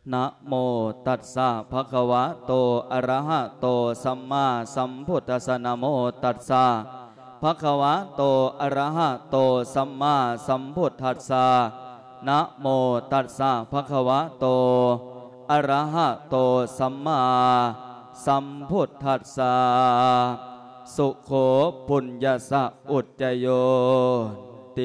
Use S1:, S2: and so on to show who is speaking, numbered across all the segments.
S1: นะโมตัสสะภะคะวะโตอะระหะโตสัมมาสัมพุทธัสสะนะโมตัสสะภะคะวะโตอะระหะโตสัมมาสัมพุทธัสสะนะโมตัสสะภะคะวะโตอะระหะโตสัมมาสัมพุทธัสสะสุโขปุญญสะอุจจโยติ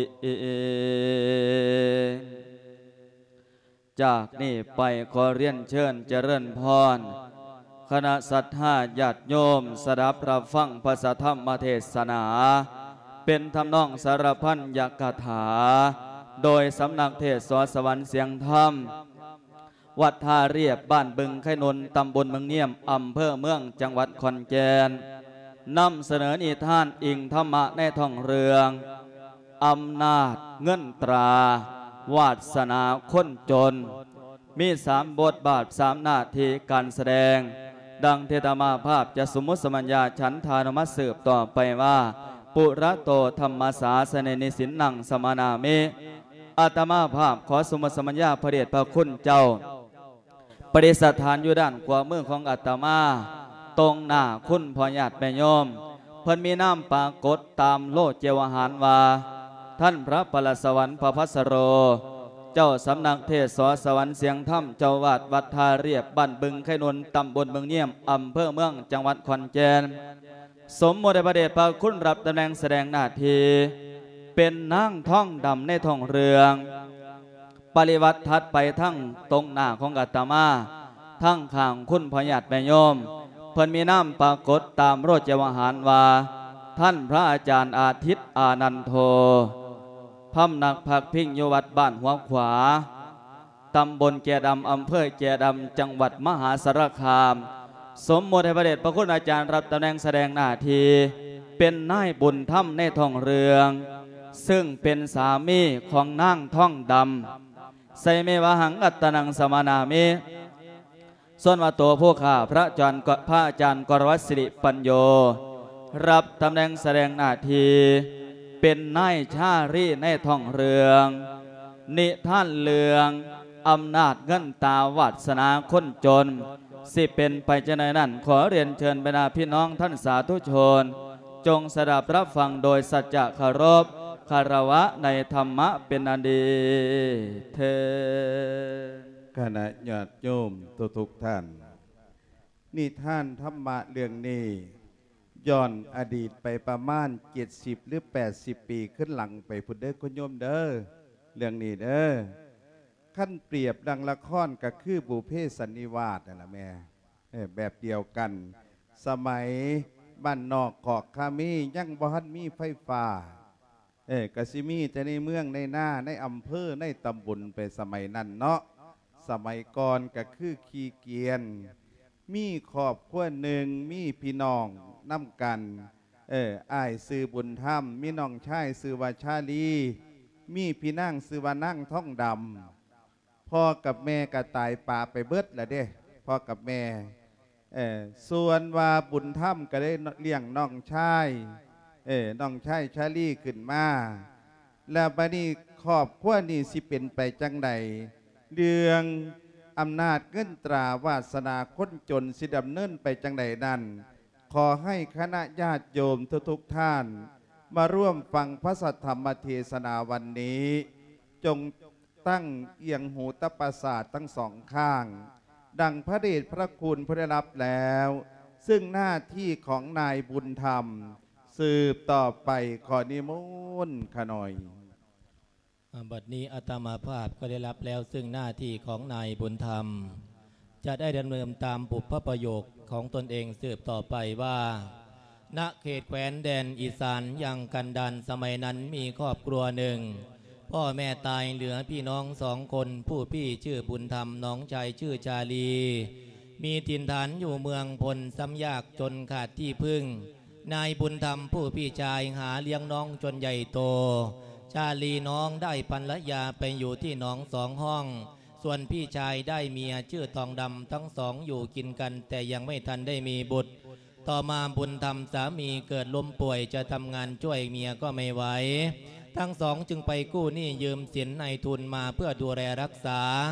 S1: จากนี้ไปขอเรียนเชิญเจริญพรคณะสัทธาญาติโยมสดับรับฟังพระธรรมเทศนาเป็นทำนองสารพันยกถาโดยสำนักเทศสวรรค์เสียงธรรมวัดท่าเรียบบ้านบึงไข่นนตำบลเมืองเนียมอำเภอเมืองจังหวัดขอนแก่นนำเสนอนิทานอิงธรรมะในท่องเรืองอำนาจเงินตราวาสนาคนจนมี3 บทบาท3 หน้าที่การแสดงดังเทตมาภาพจะสมมุติสมัญญาฉันทานุมัสสืบต่อไปว่าปุระโตธรรมสาสเนนิสินนังสมานามิอาตมาภาพขอสมมุติสมัญญาพระเดชพระคุณเจ้าประดิษฐานอยู่ด้านขวามือของอาตมาตรงหน้าคุณพ่อญาติแม่โยมเพิ่นมีน้ำปรากฏตามโลเจวหารว่าท่านพระปรสวรรค์พระพัสโรเจ้าสำนักเทศสวรรค์เสียงธรรมเจ้าวาดวัดท่าเรียบบ้านบึงไข่นนตำบลเมืองเนียมอำเภอเมืองจังหวัดขอนแก่นสมโมเดพระเดชพระคุณรับตำแหน่งแสดงหน้าที่เป็นนางท่องดำในท่องเรืองปริวัติทัดไปทั้งตรงหน้าของอาตมาทั้งข้างคุณพญาติแม่โยมเพิ่นมีน้ำปรากฏตามโรจวหารว่าท่านพระอาจารย์อาทิตย์อานันโทพำนักพักพิงอยู่วัดบ้านหัวขวาตำบลแก่ดำอำเภอแก่ดำจังหวัดมหาสารคามสมโมทพระเดชพระคุณอาจารย์รับตำแหน่งแสดงหน้าที่เป็นนายบุญธรรมในท่องเรืองซึ่งเป็นสามีของนางท่องดำไสเมวะหังอัตตนังสมานามิส่วนว่าตัวผู้ข้าพระอาจารย์กรวัตสิริปัญโยรับตำแหน่งแสดงหน้าที่เป็นนายชารีในท่องเรืองนิท่านเรืองอำนาจเงินตาวาสนาคนจนสิเป็นไปจะในนั้นขอเรียนเชิญบรรดาพี่น้องท่านสาธุชนจงสดับรับฟังโดยสัจจะเคารพคารวะในธรรมะเป็นอันดีเถิด
S2: คณะญาติโยมทุกท่านนิทานธรรมะเรื่องนี้ย้อนอดีตไปประมาณ70 หรือ 80 ปีขึ้นหลังไปพุทธเด้อคุณโยมเด้อเรื่องนี้เด้อขั้นเปรียบดังละครก็คือบุพเพสันนิวาสนั่นแหละแม่แบบเดียวกันสมัยบ้านนอกเกาะคามียังบ่ทันมีไฟฟ้ากสิมีแต่ในเมืองในหน้าในอำเภอในตำบลไปสมัยนั้นเนาะสมัยก่อนก็คือขี้เกียจมีครอบครัวหนึ่งมีพี่น้องน้ำกันอ้ายซื้อบุญธรรมมีน้องชายซื้อวาชาลีมีพี่นั่งซื้อว่านั่งท่องดำพ่อกับแม่ก็ตายป่าไปเบิดแล้วเด้พ่อกับแม่ส่วนว่าบุญธรรมก็ได้เลี้ยงน้องชายน้องชายชาลีขึ้นมาแล้วบัดนี้ครอบครัวนี้สิเป็นไปจังใดเรื่องอำนาจเงินตราวาสนาคนจนสิดำเนินไปจังใดนั่นขอให้คณะญาติโยมทุกท่านมาร่วมฟังพระสัทธรรมเทศนาวันนี้จงตั้งเอียงหูตะประสาททั้ง2 ข้างดังพระเดชพระคุณพระได้รับแล้วซึ่งหน้าที่ของนายบุญธรรมสืบต่อไปขอนิมนต์ขน่อย
S3: บัดนี้อาตมาภาพก็ได้รับแล้วซึ่งหน้าที่ของนายบุญธรรมจะได้ดำเนินตามบุพประโยคของตนเองสืบต่อไปว่าณเขตแคว้นแดนอีสานยังกันดานสมัยนั้นมีครอบครัวหนึ่งพ่อแม่ตายเหลือพี่น้อง2 คนผู้พี่ชื่อบุญธรรมน้องชายชื่อจารีมีถิ่นฐานอยู่เมืองพลซ้ำยากจนขาดที่พึ่งนายบุญธรรมผู้พี่ชายหาเลี้ยงน้องจนใหญ่โตชาลีน้องได้ภรรยาไปอยู่ที่หนอง2 ห้องส่วนพี่ชายได้เมียชื่อทองดำทั้ง2อยู่กินกันแต่ยังไม่ทันได้มีบุตรต่อมาบุญธรรมสามีเกิดล้มป่วยจะทำงานช่วยเมียก็ไม่ไหวทั้ง2จึงไปกู้หนี้ยืมสินนายทุนมาเพื่อดูแลรักษา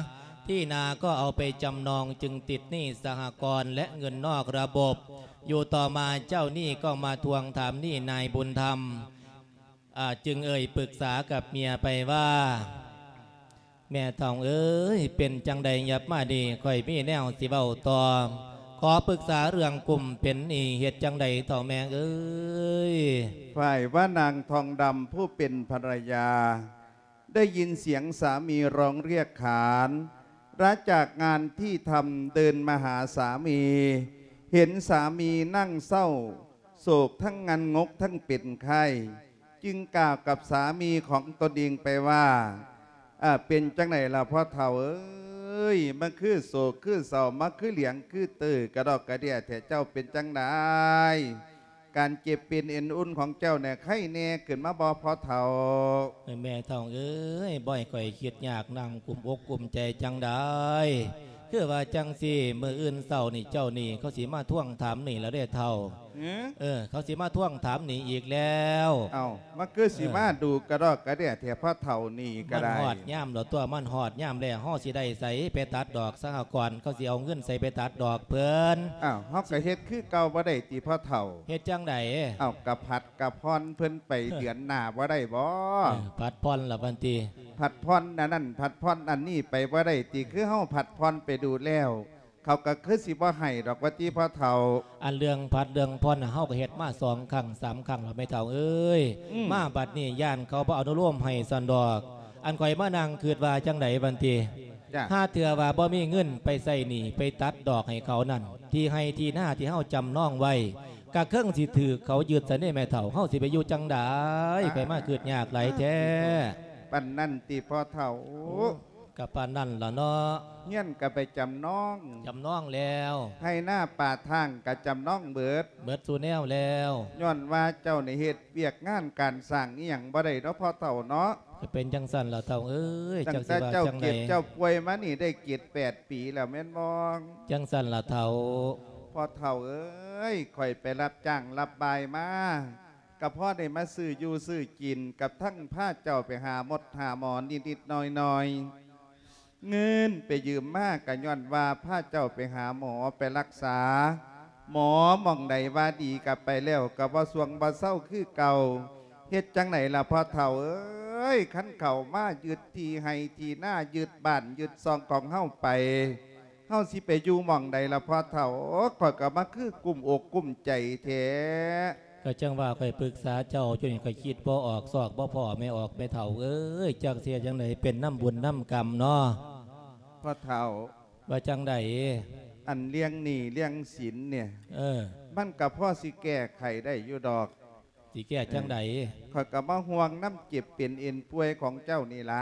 S3: ที่นาก็เอาไปจำนองจึงติดหนี้สหกรณ์และเงินนอกระบบ อยู่ต่อมาเจ้าหนี้ก็มาทวงถามหนี้นายบุญธรรมจึงปรึกษากับเมียไปว่าแม่ทองเป็นจังใดยับมาดีค่อยมีแนวสิเว้าต่อขอปรึกษาเรื่องกลุ่มเป็นหนี้เหตุจังใดเท่าแม่
S2: ฝ่ายว่านางทองดำผู้เป็นภรรยาได้ยินเสียงสามีร้องเรียกขานระจากงานที่ทำเดินมาหาสามีเห็นสามีนั่งเศร้าโศกทั้งงันงกทั้งเป็นไข้จึงกล่าวกับสามีของตนเองไปว่าเป็นจังไหนล่ะพ่อเฒ่ามันคือโศกคือเศร้ามันคือเหลียงคือตื่กระดอกกระเดียแต่เจ้าเป็นจังไหนการเจ็บเป็นเอ็นอุ่นของเจ้าเนี่ยไข้แน่เกิดมาบ่พ่อเฒ่า
S3: แม่ทองบ่อยก่อยคิดยากนั่งกลุ่มอกกลุ่มใจจังได้คือว่าจังสิเมื่ออื่นเศร้านี่เจ้านี่เขาสีมาท่วงถามนี่แล้วได้เท่าเขาสีมาท่วงถามนี่อีกแล้ว
S2: มันคือสีมาดูกระดอกกระเดียแถบพ่อเฒ่านี่ก็ได้
S3: มันหอดย่ำหรอตัวมันหอดย่ำแล้วห่อสีได้ใส่ไปตัดดอกสหกรณ์เขาสีเอาเงินใส่ไปตัดดอกเพื่อน
S2: ฮอกกระเฮ็ดคือเก่าบ่ได้ตีพ่อเฒ่า
S3: เฮ็ดจังได
S2: กับผัดกับพรเพิ่นไปเดือนหน้าบ่ได้บ่
S3: ผัดพรละบันตี
S2: ผัดพรนั่นผัดพรอันนี้ไปบ่ได้ตีคือเฮาผัดพรไปดูแล้วเขาก็คือสิบ่ให้ดอกว่าที่พ่อเฒ่า
S3: อันเรื่องผัดเรื่องพรเฮาก็เฮ็ดมา2 ครั้ง 3 ครั้งแล้วไม่เฒ่ามาบัดนี้ย่านเขาบ่เอาร่วมให้สันดอกอันข่อยมานั่งคิดว่าจังไดบัดนี้ถ้าเถื่อว่าบ่มีเงินไปใส่หนี้ไปตัดดอกให้เขานั่นที่ให้ที่หน้าที่เฮาจำนองไว้กะเครื่องสิถือเขายืดซะนี่แม่เฒ่าเฮาสิไปอยู่จังได๋ข่อยมาคิดยากหลายแท้
S2: ปันนั่นติพ่อเฒ่า
S3: กับปานนั่นล่ะเนาะ
S2: เงี้ยนก็ไปจำนอง
S3: แล้ว
S2: ให้หน้าป่าทางกับจำนองเบิด
S3: สู่แนวแล้ว
S2: ย้อนว่าเจ้าในเหตุเวียกงานการสร้างนี่อย่างบ่ได้เนาะพ่อเฒ่าเนาะ
S3: จะเป็นจังสันล่ะเฒ่า
S2: จังแต่เจ้าเก็บเจ้าป่วยมานี่ได้เกียรติ8 ปีแล้วแม่นมอง
S3: จังสันล่ะเฒ่า
S2: พ่อเฒ่าข่อยไปรับจ้างรับบายมากับพ่อได้มาซื้ออยู่ซื้อกินกับทั้งผ้าเจ้าไปหาหมดหาหมอนนิดๆหน่อยเงินไปยืมมากกันย้อนว่าพาเจ้าไปหาหมอไปรักษาหมอมองใดว่าดีกับไปแล้วกับว่าสวงบ่เศร้าคือเก่าเฮ็ดจังไหนล่ะพ่อเฒ่าขันเข่ามายืดทีให้ทีหน้ายืดบ้านยืดซองของเฮ้าไปเฮ้าสิไปอยู่มองใดล่ะพ่อเฒ่าข่อยกับมาคือกลุ่มอกกลุ่มใจแท้
S3: ก็จังว่าข่อยปรึกษาเจ้าจนข่อยคิดบ่ออกซอกบ่พอไม่ออกไม่เฒ่าจังเสียจังไหนเป็นน้ำบุญน้ำกรรมเนาะ
S2: พ่อเฒ่า
S3: ว่าจังใด
S2: อันเลี้ยงหนี้เลี้ยงศีลเนี่ยมันกับพ่อสิแก้ไขได้อยู่ดอก
S3: สิแก้จังใด
S2: ข่อยกับมาห่วงน้ำเจ็บเป็นเอ็นป่วยของเจ้านี่ละ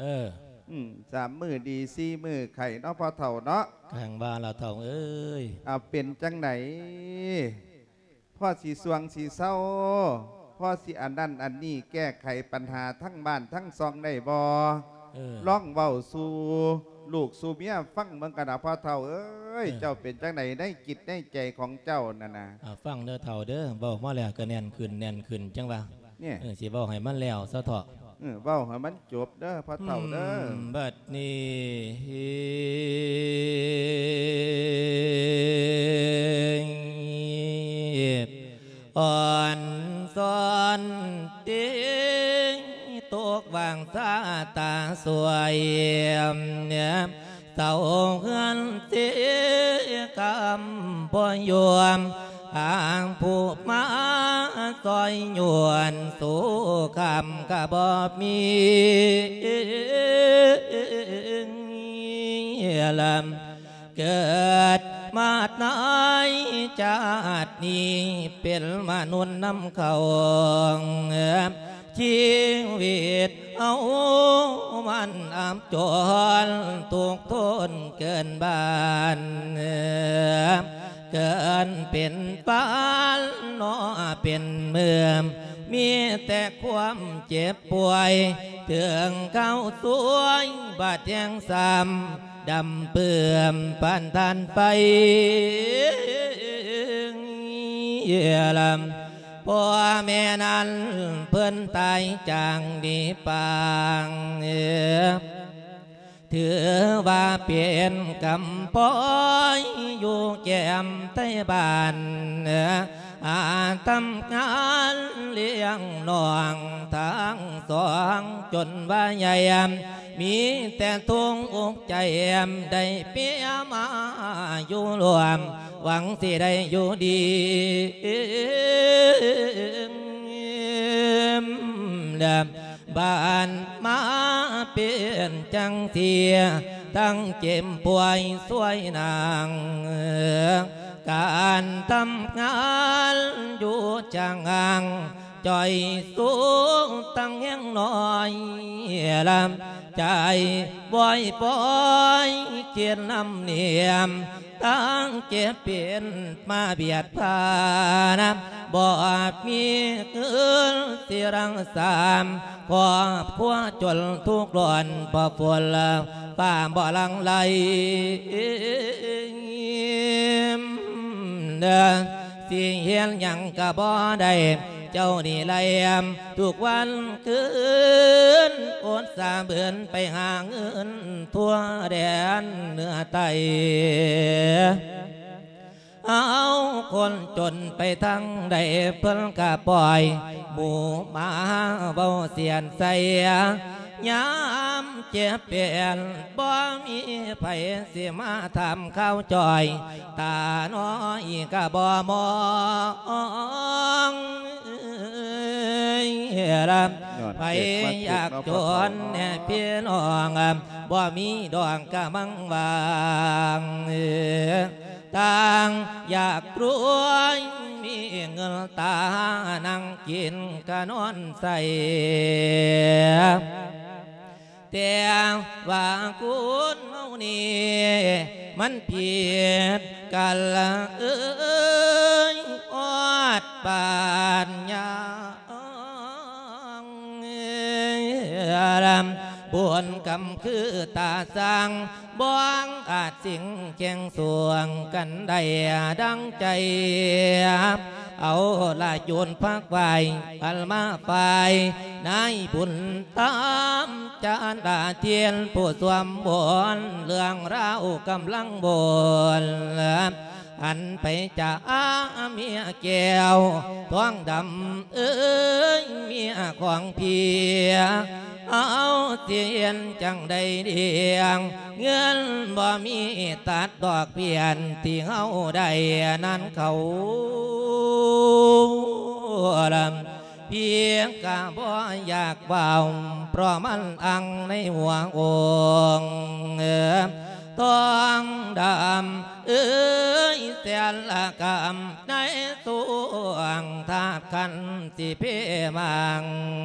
S2: 3 มื้อดี4 มื้อไข่เนาะพ่อเฒ่าเนาะ
S3: แข่งบ้านเราเฒ่า
S2: เป็นจังไหนพ่อสีสวงสีเศร้าพ่อสีอันนั้นอันนี้แก้ไขปัญหาทั้งบ้านทั้งซองได้บ่ร้องเว้าสู่ลูกสู่เมียฟังเมืองกระดาพ่อเฒ่าเจ้าเป็นจังไหนได้จิตได้ใจของเจ้านั่นนะ
S3: ฟังเด้อเฒ่าเด้อเว้ามาแล้วก็แน่นขึ้นจังว่าเนี่ยสิเว้าให้มันแล้วซะเถาะ
S2: เว้าให้มันจบเด้อพ่อเฒ่าเด้อ
S3: บัดนี้อ่อนสอนติตกวางสาตาสวยเนี่ยเต่าเฮือนเสียกำปอยยวมอ่างผู้มาซอยหยวนสู่คำกะบอบมีลำเกิดมาดนายชาตินี้เป็นมนุษย์นำเขาชีวิตเอามันอับจนถูกทนเกินบ้านเกินเป็นปานนอเป็นเมืองมีแต่ความเจ็บป่วยถึงเก้าสวยบาดยังซ้ำดำเปื่อมปานทานไปเยี่ยลำพ่อแม่นั้นเพื่อนตายจางดีปางถือว่าเป็นกำปอยอยู่แก้มใต้บ้านทำงานเลี้ยงน้องทั้งสองจนว่าใหญ่มีแต่ทุงอกใจได้เปียมาอยู่รวมหวังสิได้อยู่ดีบ้านมาเป็นจังเทียตั้งเจ็บป่วยสวยนางการทำงานอยู่จังงังจอยสูงตั้งแห่งน้อยลำใจบ่อยปอยเกียรน้ำเนียมตั้งเจ็บเป็นมาเบียดพานบ่มีเงินที่รังสามครอบครัวจนทุกข์ร้อนบ่ฝนป้าบ่ลังไหลสิเฮียนยังกะบ่ได้เจ้านี่ไล่ทุกวันคืนอดสาเบือนไปหาเงินทั่วแดนเหนือใต้เอาคนจนไปทั้งใดเพิ่นกะปล่อยหมู่มาเบาเสียนใส่ยามเจ็บเปลี่ยนบ่มีไผสิมาทำข้าวจอยตาน้อยกะบ่มองไปอยากจนแน่พี่น้องบ่มีดวงกะมังวางต่างอยากรวยมีเงินตานั่งกินกะนอนใส่แต่ว่าคุณเฮานี่มันผิดกันละอดบานยางบวนกำคือตาสังบ้องอาจสิ่งแข่งสวงกันได้ดังใจเอาลาโยนพักไว้อัลมาไฟนายบุญตามจานดาเทียนผู้สวมบนเรื่องราวกำลังบนอันไปจะเมียแก้วท้องดำเมียของเพียเอาเตียนจังใดเดียงเงินบ่มีตัดดอกเปลี่ยนที่เฮาได้นั้นเขาเพียงกะบ่อยากเบาเพราะมันอังในหัวองต้องดำเสียละกำในสวงทาบคันสิเพมัง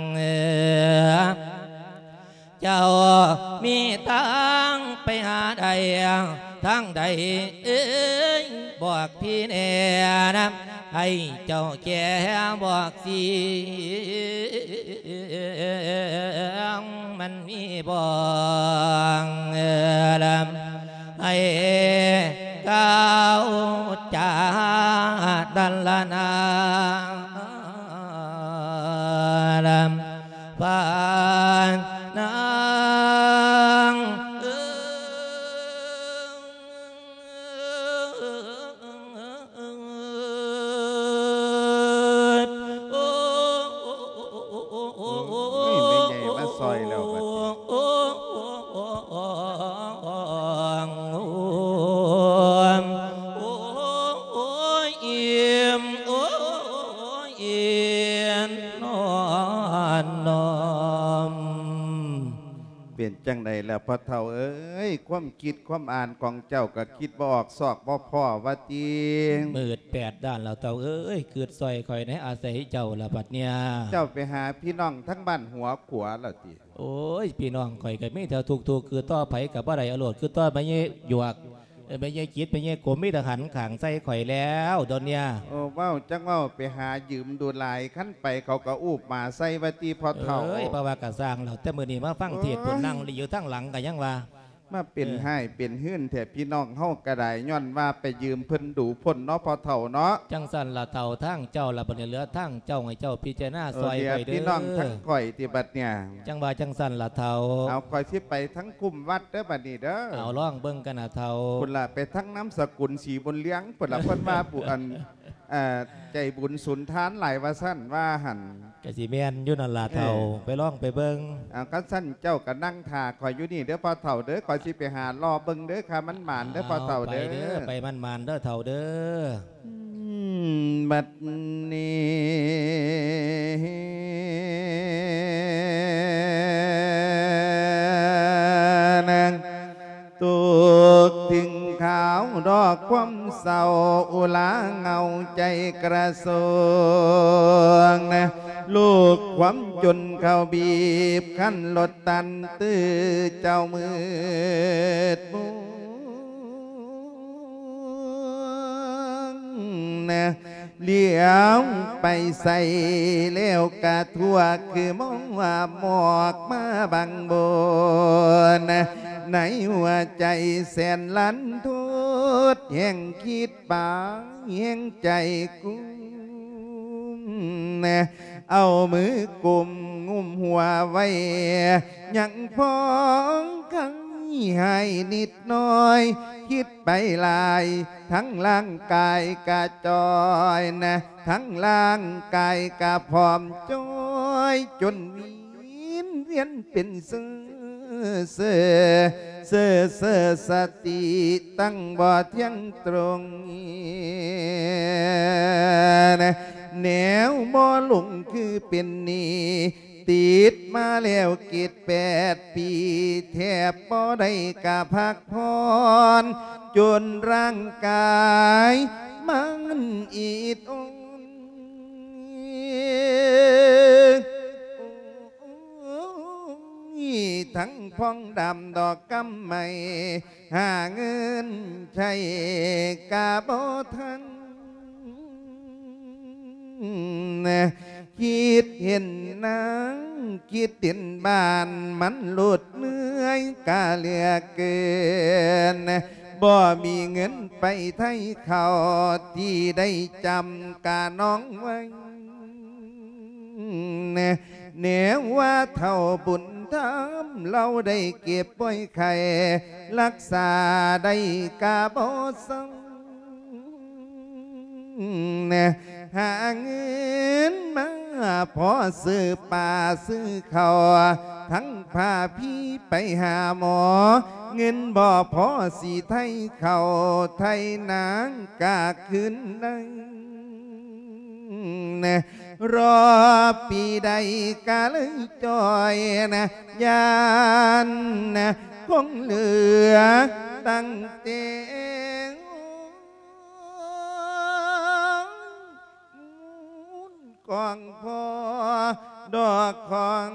S3: เจ้ามีทางไปหาใดทางใดบอกพี่แน่นะให้เจ้าแก่บอกสิมันมีบอกให้ก้าวจาดันละนาปานนาง
S2: ซอยแล้วบัดนี้เป็นจังใดแล้วพ่อเฒ่าเอ้ยความคิดความอ่านของเจ้าก็คิดบ่ออกซอกบ่พ่อว่าจริง
S3: มืด8 ด้านแล้วเต่าเอ้ยเกิดซอยคอยในอาศัยเจ้าละบัดเนี่ย
S2: เจ้าไปหาพี่น้องทั้งบ้านหัวขวาแล้วติ
S3: โอ้ยพี่น้องคอยก็มีแถวถูกคือต่อไผกับบ่ได้อรรถคือต่อไปเยหยวกไปเยจิตไปเยกลมมีทหารขังใส่ข่อยแล้วตอนเนี้ย
S2: โอ้ว้าวจังว่าไปหายืมดูลายขั้นไปเขาก็อูบมาใส่วัตีพอเท่า
S3: เพราะว่ากระสร้างเราแต่เมื่อนี้มาฟังเทศน์ผลนั่งอยู่ทั้งหลังกันยังว่า
S2: มาเป็นให้เป็นหื้นแถบพี่น้องเฮากระไดย้อนว่าไปยืมเพิ่นดูพ่นเนาะพอเถ่าเนาะ
S3: จังสันละเท่าทั้งเจ้าละบัดนี้เหลือทั้งเจ้าให้เจ้าพิจารณาซอยไปเด้อ
S2: พี่น้องทั้งข่อยที่บัดเนี่ย
S3: จังว่าจังสันละเท่า
S2: เอาข่อยที่ไปทั้งคุ้มวัดเด้อบัดนี้เด้อ
S3: เอาล่องเบิ่งกันนะเท่า
S2: คนละไปทั้งน้ำสกุลสีบนเลี้ยงคนละเพิ่นว่าผู้อันใจบุญสุนทานหลายว่าสั้นว่าหัน
S3: กะสิแม่นอยู่นั่นล่ะเท่าไปล่องไปเบิ่ง
S2: ก็สั้นเจ้าก็นั่งถ่าคอยอยู่นี่เด้อพอเถ่าเด้อคอยสิไปหารอเบิ่งเด้อค่ะมันหมานเด้อพอเถ่าเด้อ
S3: ไปมันหมานเด้อเท่าเด้อ
S2: บัดนี้นางตุกถึงขาวดอกความเศร้าอุลาเงาใจกระทรวงนะลูกความจนเขาบีบขั้นลดตันตื้อเจ้ามืดมุงนะเลี้ยวไปใส่เลี้ยวกะทั่วคือมองว่าหมอกมาบังบนนะในหัวใจแสนลันทุดแห่งคิดป่าแห่งใจกูนะเอามือกลุ่มงุมหัวไว้ยังพ้องข้างให้นิดน้อยคิดไปลายทั้งร่างกายกะจอยนะทั้งร่างกายกะพร้อมจอยจนวินเวียนเป็นเสือสติตั้งบ่เที่ยงตรงนะแนวบ่หลงคือเป็นนี้ติดมาแล้วกิด8 ปีแทบบ่ได้กะพักพรจนร่างกายมันอิดโอนทั้งพองดำดอกกำไม่หาเงินใช้กะบ่ทันคิดเห็นนางคิดเห็นบ้านมันหลุดเหนื่อยกะเหลือเกินบ่มีเงินไปไทยเขาที่ได้จำกะน้องไว้แนวว่าเท่าบุญธรรมเราได้เก็บไว้ไข่รักษาได้กะบ่ซังหาเงินมาพอซื้อป่าซื้อข้าวทั้งพาพี่ไปหาหมอเงินบ่พอสีไทยเขาไทยนางกะขึ้นนั่งรอปีใดกะเลยจอยนะยานนะคงเหลือตั้งเตงกองพอดอกของ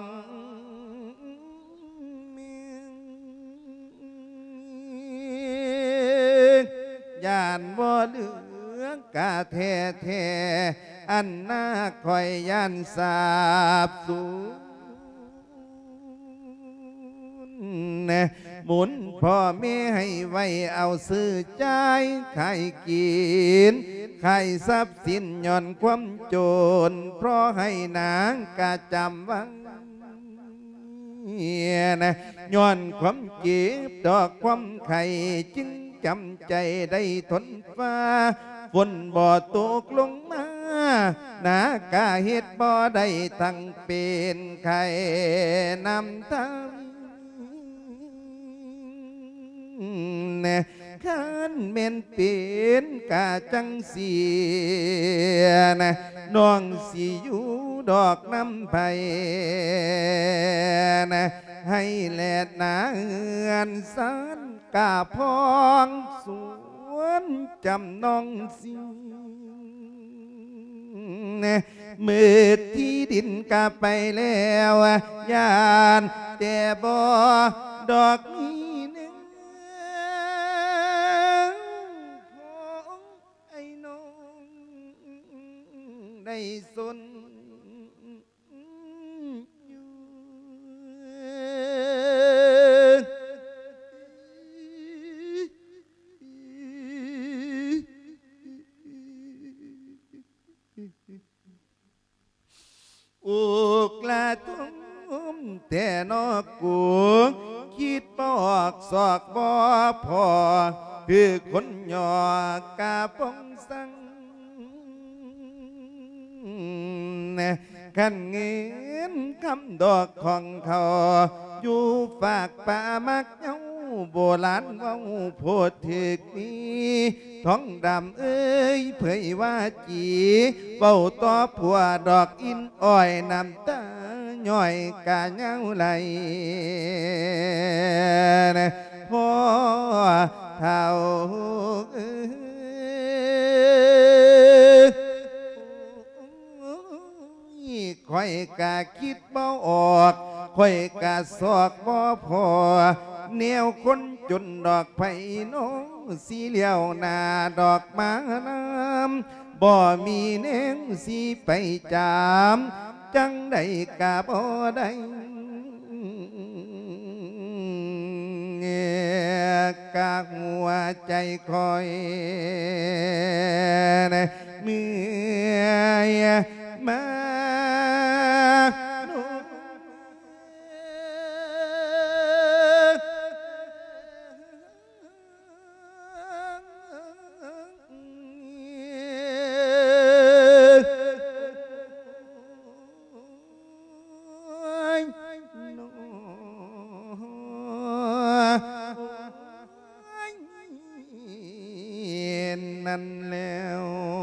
S2: ยานบ่เหลือกะแท้อันหน้าคอยยันสาบสูญหมุนพ่อแม่ให้ไว้เอาซื้อใจขายกินขายทรัพย์สินย่อนความโจรเพราะให้นางกะจำไว้ย้อนความเก็บดอกความไข่จึงจำใจได้ทนฟ้าฝนบ่ตกลงมาหนากะเฮ็ดบ่ได้ทั้งเป็นไข่นำทั้งขันเม่นเป็นกะจังเสียน้องสิอยู่ดอกน้ำไผ่ให้แลดหนาเฮือนสันกะพองสวนจำน้องสิมืดที่ดินกะไปแล้วยานแต่บ่ดอกนี้นึงของไอ้น้องได้สนอยู่นอกูคิดบ่ออกสอกบ่พอคือคนหยอกาปองสังขันเงินคำดอกของเขาอยู่ฝากป่ามักเย้าโบราณเว้าโพดถึกนี้ท้องดำเอ้ยเผยว่าจีเบ้าต่อผัวดอกอินอ้อยน้ำตาย่อยกาเงาไหลพ่อเท่าค่อยกะคิดบ่ออกค่อยกะสอกบ่พอแนวคนจนดอกไผ่น้องสีเหลียวหน้าดอกมาน้ำบ่มีแนงสีไปจามจังได้กะบ่ได้กะหัวใจคอยเมื่อยมานั่นแล้ว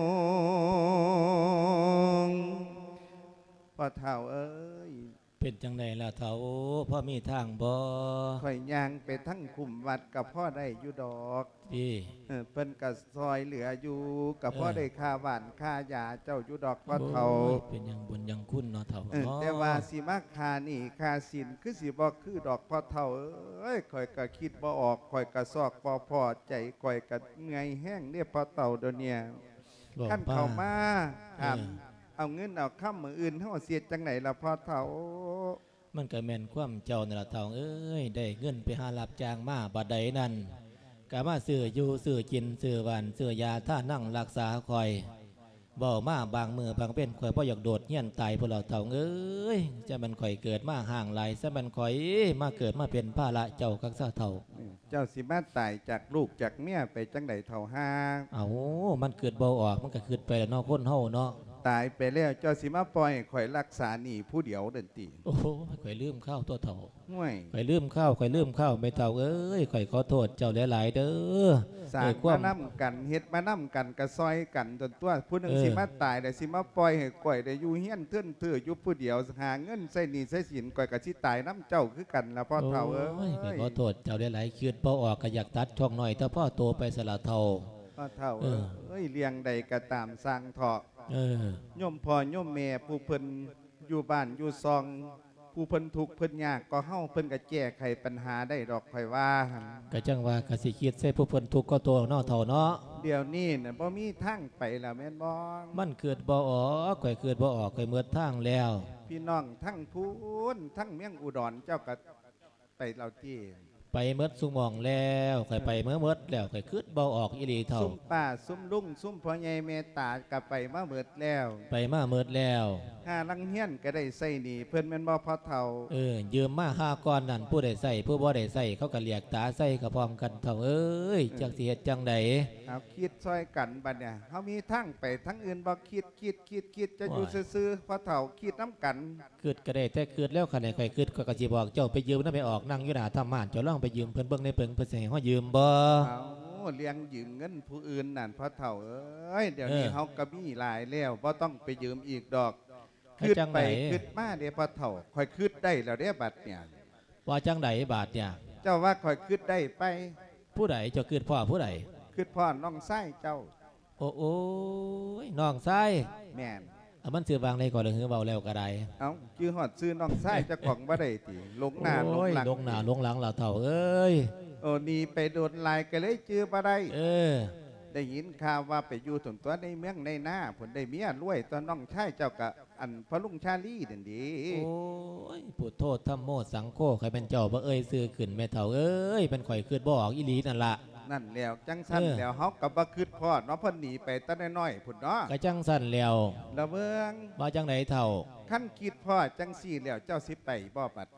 S2: พ่อเฒ่าเอ้ย
S3: เป็นจังไดล่ะเฒ่าพ่อมีทางบ่
S2: ข่อยย่างไปทั้งคุมวัดกับพ่อได้อยู่ดอก
S3: พี่
S2: เพิ่นก็ซอยเหลืออยู่กับพ่อได้ค่าหวานค่ายาเจ้าอยู่ดอกพ่อเฒ่า
S3: เป็นยังบุญยังคุณเนาะเฒ่า
S2: แต่ว่าสิมาค่านี่ค่าศีลคือสิบ่คือดอกพ่อเฒ่าเอ้ยข่อยก็คิดบ่ออกข่อยก็ซอกบ่พอใจข่อยก็เหนื่อยแห้งเนี่ยพ่อเฒ่าเดี๋ยวนี้ขั้นเข้ามาเอาเงินเอาค่ำมืออื่นเฮาเสียจังไหนล่ะพ่อเฒ่า
S3: มันก็แม่นความเจ้านั่นล่ะเฒ่าเอ้ยได้เงินไปหารับจ้างมาบัดใดนั่นก็มาซื้ออยู่ซื้อกินซื้อหวานซื้อยาท่านั่งรักษาคอยบ่มาบางมือบางเป็นข่อยพ่ออยากโดดเงี้ยนตายพวกเราเฒ่าเอ้ยจะมันข่อยเกิดมาห่างหลายซะมันข่อยมาเกิดมาเป็นภาระเจ้ากักซะเฒ่า
S2: เจ้าสิมาตายจากลูกจากเมียไปจังไดเฒ่าห้า
S3: เอามันเกิดบ่ออกมันก็เกิดไปแล้วเนาะคนเฮาเนาะ
S2: ตายไปแล้วเจ้าสิมาปล่อยข่อยรักษาหนี้ผู้เดียวเดินตี
S3: โอ้โหข่อยลืมข้าวตัวเฒ่า
S2: ห่วย
S3: ข่อยลืมข้าวไม่เฒ่าเอ้ยข่อยขอโทษเจ้าหลายๆเด้อ
S2: สร้างมานํกันเฮ็ดมานํกันกระซอยกันจนตัวผู้นึงสิมาตายได้สิมาปล่อยให้ข่อยได้อยู่เฮียนเทื่อนเถื่ออยู่ผู้เดียวหาเงินใส่หนี้ใส่สินข่อยก็สิตายน้ำเจ้าคือกันล่ะพ่อเฒ่าเอ้ย
S3: ข่อยขอโทษเจ้าหลายๆคิดบ่ออกก็อยากตัดช่องหน่อยถ้าพ่อโตไปสละเฒ่า
S2: พ่อเฒ่าเอ้ยเลี้ยงใดก็ตามสร้างเถาะโยมพ่อโยมแม่ผู้เพิ่นอยู่บ้านอยู่ซองผู้เพิ่นทุกข์เพิ่นยากก็เฮาเพิ่นก็แก้ไขปัญหาได้ดอกข่อยว่า
S3: ก็จังว่ากสิคิดใส่ผู้เพิ่นทุกข์ก็ตัวเนาะเฒ่าเนาะ
S2: เดี๋ยวนี้น่ะบ่มีทางไปแล้วแม่นบ่
S3: มันเกิดบ่ออกข่อยเกิดบ่ออกข่อยเมิดทางแล้ว
S2: พี่น้องทั้งพูนทั้งเมียงอุดรเจ้าก็ไปเราที่
S3: ไปเมิดซุ่มมองแล้วข่อยไปเมิดแล้วข่อยคืดเบาออกอีหลีเท่า
S2: ซุ่มป้าซุ่มลุงซุ่มพ่อใหญ่เมตตากับไปมาเมิดแล้วห้าลังเฮียนก็ได้ใส่หนีเพิ่นแม่นบ่พอเท่า
S3: ยืมมา5 ก้อนนั่นผู้ใดใส่ผู้บ่ได้ใส่เขาก็เรียกตาใส่กับพร้อมกันเท่าเอ้ยจังสิเฮ็ดจังใด
S2: เอาคิดซอยกันบัดเนี่ยเฮามีทั้งไปทั้งอื่นบ่คิดจะอยู่ซื่อๆพอเท่าคิดน้ำกัน
S3: คิดก็ได้แต่คิดแล้วคันใดข่อยคิดก็สิบอกเจ้าไปยืมนำไปออกนั่งอยู่หน้าธรรมะเจ้าลองไปยืมเพิ่นเบิ่งในเพิ่นสิให้เฮายืมบ่
S2: เลี้ยงยืมเงินผู้อื่นนั่นพอเท่าเอ้ยเดี๋ยวนี้เฮาก็มีหลายแล้วบ่ต้องไปยืมอีกดอกคืดไปคืดมาเดี๋ยวพอเท่าค่อยคืดได้แล้วเด้บัดเนี่ย
S3: ว่าจังไดบาดเนี่ย
S2: เจ้าว่าค่อยคืดได้ไป
S3: ผู้ใดเจ้าคืดพ่อผู้ใด
S2: คืดพ่อน้องไส้เจ้า
S3: โอ้ยน้องไส้
S2: แม่น
S3: มันซื้อบางในก่อนเลยคือเบาแล้วก็ได้
S2: เอ้าชื่อหอดซื้อน้องไส้เจ้าของบ่ได้ติลงหน้าลงหลัง
S3: ลงหน้าลงหลังล่ะเท่าเอ้ย
S2: โอ้นี่ไปโดนลายก็เลยชื่อบ่ได้ได้ยินข่าวว่าไปอยู่ถึงตัวในเมืองในหน้าผลได้เมียรวยตอนน้องชายเจ้ากะอันพระลุงชาลีเด่นดี
S3: โอ้ยปุถโทษธัมโมสังโฆใครเป็นเจ้าบ่เอ้ยซื้อขึ้นแม่เฒ่าเอ้ยเป็นข่อยคืดบ่ออกอีหลีนั่นละ
S2: นั่นแล้วจังสั้นแล้วเฮากับบ่คืดพ่อเนาะเพิ่นหนีไปตั้งน้อยๆพุ่นเนาะ
S3: ก็จังสั้นแล้ว
S2: ละเมือง
S3: ว่าจังไหนเฒ่า
S2: ขั้นคิดพ่อจังสี่แล้วเจ้าสิไปบ่ปัดเนี่ย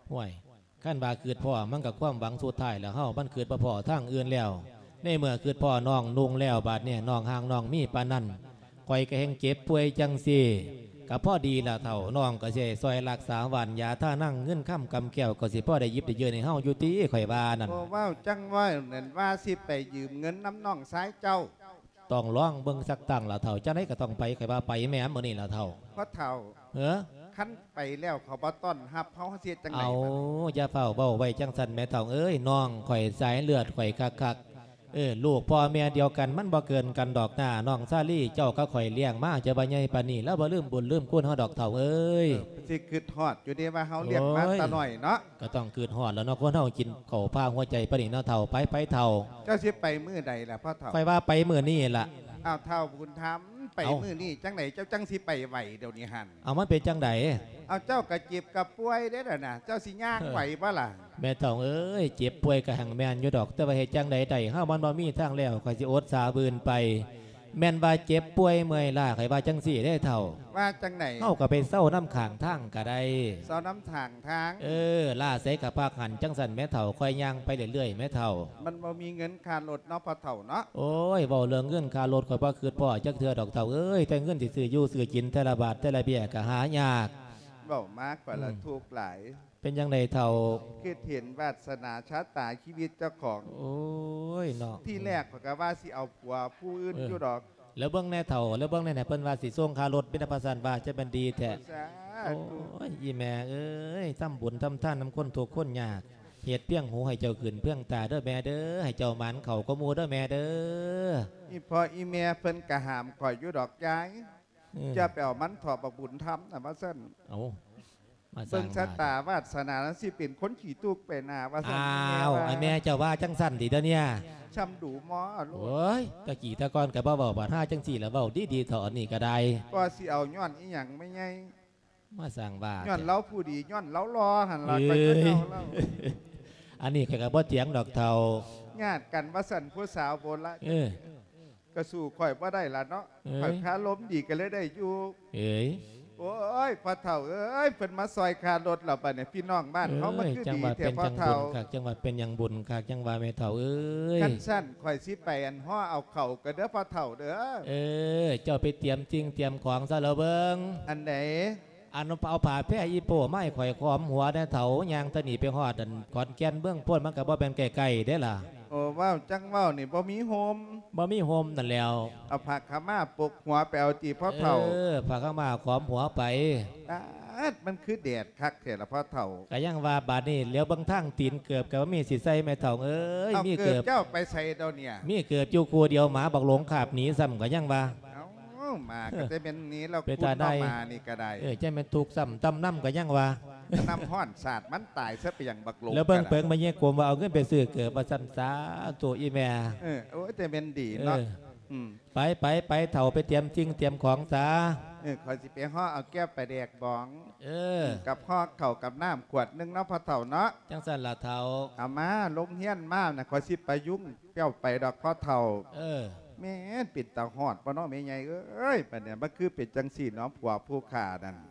S3: ห่วยขั้นบาเกิดพ่อมันกับความหวังสุดท้ายแล้วเฮามันเกิดบ่พ่อทางอื่นแล้วในเมื่อเกิดพ่อน้องนุ่งแล้วบาดเนี่ยน้องห่างน้องมีปานนั้นคอยก็แห่งเจ็บป่วยจังซี่กับพ่อดีละเถ่าน้องก็สิซอยรักษาหวานยาท่านั่งเงินค่ำกำแก้วก็สิพ่อได้ยิบได้เยอะในเฮาอยู่ตีข่อยว่านั่น
S2: โอ้ว้าวจังว่านั่นว่าสิไปยืมเงินน้ำน้องสายเจ้า
S3: ต้องร้องเบิ่งสักตั้งละเถ่าจังได๋ก็ต้องไปข่อยว่าไปแม่มื้อนี้ละเถ่า
S2: เพราะเท่าขั้นไปแล้วเขาบ่ต้อนรับเฮาเสียจังได๋
S3: เอาอย่าเฝ้าเบ้าไว้จังซั่นแม่เถ่าเอ้ยน้องข่อยสายเลือดข่อยคักลูกพ่อแม่เดียวกันมันบ่เกินกันดอกหน้าน้องซาลี่เจ้าก็ข่อยเลี้ยงมาจะบ่ใหญ่ปานนี้แล้วบ่ลืมบุญลืมคุณเฮาดอกเถ่าเอ้ย
S2: สิคิดฮอดอยู่ดีว่าเฮาเลี้ยงมาตาหน่อยเนาะ
S3: ก็ต้องคิดฮอดแล้วเนาะคนเฮากินข้าวผ้าหัวใจปานนี้เนาะเถ่าไปเถ่า
S2: เจ้าสิไปมื้อใดล่ะพ่อเฒ่า
S3: ข่อยว่าไปมื้อนี้ล่ะ
S2: อ้าวเฒ่าบุญธรรมไปมื้อนี้จังไหนเจ้าจังสิไปไหวเดี๋ยวนี้หั่น
S3: เอามันเป็นจังได
S2: เอาเจ้ากระเจ็บกระป่วยได้ล่ะน่ะเจ้าสิย่างไหวบ่ล่ะ
S3: แม่เฒ่าเอ้ยเจ็บป่วยกะหังแม่นอยู่ดอกแต่ว่าเฮ็ดจังใดได้เฮามันบ่มีทางแล้วข่อยสิอดสาบืนไปแม่นว่าเจ็บป่วยเมื่อยล้าข่อยว่าจังซี่ได้เฒ่า
S2: ว่าจังไหน
S3: เฮาก็ไปเซาน้ำข้างทางก็ได้
S2: เซาน้ำทาง
S3: ล่าใส่กับภาคหันจังสั่นแม่เฒ่าค่อยย่างไปเรื่อยๆแม่เฒ่า
S2: มันบ่มีเงินค่ารถเนาะพ่อเฒ่าเนาะ
S3: โอ้ยเว้าเรื่องเงินค่ารถข่อยบ่คิดพ่อจักเทื่อดอกเฒ่าเอ้ยแต่เงินสิซื้ออยู่ซื้อกินแต่ละบาทแต่ละเบี้ยก็หายาก
S2: เว้ามากกว่าละทุกหลาย
S3: เป็นจังไดเฒ่า
S2: คิดเห็นวาสนาชะตาชีวิตเจ้าของ
S3: โอ้ยเนาะ
S2: ที่แรกเขาก็ว่าสิเอาผัวผู้อื่นอยู่ดอก
S3: แล้วเบื้องแน่เถ่าแล้วเบื้องแน่ไหนเปิ้นว่าสีส่งคารถเป็นประสานว่าจะเป็นดีแท้โอ้ยยี่แม่เอ้ยทำบุญทำท่านน้ำคนถูกคนยากเหตุเพียงหูให้เจ้าขืนเพียงตาเด้อแม่เด้อให้เจ้าหมันเข่าก็มูเด้อแม่เด้อ
S2: อีพออีแม่เพิ่นกะหามข่อยอยู่ดอกย้ายจะไปเอามันถอดบุญทำนะว่าซั่น
S3: เอา
S2: เบิ่งชะตาวาสนานั้นสิเป็นคนขี่ตุกไปนาว่าซั่น
S3: อ้าวไอ้แม่เจ้าว่าจังสั่นดีเด้อเนี่ย
S2: ช้ำดูหมอ
S3: โอ้ยตะกี้ตะก้อนกับเบาบาด5จัง4แล้วเบาดีๆถอนนี่ก็ได้
S2: ก็สิเอาย้อนอีหยังไม่ไง
S3: มาสั่งบา
S2: ย้อนเล้าผู้ดีย้อนเล้ารอหันหลังไปเล้า
S3: อันนี้แค่กับบ่เถียงดอกเฒ่า
S2: ญาติกันว่าสั่นผู้สาวโบราณก็สู้ข่อยบ่ได้ล่ะเนาะข่อยค้าล้มดีกันเลยได้อยู่โอ้ยพ่อเฒ่าเอ้ยเพิ่นมาซอยคารถเราไปเนี่ยพี่น้องบ้านเขามันคือดีแต่พ่อเฒ่า
S3: จังหวัดเป็นอย่างบุญค่ะจังหวัดแม่เฒ่าเอ้ย
S2: ขั้นสั้นข่อยสิไปอันห่อเอาเข่ากันเด้อพ่อเฒ่าเด้อ
S3: เจ้าไปเตรียมจริงเตรียมของซะแล้วเบิ่ง
S2: อันไหน
S3: อันเอาผ้าแพร่อีโป้ไม้ข่อยคอมหัวได้เฒ่ายางตะหนีไปฮอดอันขอนแก่นเบื้องพ้นมันก็บ่เป็นไกลๆได้ล่ะ
S2: โอ้ว้าวจังว้าวนี่บ่มีโฮม
S3: นั่นแล้ว
S2: เอาผักขม่าปกหัวไปเอาจีพ่อเฒ่า
S3: ผักขม่าขอมหัวไป
S2: มันคือแดดคักแท้ละพ่อเฒ่า
S3: ก็ยังว่าบาดนี้เลี้ยวบางทางตีนเกือบกับว่ามีสิใส่แม่เฒ่าเอ้ย
S2: มีเกือบเจ้าไปใส่เดาเนี่ย
S3: มีเกือบอยู่คู่เดียวหมาบักหลงขาบหนีซ้ำก็ยังว่า
S2: มาก็จะเป็นนี้เราพูดต่อมานี่ก็ได้
S3: จะเป็นถูกซ้ำตำน้ำก็ยังว่า
S2: น้ำห้อนศาสตร์มันตายซะไปอย่างบักหลง
S3: แล้วเบิ่งเปิงมาเยี่ยกลมว่าเอาเงินไปซื้อเกิดประสันสาตัวอีแม่
S2: โอ้จะเป็นดีเนาะ
S3: ไปเถ่าไปเตรียมจริงเตรียมของซา
S2: คอยสิไปห่อเอาแก้วไปแดกบ้องกับห่อเข่ากับน้ำขวดนึงเนาะพอเถ่าเนาะ
S3: จังสันละเถ่า
S2: เอามาลงเฮี้ยนมากนะคอยสิไปยุ่งเปี้ยวไปดอกพอเถ่าแม่ปิดตาหอดปะเนาะแม่ใหญ่เอ้ยปะเนี่ยมันคือปิดจังสีเนาะผัวผู้ขานั่น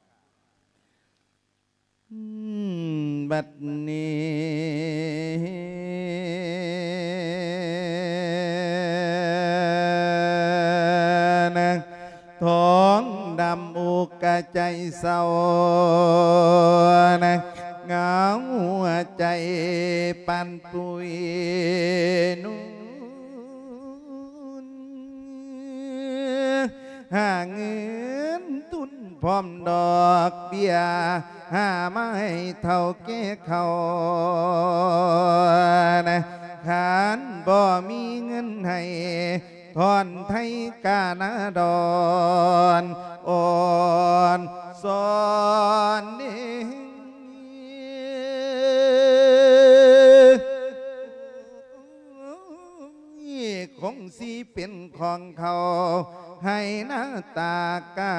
S2: บัดนี้นะท้องดำอุกกะใจเศร้านะเหงาหัวใจปันปุยนุ่หาเงินทุนพร้อมดอกเบี้ยหาไม่เท่าแก่เขานะขานบ่มีเงินให้ทอนไทยกานาดอนอ่อนสอนคงสิเป็นของเขาให้หน้าตากา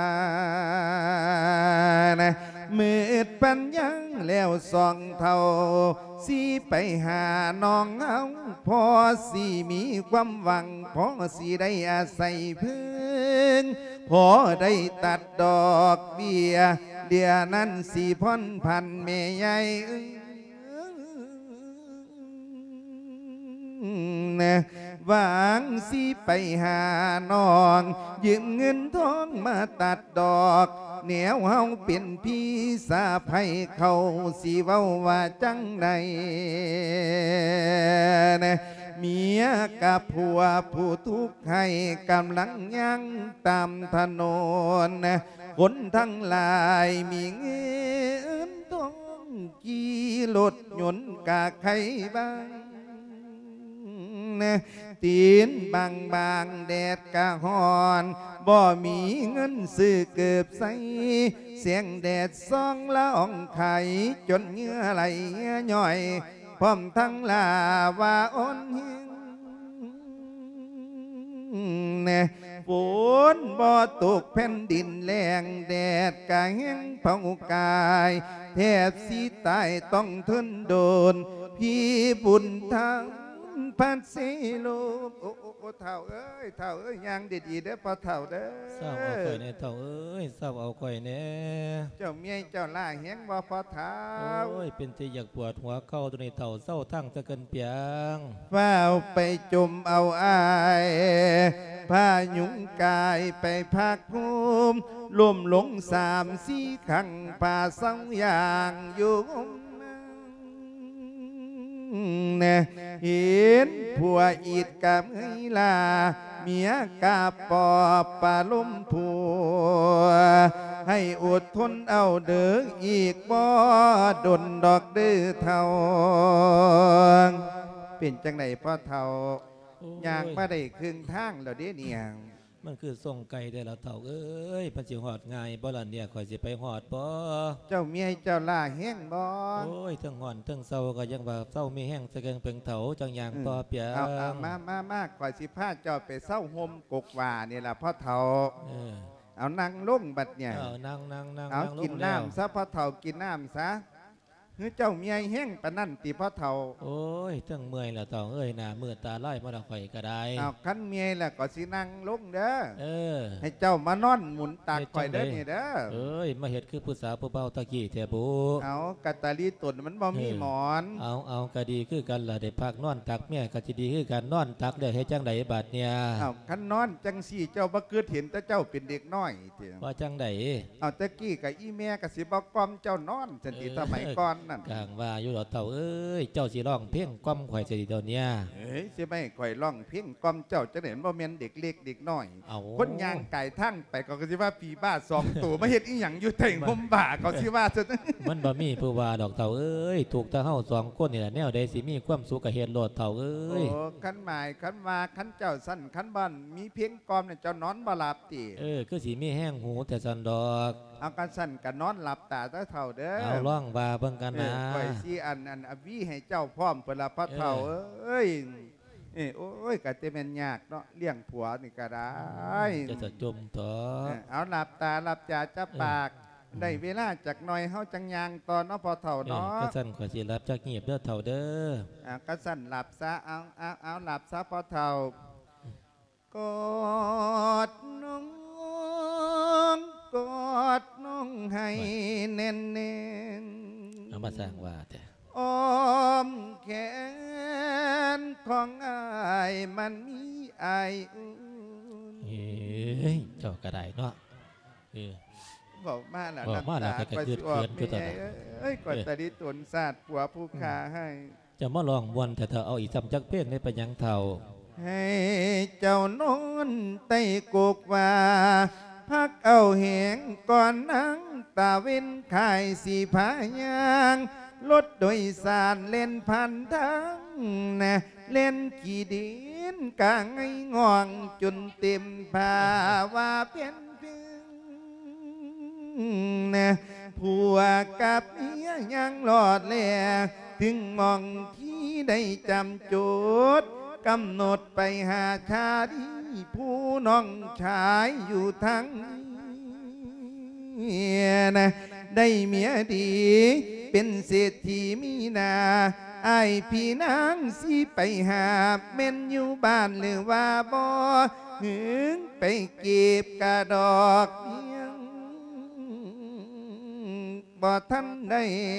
S2: นะมืดปัญญังแล้วส่องเท่าสิไปหาน้องเอาพอสิมีความหวังพอสิได้อาศัยพื้งพอได้ตัดดอกเบี้ยเดียนั้นสี่พ่อนพันเมยใหญ่หวังสิไปหาน้องยืมเงินทองมาตัดดอกแนวเฮาเป็นพี่สาไผเขาสิเว้าว่าจังใดเมียกับผัวผู้ทุกข์ให้กำลังยังตามถนนคนทั้งหลายมีเงินทองกี่รถยนต์กะใครบ้างตีนบางแดดกะหอนบ่มีเงินซื้อเกือบใสเสียงแดดซองละอ่องไข่จนเหงื่อไหลย่อยพร้อมทั้งลาว่าอ่อนเฮียงฝนบ่ตกแผ่นดินแรงแดดกะแห้งเผากายแทบสิตายต้องทนโดนพี่บุญทั้งพันสีลูกโอ้เท่าเอ้ยยังดีเด้อพอเท่าเด้อ
S3: เศร้าเอาข่อยในเท่าเอ้ยเศร้าเอาข่อยแน่
S2: เจ้าเมียเจ้าล่าแห้งบ่พอเท่า
S3: โอ้ยเป็นที่อยากปวดหัวเข้าตัวในเท่าเศร้าทั้งจะเกินเปียง
S2: ฝ้าวไปจมเอาอายผ้าหยุงกายไปพักภูมิล่มหลง3-4ขังป่าสองอย่างอยู่เห็นผัวอีดกับเฮลาเมียกาปอบปาลุ่มผัวให้อดทนเอาเด้ออีกบ่ดนดอกเด้อเท่าเป็นจังไหนพ่อเท่าย่างมาได้ครึ่งทางแล้วเด้เนี่ย
S3: มันคือส่งไก่ได้ละเท่าเอ้ยพันสิหอดง่ายบ่ล่ะเนี่ยข่อยสิไปหอดบ่
S2: เจ้าเมียเจ้าล่าแห้งบ่
S3: โอ้ยทั้งหอนทั้งเศร้าก็ยังว่าเศร้ามีแห้งสะเกิงเปิงเถาจังอย่างพอเปีย
S2: เอามาข่อยสิพาเจ้าไปเศร้าห่มกกว่านี่ล่ะพ่อเฒ่าเอานั่งลงบัดเนี่ย
S3: เอานั่ง
S2: เอากินน้ำซะพ่อเฒ่ากินน้ำซะเจ้าเมียแห้งปะนั่นตีพ่อเฒ่า
S3: โอ้ยทั้งเมื่อยแล้วต่อเอ้ยหน้ามือตาไล่มาละข่อยก็ได้
S2: เอาคันเมียแหละก็สินั่งลงเด้อให้เจ้ามานอนหมุนตากข่อยเด้อนี่เด้อ
S3: เอ้ยมาเห็ดคือผู้สาวผู้เบาตะกี้แถบุ
S2: เอากะตาลีตุ่นมันบ่มีหมอน
S3: เอาก็ดีคือกันล่ะได้พักนอนตักเมียก็จะดีคือกันนอนตักได้ให้จังไดบาดเนี่ย
S2: เอาคันนอนจังสี่เจ้าบ่เกิดเห็นแต่เจ้าเป็นเด็กน้อย
S3: ว่าจังได
S2: เอาตะกี้กับอีแม่ก็สิบ่กล่อมเจ้านอนจังสิสมัยก่อนนั่น
S3: ว่าอยู่หรอเต่าเอ้ยเจ้าสิร้องเพียงก้อมข่อยเสียดีเดียวเนี่ย
S2: สิไม่ข่อยร้องเพียงก้อมเจ้าจะเห็นว่าเมียนเด็กเล็กเด็กน้อยคนยางไก่ทั้งไปก็สิว่าปีบ้า2 ตัวไม่เห็นอีหยังอยู่แต่งผมบ่าก็สิว่า
S3: มันบ่มีผู้ว่าดอกเต่าเอ้ยถูกตาเฮา2 คนนี่แหละแนวใดสิมีความสุขกับเฮ็ดโลดเต่าเอ้ย
S2: ขันหมายขันว่าขันเจ้าสั้นขันบ้านมีเพียงก้อมเนี่ยเจ้านอนบ่หลับตี
S3: คือสีมีแห้งหูแต่สันดอก
S2: เอากันสั้นกันนอนหลับตาเท่าเด้อ
S3: เอาล่องบาเบิ่งกันนะ
S2: ข่อยสิอันวิให้เจ้าพร้อมเวลาพระเท่าเอ้ยโอ้ยกะเตมันยากเนาะเลี้ยงผัวนี่ก็ได้
S3: จะจมต่อ
S2: เอาหลับตาหลับจ่าจับปากได้เวลาจากหน่อยเฮาจังยางตอนเนาะพอเท่าเนาะ
S3: กระสันขอสิรับจากเงียบเด้อเท่าเด้
S2: อกระสันหลับซะเอาหลับซะพอเท่ากอดน้องให้แน่น
S3: เอามาสร้างว่าแต่
S2: อ้อมแขนของอายมันมีอายอุ่น
S3: เจ้ากระไดเนาะ
S2: บอกมาแล้ว
S3: ก็ยืดเกินคือตอน
S2: ก่อนแต่ดิตนศาสตร์ผัวผู้ขาให้
S3: จะมาลองวนแต่เธอเอาอีสำจักเพ่งในปัญญังเท่า
S2: ให้เจ้านอนใต้กกว่าพักเอาแหงก่อนนั่งตาเว้นขายสีพายางรถโดยสารเล่นพันทั้งนะเล่นขี่ดินกลางไอ้ง่องจนเต็มภาวะเพียนนะผัวกับเมียยังหลอดแลถึงมองที่ได้จำจุดกำหนดไปหาชาดีผู้น้องชายอยู่ทั้งนะได้เมียดีเป็นเศรษฐีมีนาไอ้พี่นางสิไปหาเม่นอยู่บ้านหรือว่าบ่หึงไปเก็บกระดอกเพียงบ่ทันได้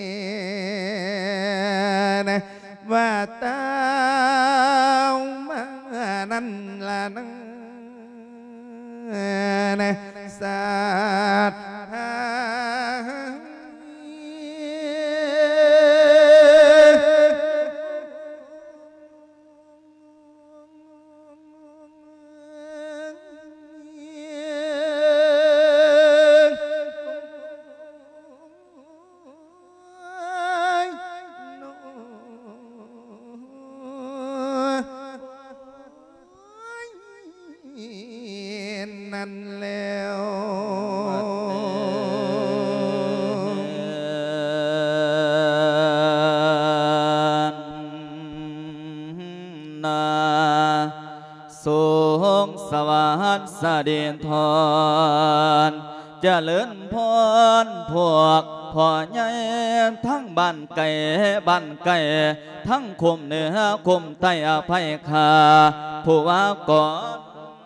S2: นะว่าตาวมานั่นละนะสาธานั่นแล้ว
S1: นาสูงสวัสดิ์เสด็จทอนเจริญพรพวกพ่อใหญ่ทั้งบ้านไก่ทั้งคุมเหนือคุมใต้อภัยคาผู้ว่าก่อน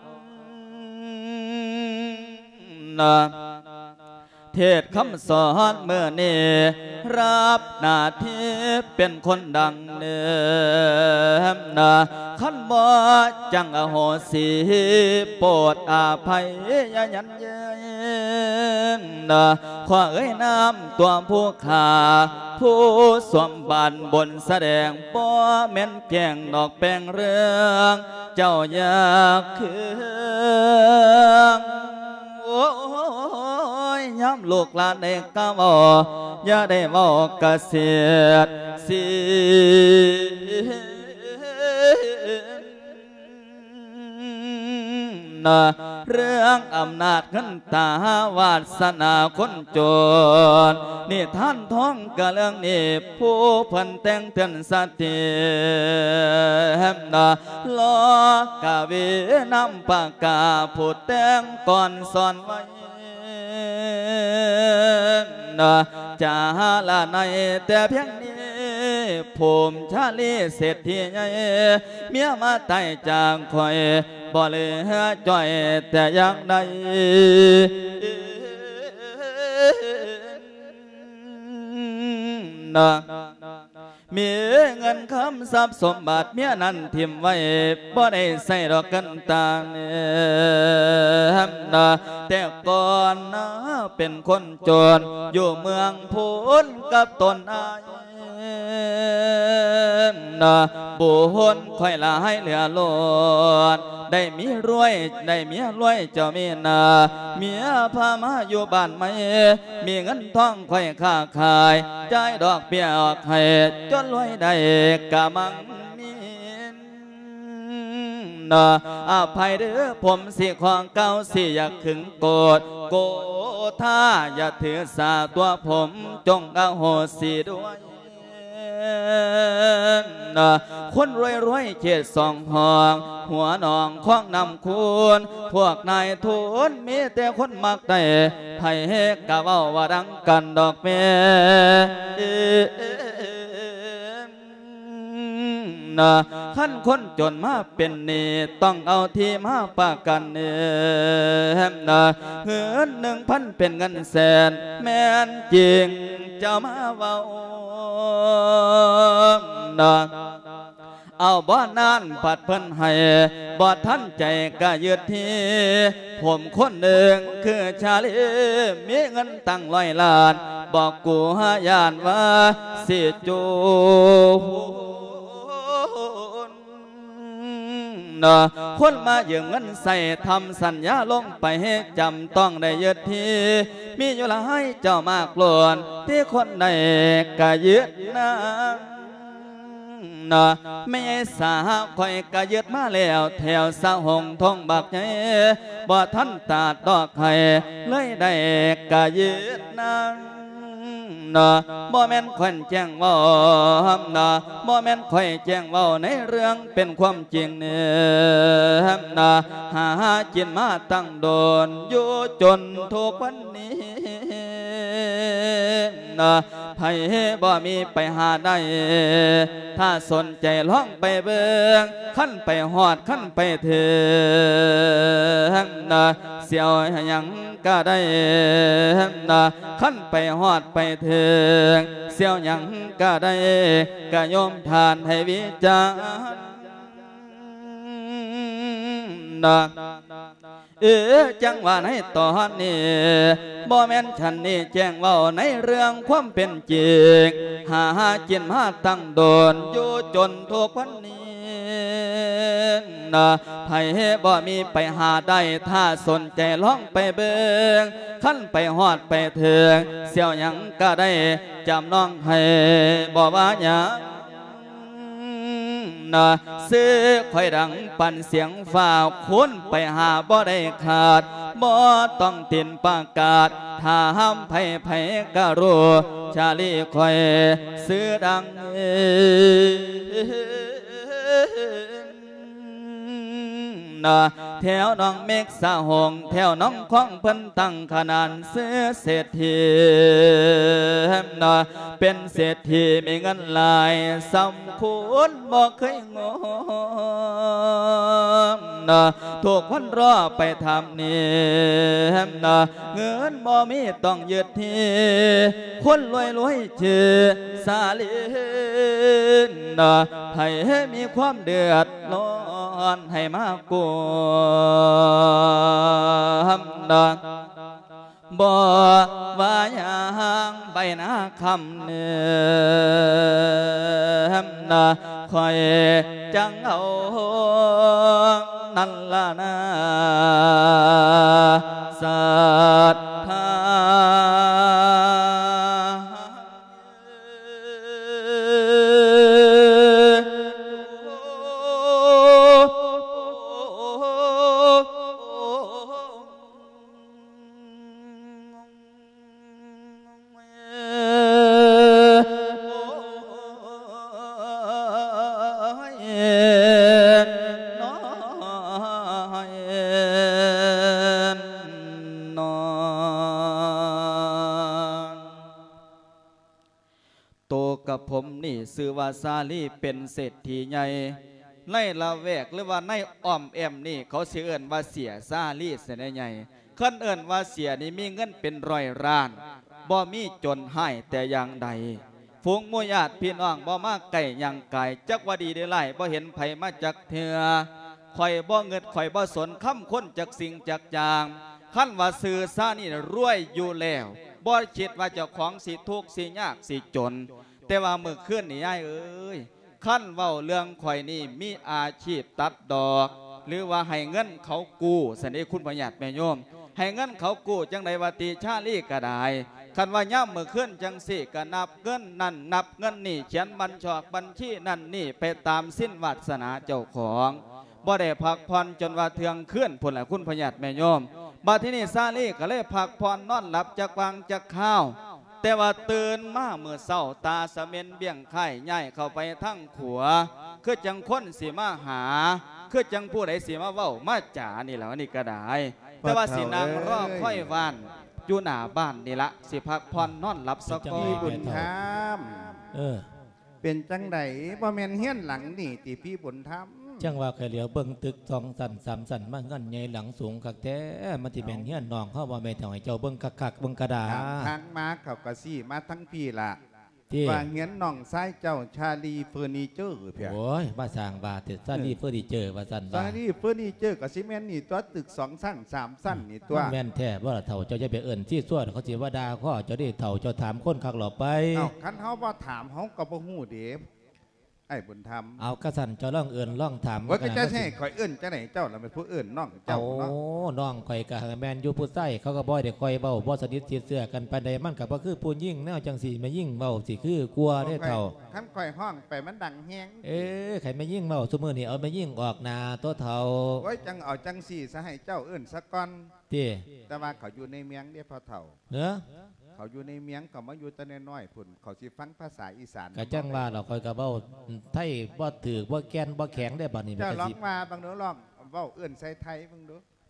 S1: เทศคำสอนเมื่อนี้รับหน้าที่เป็นคนดังเนิมนะขันบ่จังอโหสิโปรดอาภัยอย่ายันเยินนะขอเอ้ยน้ำตัวผู้ขาผู้สวมบานบนแสดงบ่แม่นแก่งดอกแปลงเรื่องเจ้าอยากคือโอ้ยย้ำลูกหลานเอกก็บอกอย่าได้บอกเกษตรสิเรื่องอำนาจเงินตาวาสนาคนจนนี่ท่านท้องกะเรื่องนี้ผู้พันแต่งเตือนสติล้อกะวีน้ำปากกาผู้แต่งก่อนสอนไว้จาละในแต่เพียงนี้ผมชาลีเศรษฐีใหญ่เมียมาไต่จางคอยบ่เลยจ่อยแต่ยังใดมีเงินคำทรัพย์สมบัติเมียนั้นทิมไว้บ่ได้ใส่ดอกกันตาแต่ก่อนนะเป็นคนจนอยู่เมืองพูนกับตนอายบุญค่อยละให้เหลือล้นได้มีรวยได้เมียรวยเจ้ามีนาเมียพามาอยู่บ้านไม่มีเงินทองค่อยค้าขายจ่ายดอกเบี้ยออกให้จนรวยได้กะมังมีอภัยเด้อผมสิของเก่าสิอยากขึงโกรธถ้าอย่าถือสาตัวผมจงอโหสิด้วยคนรวยเขตสองห้องหัวหนองคล้องนำคุณพวกนายทุนมีแต่คนมักได้ไผ่เฮกะเว้าว่าดังกันดอกเมขั้นคนจนมาเป็นนี่ต้องเอาที่มาปากกันเงิน1,000เป็นเงินแสนแม่นจริงจะมาเว้าเอาบ่นานผัดเพิ่นให้บ่ทันใจก็ยืดทีผมคนหนึ่งคือชาลีมีเงินตั้ง100 ล้านบอกกูหายานว่าสิจูคนมายืมเงินใส่ทำสัญญาลงไปให้จำต้องได้ยึดทีมีอยู่หลายเจ้ามากล้วนที่คนใดก็ยึดไม่สาคอยกะยึดมาแล้วแถวสะหงทองบักใหญ่บ่ทันตาดอกไข่เลยได้กะยึดบ่แม่นคนแจ้งเว้าบ่แม่นค่อยแจ้งเว้าในเรื่องเป็นความจริงหากินมาตั้งโดนอยู่จนทุกวันนี้ไผบ่มีไปหาได้ถ้าสนใจลองไปเบิ่งขั้นไปหอดขั้นไปถึงเสียวหยังก็ได้ขั้นไปหอดไปถึงเสียวหยังก็ได้ก็โยมทานให้วิจารจังว่าในตอนนี้บ่แม่นฉันนี่แจ้งเว้าในเรื่องความเป็นจริงหากินมาตั้งโดนอยู่จนทุกวันนี้ไผบ่มีไปหาได้ถ้าสนใจลองไปเบิ่งขั้นไปฮอดไปถึงเสี่ยวหยังก็ได้จำน้องให้บ่ว่าหยังซื้อค่อยดังปั่นเสียงฝ่าคุ้นไปหาบ่ได้ขาดบ่ต้องตินประกาศถ้าห้ามไผก็รู้ชาลีค่อยซื้อดังแถวน้องเมฆสะหงแถวน้องคล้องเพิ่นตั้งขนานเสื้อเศรษฐีเป็นเศรษฐีมีเงินหลายสำคุณบ่เคยงอถูกคนรอไปทำนี่เงินบ่มีต้องยึดที่คนรวยชื่อสาลินให้มีความเดือดร้อนให้มากกว่าบ่ว่าอย่างใบหน้าคำเนื้อคอยจังเอานั่นละนะสัทธากับผมนี่ซื้อว่าซาลีเป็นเศรษฐีใหญ่ในละแวกหรือว่าในอ้อมแอมนี่เขาเสื่อนว่าเสียซาลีเสียใหญ่ขั้นเอิ้นว่าเสียนี่มีเงินเป็นร้อยล้านบ่มีจนให้แต่อย่างใดฝูงหมู่ญาติพี่น้องบ่มาไก่ยังไก่จักว่าดีได้ไล่บ่เห็นไผมาจักเถื่อข่อยบ่เงินข่อยบ่สนคำคนจักสิ่งจักอย่างขั้นว่าซื้อซานี่รวยอยู่แล้วบ่คิดว่าเจ้าของสิทุกข์สิยากสิจนแต่ว่าเมื่อคืนนี่ยายเอ้ยขั้นเว้าเรื่องข่อยนี่มีอาชีพตัดดอกหรือว่าให้เงินเขากู้สันนิคุณประหยัดแม่โยมให้เงินเขากู้จังใดวาติชาลีก็ได้คันว่าย่ำเมื่อคืนจังสิก็นับเงินนั่นนับเงินนี่เขียนบัญชอกบัญชีนั่นนี่ไปตามสิ้นวาสนาเจ้าของบ่ได้พักผ่อนจนว่าเทืองเคลื่อนผลแหละคุณประหยัดแม่โยมบัดที่นี่ซาลีก็เลยพักผ่อนนอนหลับจากวางจากข้าวแต่ว่าตื่นมาเมื่อเศร้าตาสะเม็นเบี่ยงไข่ย่ายเข้าไปทั้งขัวคือจังคนสีมาหาคือจังผู้ใดสีมาเว้ามาจ่านี่แหละนี่ก็ได้แต่ว่าสีนางรอค่อยวานอยู่หน้าบ้านนี่ละสิพักผ่อนนอนหลับสักก่อน
S2: บุญธรรมเป็นจังไดบ่แม่นเฮียนหลังนี่ติพี่บุญธรรม
S3: จังว่าใครเหลียวเบิ่งตึกสองสั่นสามสั่นมันเงินใหญ่หลังสูงคักแท้มันที่เป็นเฮียนน้องเข้าว่าแม่ถอยเจ้าเบิ่งคักเบิ่งกระดาษ
S2: ทางมาเขากระซี่มาทั้งพี่ละว่าเฮียนน้องซ้ายเจ้าชาลีเฟอร์นิเจอร์เพีย
S3: โอ้ยมาสร้างบาทชาลีเฟอร์นิเจอร์ว่าสั่น
S2: ชาลีเฟอร์นิเจอร์กับซีเมนต์นี่ตัวตึก2 สั้น3 สั้นนี่ตัว
S3: แม่นแท้ว่าเถ่าเจ้าจะไปเอิ้นที่ส่วนเขาสิว่าดาข้อเจ้าได้เถ่าเจ้าถามคนคักหลอไป
S2: คันเขาว่าถามเขาก็บ่ฮู้เด้ไอ้บุญธรรม
S3: เอากระสันเจ้าล่องเอิญล่องถาม
S2: ว่าก็จะให้ข่อยเอิญจะไหนเจ้าเราเป็นผู้เอิญน้องเจ้า
S3: เนาะน้องข่อยกับแมนยูผู้ใส่เขาก็บ่อยเด็กข่อยเบาบ่สนิทเสื้อกันไปใดมันกับว่าคือปูนยิ่งแนวจังสีมายิ่งเบาสิคือกลัวได้เท่า
S2: ขั้นข่อยห้องไปมันดังแห้ง
S3: ใครมายิ่งเบาสมือนี่เอามายิ่งออกนาตัวเท่า
S2: ไว้จังเอาจังสีซะให้เจ้าเอิญสักก้อนแต่ว่าเขาอยู่ในเมียงเดียพอเท่า
S3: เนื้อ
S2: เขาอยู่ในเมียงเขามาอยู่แต่น้อยๆพุ่นเขาสิฟังภาษาอีสาน
S3: กะจังว่าเราคอยกะเบ้าไทยบ่ถือบ่แกนบ่แข็งได้บัดนี้
S2: เจ้าร้องมาบางเด้อร้องเบ้าเอื้อนใส่ไทยบางเด้อ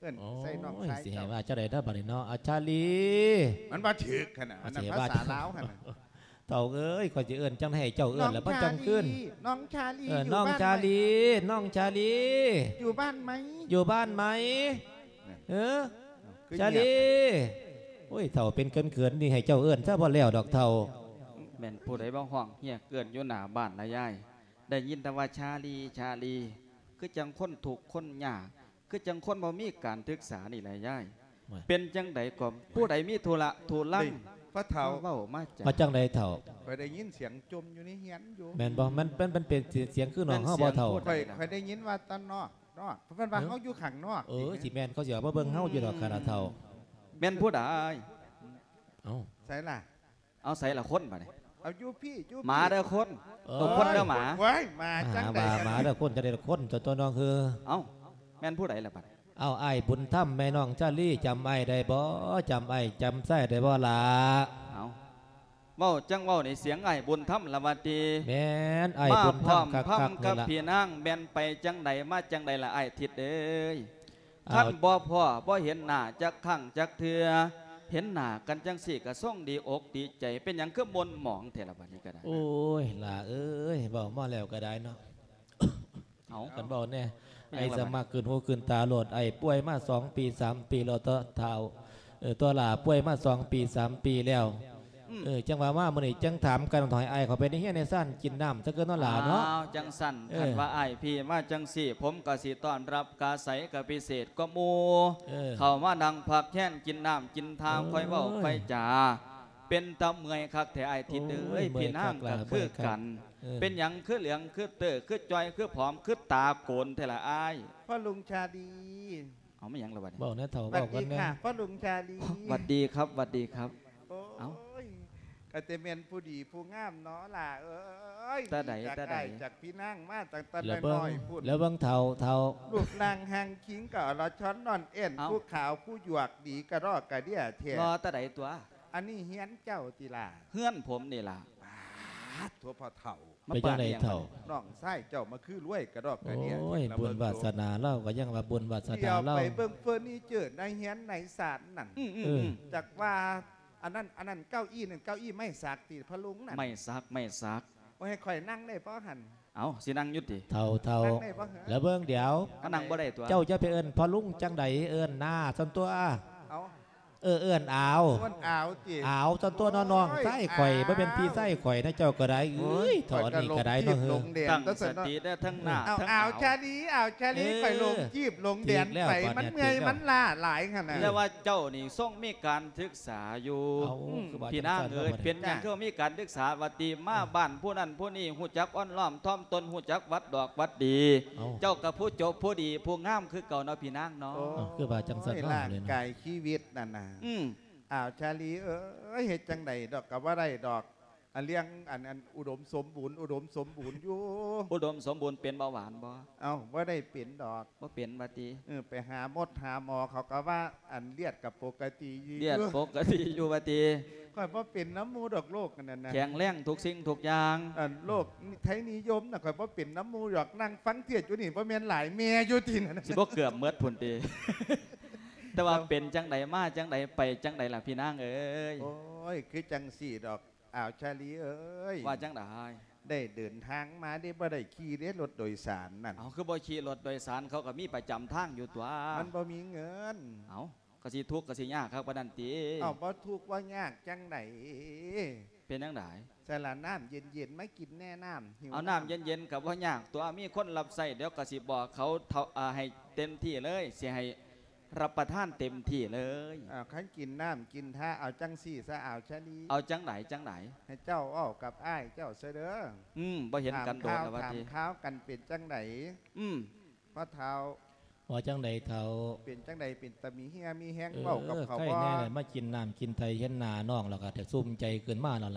S2: เอิ้น
S3: โอ้
S2: ใส่น้อง
S3: ย
S2: ชาย
S3: สิให้
S2: เจ้า
S3: ว่าเจ้าใดได้บัดนี้เนาะอาชาลี
S2: มันบ่ถึกขนาดนั้น
S3: สิให้
S2: ภา
S3: ว่า
S2: ษาลาวขนาด
S3: เต่าเอ้ยข่อยสิเอิ้นจังให้เจ้าเอิ้นแล้วมันจังขึ้น
S2: น้องชาลี
S3: น้องชาลีน้องชาลี
S2: อยู่บ้านไหม
S3: อยู่บ้านไหมเออ
S2: คือ
S3: ชา
S2: เงียบ
S3: ลีโอ้ยเต่าเป็นเขินๆนี่ให้เจ้าเอิ้นซะบ่แล้วดอกเต่า
S1: แม่นผู้ใดบ้างห้องเฮียเกินอยู่หน้าบ้านละยายได้ยินแต่ว่าชาลีชาลีคือจังคนถูกข์คนยากคือจังคนบ่มีการศึกษานี่แหละยายเป็นจังใดก็ผู้ใดมีธุระทุลัง
S2: พระเฒ่า
S1: เว้ามาจ้ะ
S3: มาจังใดเต่า
S2: คอยได้ยินเสียงจมอยู่ในเฮียนอยู่
S3: แม่นบ่มันเป็นเสียงคือน้องเฮาบ่เต่า
S2: คอยได้ยินว่าตอนนอกเพราะว่าเขาอยู่ข้างนอก
S3: สิแม่นเขาสิเอามาเบิ่งเฮาอยู่ดอกคาราเต่า
S1: แม่นผู้ใด
S3: เอ้า
S2: ใส่ล่ะ
S1: เอาใส่ละคนมาเนี่ย
S2: เอาอยู่พี่อยู่พี่
S1: หมาเด้อคนตัวคนเด้อหมา
S2: ไว้มาจัง
S3: หา
S2: ได๋
S3: หมาเด้อคนจะได้คนตัวน้องคือ
S1: เอาแม่นผู้ใดละบัด
S3: เอาไอ้บุญถ้ำแม่น้องชาลี่จำไอ้ได้บ่จำไอ้จำไส้ได้บ่ล่ะ
S1: เอาเว้าจังเว้าในเสียงไอ้บุญธรรมละวัดดี
S3: แม่นไอ้
S1: มา
S3: บุญ
S1: พร้อม
S3: ถ้ำ
S1: พร้อ
S3: คั
S1: ม
S3: กๆ
S1: กั
S3: นี่
S1: บ
S3: ล่ะ
S1: พี่นางแม่นไปจังใดมาจังใดละไอ้ทิดเอ้ย
S3: เอา
S1: ท่านบ่พ่อบ่เห็นหน้าจักครั้งจักเทือเห็นหน้ากันจังสี่ก็ส่งดีอกดีใจเป็นหยังคือมนหมองเทละบัดนี้ก็ได้
S3: โอ้ยล่ะเอ้ยเบามาแล้วก็ได้เนาะ
S1: เอา
S3: กันเบาแน่
S1: เป็นหยัง
S3: ไอ้
S1: ล่ะ
S3: สมัครขึ้นหูขึ้นตาโหลดไอ้ป่วยมา2 ปี 3 ปีแล้วตัวเท้าตัวหล่าป่วยมา2 ปี 3 ปีแล้วจังว่ามามื้อนี้จังถามกันถอยไอ้เขาไปในเฮียในซ่านกินน้ำซะเกินเนาะหล่าเนาะ
S1: อ้วจังสั่น
S3: เออ
S1: คันว่าไอ้พี่มาจังสี่ ผมก็สิต้อนรับกาใสกับพิเศษก็หมู เข้ามาดังผักแค้นกินน้ำกินทางค่อยเว้าค่อยจ่าเป็นตาเมื่อยคักแท้ไอ้ทิดเอ้ยพี่นางก็คือกัน เป็นหยังคือเหลืองคือเตอคือจอยคือผอมคือตาโกนเทละอ้าย
S2: พ่อลุงชาลี
S1: เอาไม่หยังละบัดนี้
S3: เบาแน่เถ่า
S2: สวั
S3: เบา
S2: ส
S3: กั
S2: ดี
S3: นแน่
S2: ค่ะพ่อลุงชาลี
S1: หวัดดีครับหวัดดีครับ
S2: โอ้
S1: เอ้า
S2: ยกะเตเมนผู้ดีผู้งามเนาะล่ะเอ้ย
S1: ตาใด
S2: จาก
S1: ตาใด
S2: อ้จากพี่นั่งมาตั้งแต่
S3: แล้วเบิ่ง
S2: น้อยๆพูด
S3: แล้วเบิ่งเถ่า
S2: ลูกนางหางคิงกับเราช้อนนอนเอ็น
S1: เอ้า
S2: ผู้ขาวผู้หยวกดีกระรอกกระเดียเทีย
S1: รอตาใดตัว
S2: อันนี้เฮียนเจ้าติล่ะ
S1: เฮือนผมนี่ล่ะ
S2: ทั่วพ่อเถ่า
S3: ไปจังไดเถ่า
S2: น้องไส้เจ้ามาคือรวยกระรอกกระเดีย
S3: โอ้ย
S2: แล้ว
S3: บุญวาสนาเล่าก็ยังว่าบุญวาส
S2: เดี๋
S3: นา
S2: ยว
S3: เล่า
S2: ไปเบิ่งเฟอร์นิเจอร์ในเฮียนในศาลนั่น จากว่าอันนั้นเก้าอี้นั่นเก้าอี้ไม่สักติพะลุงนั่น
S1: ไม่ซักไม่ซัก
S2: ว่าให้ข่อยนั่งได้ป้อหัน
S1: เอาสินั่งอยุติ
S3: เท่า
S2: นั่งได้ป้อเหรอ
S3: แล้วเบิ่งเดี๋ยว
S1: ก็นั่งบ่ได้ตัว
S3: เจ้าจะไปเอิ้นพอลุงจังใดเอิ้นหน้าสันตัว
S2: เอา
S3: เอิ้นอาว
S2: มันอ้าวจี
S3: อาวสันตัวน้องๆไส้ข่อยบ่เป็นพี่ไส้ข่อยนะเจ้าก็ได้เอ้ยถอนนี่ก็ได้เนาะเฮ้
S2: ล
S3: ย
S2: งเดียน
S1: ตั้ง
S2: ตั้ง
S1: ส
S2: แต่
S1: ติได้ทั้งหน้า
S2: เอา
S1: ทั้ง
S2: อ้าว
S1: ขาว
S2: ชาลีอ้าวชาลี
S3: เออ
S2: ข่อยลงจีบลงเดียน
S3: ถีบแล้ว
S2: ไป
S3: ก่อน
S2: มัน
S3: เนี่ย
S2: เงย
S3: ถีบแล้ว
S2: มันล่าหลายขนาด
S1: แต่ว่าเจ้านี่ทรงมีการศึกษาอยู่
S3: เอาคือว่า
S1: พี่นาง
S3: จังซั่น
S1: เอ๋ย
S3: บ่ได้
S1: เป็นอย่างที่มีการศึกษาวัดดีมาบ้านผู้นั้นผู้นี้หูจักอ้อนล้อมท่อมตนหูจักวัดดอกวัดดี
S3: เอา
S1: เจ้ากับผู้จบผู้ดีผู้งามคือเก่าเนาะพี่นางเนาะ
S2: โอ้
S3: คือว่าจังซั่น
S2: ย
S3: เนาะ
S2: ร่าง
S3: เลยเนาะ
S2: กายชีวิตนั่นน่ะ
S1: อืม
S2: อ้าวชาลีเอ้ยเฮ็ดจังใดดอกกับว่าได้ดอกอันเลี้ยงอันอุดมสมบูรณ์อยู่
S1: อุดมสมบูรณ์เป็นเบาหวานบ่
S2: เอ้าว่าได้เป็นดอก
S1: บ่เป็นวัดดี
S2: ไปหาหมดหาหมอเขาก็ว่าอันเลียดกับปกติอยู่
S1: เลียดปกติอยู่วัดดี
S2: ค่อยว่าเป็นน้ำมูดอกโลกกันนั่นนะ
S1: แข็งแรงทุกสิ่งทุกอย่าง
S2: อันโลกไทยนิยมนะค่อยว่าเป็นน้ำมูดอกนั่งฟังเทียดอยู่นี่ว่าแม่นหลายเมียอยู่ที่นั่น
S1: สิบ่เกือบเมิดพุ่นติ แต่ว่าเป็นจังใดมาจังใดไปจังใดล่ะพี่นางเอ้ย
S2: โอ้ยคือจังสี่ดอกอ้าวชาลีเอ้ย
S1: ว่าจังใด
S2: ได้เดินทางมาได้บ่ได้ขี่เด้รถโดยสารนั่น
S1: เอาคือบ่ขี่รถโดยสารเขาก็มีประจำทางอยู่ตัว
S2: มันบ่มีเงิน
S1: เอาก็สิทุกข์ก็สิยากครับปานนั้นติ
S2: เอาบ่ทุกข์ว่ายากจังไหน
S1: เป็นจังได
S2: สละน้ำเย็นๆไม่กินแน่น้ำหิว
S1: เอาน้ำเย็นๆกับว่ายากตัวมีคนรับใส่เดี๋ยวก็สิบอกเขาให้เต็มที่เลยสิให้รับประทานเต็มที่เลย
S2: ขันกินน้ำกินท่าเอาจังสี่ซะเอาชาลี
S1: เอาจังไหนจังไหน
S2: ให้เจ้าอ้อกับอ้ายเจ้าเสด้อ
S1: บ่เห็นกันโดนแล้วว่า
S2: ถาม
S1: ที
S2: ข้าวกันเป็นจังไหน
S1: อืม
S2: พระเท้า
S3: ว่าจังใดเท่า
S2: เป็นจังไหนเป็นตะมีเฮียมีแห้ง
S3: เอ
S2: เบากับ
S3: อ
S2: เขา
S3: ใคร
S2: ว่า
S3: แน่เลยมากินน้ำกินไทยเห็นหน้าน้องแล้วก็แต่ซุ่มใจเกินมาแล้วล่ะ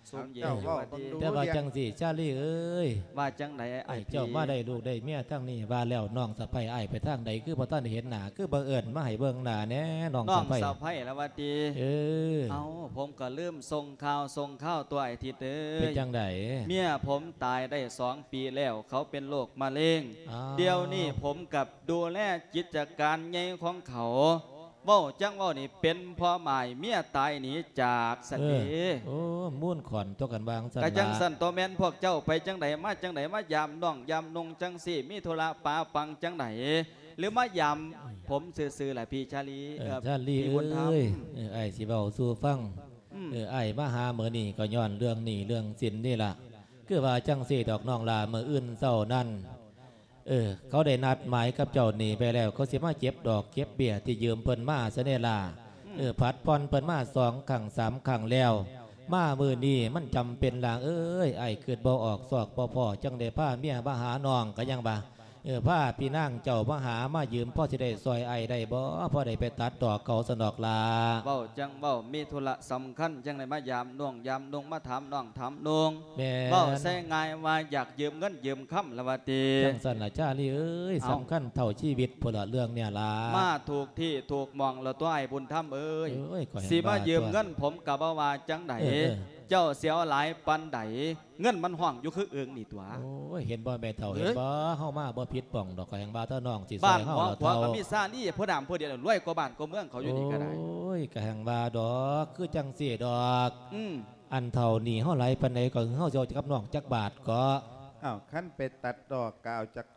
S1: ซุ่มเย็น
S2: เจ้า
S1: อยู่
S2: เว้า
S1: ว่า
S2: เบิ่ง
S1: ดี
S2: ดู
S3: แต่ว่าจังสิชาลีเอ้ย
S1: ว่าจังไหนไอ้
S3: ไอ้
S1: พี่
S3: เจ้ามาได้ลูกได้เมียทั้งนี้ว่าแล้วน้องสะใภ้อ้ายไปทางใดคือบ่ทันได้เห็นหน้าคือบังเอิญมาให้เบิ่งหน้าแหน่น้อง
S1: น้อ
S3: สะ
S1: ง
S3: ใภ้
S1: สาวไผ่แล้วว่าดี
S3: เออ
S1: เอาผมก็ลืมส่งข้าวตัวไอ้ทิดเอ้
S3: เป็น
S1: ย
S3: จังได
S1: เมียผมตายได้2 ปีแล้วเขาเป็นโรคมะเร็ง
S3: อ้าว
S1: เดี๋ยวนี้ผมกับดูแลกิจการใหญ่ของเขาเว้าจังเว้านี่เป็นพ่อหมายเมียตายหนีจากส
S3: เอ
S1: ติ
S3: อโอ้มุ่นขอนตัวกันวางสัน
S1: กะจัง
S3: ละ
S1: สันตัวแม่นพวกเจ้าไปจังไดมาจังไดมายามน้องยามนงจังสี่มีธุระปาปังจังไดหรือมายามผมซื่อๆแหละพี่ชาลี
S3: ชาลี
S1: พี่บุญธรรม
S3: เอ้ยไอ้สิเว้าสู่ฟัง
S1: อืม
S3: ไอ้มาหามื้อนี้ก็ย้อนเรื่องนี้เรื่องสินนี่ล่ะคือว่าจังสิดอกน้องลามื้ออื่นเช้านั้นเขาได้นัดหมายกับเจ้านี่ไปแล้วเขาสิมาเก็บดอกเก็บเบี้ยที่ยืมเพิ่นมาซะแน่ล่ะผัดผ่อนเพิ่นมา2 ครั้ง 3 ครั้งแล้ว มามื้อนี้มันจำเป็นล่ะเอ้ยไอ้คิดบ่ออกซอกบ่พอจังได้พาเมียมาหาน้องก็ยังบ่าพาพี่นางเจ้ามาหามายืมพ่อสิได้ซอยไอ้ได้บ่พ่อได้ไปตัดดอกเขาสนอกลา
S1: เว้าจังเว้ามีธุระสำคัญจังไดมายามน้องยามนงมาถามน้องถามนง
S3: แม่
S1: เว้าใส่ง่ายว่าอยากยืมเงินยืมคำละว่าติ
S3: จังสันล่ะจ้าลีเอ้ย
S1: เอา
S3: สำคัญเท่าชีวิตพนละเรื่องเนี่ยล่ะ
S1: มาถูกที่ถูกมองแล้วตัวไอ้บุญธรรมเอ้ย
S3: เอ้ยขอให้
S1: สิมา
S3: บ้
S1: ยืม
S3: ตัว
S1: เงินผมกับว่าจังได
S3: เออ
S1: เจ้าเสียวหลายปันไดเงินมันห่วงอยู่คือเอืองนี่ตัว
S3: โอ้ยเห็นบ่แม่เท่า
S1: เอ้ย
S3: เห็นบ่เฮามาบ่ผิดป่องดอกก็แห่งบ้าเท่าน้องสิซ
S1: บ้า
S3: อน ยเฮา
S1: หัว
S3: ละ
S1: หัว
S3: เท่า
S1: ก็มีซานี่ผู้ดำผู้เดียวรวยกว่าบ้านกว่าเมืองเขาอยู่นี่ก็ได้
S3: โอ้ยก็แห่งบ้าดอกคือจังสิดอก
S1: อืม
S3: อันเท่านี่เฮาไหลปานใดก็เฮาสิเอากับน้องจักบาทก็
S2: อ้าวขั้นไปตัดดอกกาวจาก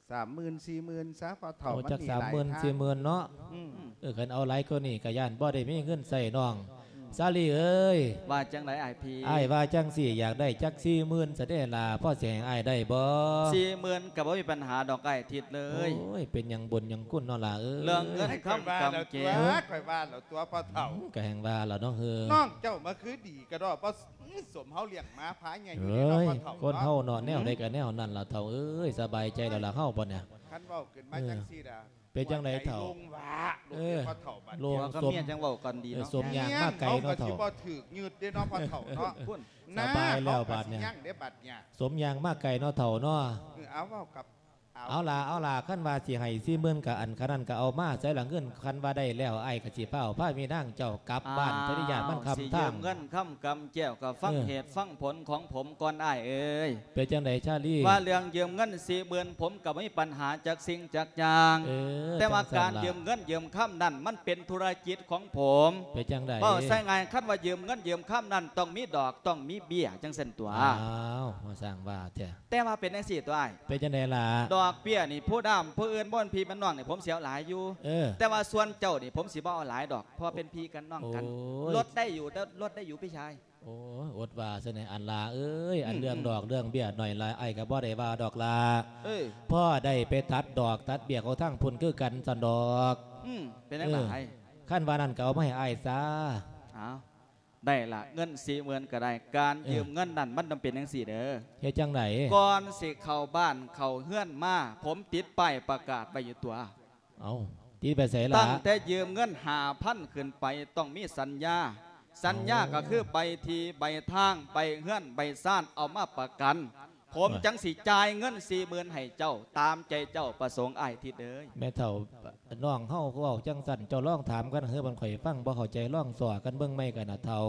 S2: 30,000 40,000ซะพอเถ่า
S3: เอา
S2: มัน
S3: จัก
S2: มีหลายทาง
S3: 30,000 40,000เนาะ
S2: อืม
S3: คันเอาไหลก็นี่ก็ย่านบ่ได้มีเงินใส่น้องซาลีเอ้ย
S1: ว่าจังไดไอพี
S3: อ้ายว่าจังสิอยากได้จัก40,000ซะเด้ล่ะพ่อสิให้อ้ายได้บ่
S1: 40,000กับว่ามีปัญหาดอกไก่ทิดเลย
S3: โอ้ยเป็นหยังบนหยังกุ้นเนาะล่ะเอ้ย
S1: เรื่องเงิน
S2: ให้ข่อยบ้านแล้วตัวข่อยบ้านแล้วตัวพอเถ่า
S3: ก็แห่งว่าล่ะเนาะเฮ้อ
S2: น้องเจ้ามาคือดีกระดอกเพราะสมเฮาเลี้ยงม้าพายไงอยู่
S3: เอ้
S2: นี่เนาะ
S3: ย
S2: พอเถ่า
S3: คนเฮาเนาะแนวใดก็แนวนั้นล่ะเฒ่าเอ้ยสบายใจแล้วล่ะเฮาบ่เนี่ย
S2: คันเว้าขึ้นมาจังซี่ดา
S3: เป็นจังไดเถ่า
S2: ลงว่าลงเรียกพอเถ่าบัด
S3: ลง
S1: ก็เมียจังเว้ากันดีเนาะ
S3: สมยางมากไกลเนาะ
S2: เขาก็สิ
S3: เถ่า
S2: บ่ถูกยืดเด้เนาะพอเถ่าเนาะ
S1: พุ่น
S3: สบายแล้วบาดเนี่ย
S2: ย่างเด้บัดเนี่ย
S3: สมยางมากไกลเนาะเฒ่าเนาะ
S2: เอาเว้ากับ
S3: เอาล่ะคันว่าสิให้40,000ก็อันคันนั้นก็เอามาใส่หลังเงินคันว่าได้แล้วอ้ายก็สิพาพามีนางเจ้ากลับบ้านปริญาตมันคำ
S1: สิ
S3: ทา
S1: ยื
S3: ง
S1: มเงินคำกำแก้วกับฟังเหตุฟังผลของผมก่อนอ้ายเอ้ย
S3: เป็นจังไดชาลี
S1: ว่าเรื่องยืมเงิน40,000ผมกับไม่มีปัญหาจากสิ่งจากอย่าง
S3: เออ
S1: แต่ว่า
S3: จังซั่น
S1: การ
S3: ล่ะ
S1: ยืมเงินยืมคำนั้นมันเป็นธุรกิจของผม
S3: เป็นจังได
S1: เป้าใส่ไงายคันว่ายืมเงินยืมคำนั้นต้องมีดอกต้องมีเบี้ยจังเส้นตัว
S3: อ้าวมาสร้างว่าแท้
S1: แต่ว่าเป็นจังสี่ตัวไอ้าย
S3: เป็นจังไดล่ะ
S1: ดอกเบี้ยนี่ผู้ดำผู้อื่นบ่นพี่มันน้องนี่ผมเสียหลายอยู่
S3: เออ
S1: แต่ว่าส่วนเจ้านี่ผมสิบ่เอาหลายดอกเพราะเป็นพี่กันน้องกัน
S3: โอ้ย
S1: ลดได้อยู่แต่ลดได้อยู่พี่ชาย
S3: โอ้ยอดว่าซะในอันลาเอ้ยอันเรื่องดอกเรื่องเบี้ยหน่อยละไอ้กับบ่ได้ว่าดอกลา
S1: เอ้ย
S3: พ่อได้ไปตัดดอกตัดเบี้ยเขาทั้งพุ่นคือกันสันดอก
S1: เป็นจังไง
S3: ขั้นว่านั้นก็เอามาให้ไอ้ซะ
S1: เอาได้ละเงิน40,000ก็ได้การยืมเงินนั่นมันจำเป็นจังสี่เด้อ
S3: เฮ็ดจังได
S1: ก่อนสิเข้าบ้านเข้าเฮือนมาผมติดป้ายประกาศไว้อยู่ตัว
S3: เอาตีไปใส่ละ
S1: ตั้งแต่ยืมเงิน5,000ขึ้นไปต้องมีสัญญา สัญญาก็คือใบทีใบทางใบเฮือนใบซ่านเอามาประกัน ผมจังสิจ่ายเงิน40,000ให้เจ้าตามใจเจ้าประสงค์อ้ายทิดเอ้ย
S3: แม่เฒ่าน้องเฮาเว้าจังสั่นเจ้าลองถามกันเฮ้อมันข่อยฟังบ่เข้าใจลองสอกันเบิ่งไม่กันน่ะเฒ่า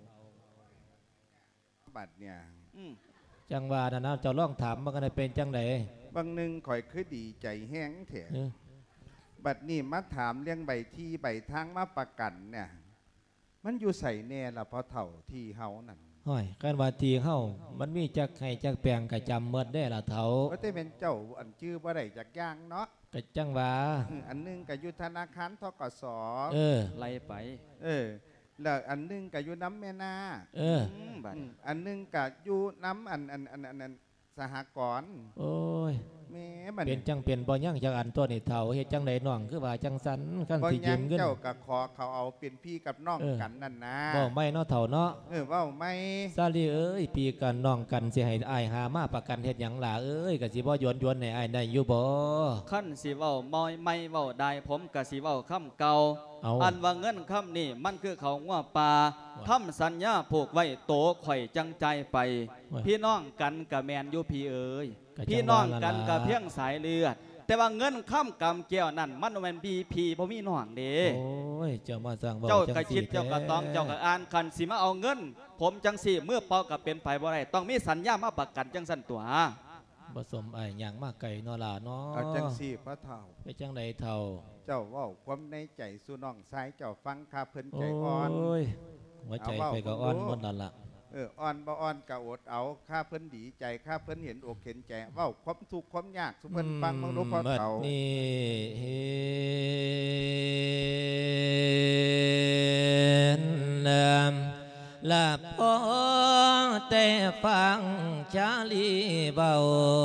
S2: บัดเนี่ย
S1: อืม
S3: จังว่านั่นนะเจ้าลองถามมันกันเป็นจังได
S2: บางหนึงข่อยคือดีใจแห้งแท้
S3: เออ
S2: บัดนี้มาถามเรื่องใบที่ใบทางมาประกันเนี่ยมันอยู่ใส่แน่ละพอเถ่าที่เฮานั่น
S3: ห้อยกันว่าทีเฮามันมีจักให้จักแปลงก็จำเมิดได้ล่ะเฒ่า
S2: ว่าแต่เป็นเจ้าอันชื่อว่าได้จากย่างเนาะ
S3: ก็จังว่า
S2: อันหนึงก็อยู่ธนาคารทกส
S3: เออ
S1: ไล่ไป
S2: แล้วอันหนึงก็อยู่น้ำแม่นา
S3: เออ
S1: บัด
S2: อันหนึงก็อยู่น้ำอันสหกรณ์
S3: โอ้ย
S2: แม่มัน
S3: เป็นจังเป็นบ่ยั่งจังอันตัวนี่เฒ่าเฮ็ดจังไดน้องคือว่าจังสันขั้น
S2: บ่
S3: สิยื
S2: ยัง
S3: มเงิน
S2: เจ้ากับขอเขาเอาเป็นพี่กับน้องกันนั่นนะ
S3: บ่ไม่เนาะเฒ่าเนาะ
S2: เว้าไม่
S3: ซาลีเอ้ยปีกันน้องกันสิให้อ้ายหามาประกันเฮ็ดหยังล่ะเอ้ยก็สิบ่ย้อนให้อ้ายได้อยู่บ่
S1: ขั้นสิเว้าม้อยไม่เว้าได้ผมกะสิเว้าคำเก่า
S3: เอา
S1: อันว่าเงินคำนี่มันคือเขางัวปลาทำสัญญาผูกไว้โตข่อยจังใจไป พี่น้องกันกะแมนอยู่พี่เอ๋ยพี่น้องกันกะเพียงสายเลือดแต่ว่าเงินค้ำกำแก้วนั่นมันแม่นพี่บ่มีน้องเด้
S3: โอ้ยเจ้ามาสร้างเว้า
S1: เจ้า
S3: จั
S1: กะ
S3: ง
S1: คิ
S3: ซี่
S1: ดเจ้ากะตองเจ้ากะอ่านคันสิมาเอาเงิน ผมจังสิเมื่อเปากับเป็นไผบ่ได้ต้องมีสัญญามาประกันจังสั่นตัว
S3: บ่สมอ้ายหยังมาไกลเนาะล่ะเนาะ
S2: เอาจังสี่พระเฒ่า
S3: ไปจังไดเฒ่า
S2: เจ้าเว้าความในใจสู่น้องชายเจ้าฟังข้าเพิ่น
S3: โอ
S2: ใจอ่อน้
S3: ยหัวใจไปก็อ่อนหมดนั่นล่ะ
S2: อ่อนบ่อ่อนกะอดเอาข้าเพิ่นดีใจข้าเพิ่นเห็นอกเห็นใจเว้าความทุกข์ความยากสุเพิ่นฟังมั่งดูพอเฒ่า
S3: บัดนี้เห็นลาพอแต่ฟังชาลีเบา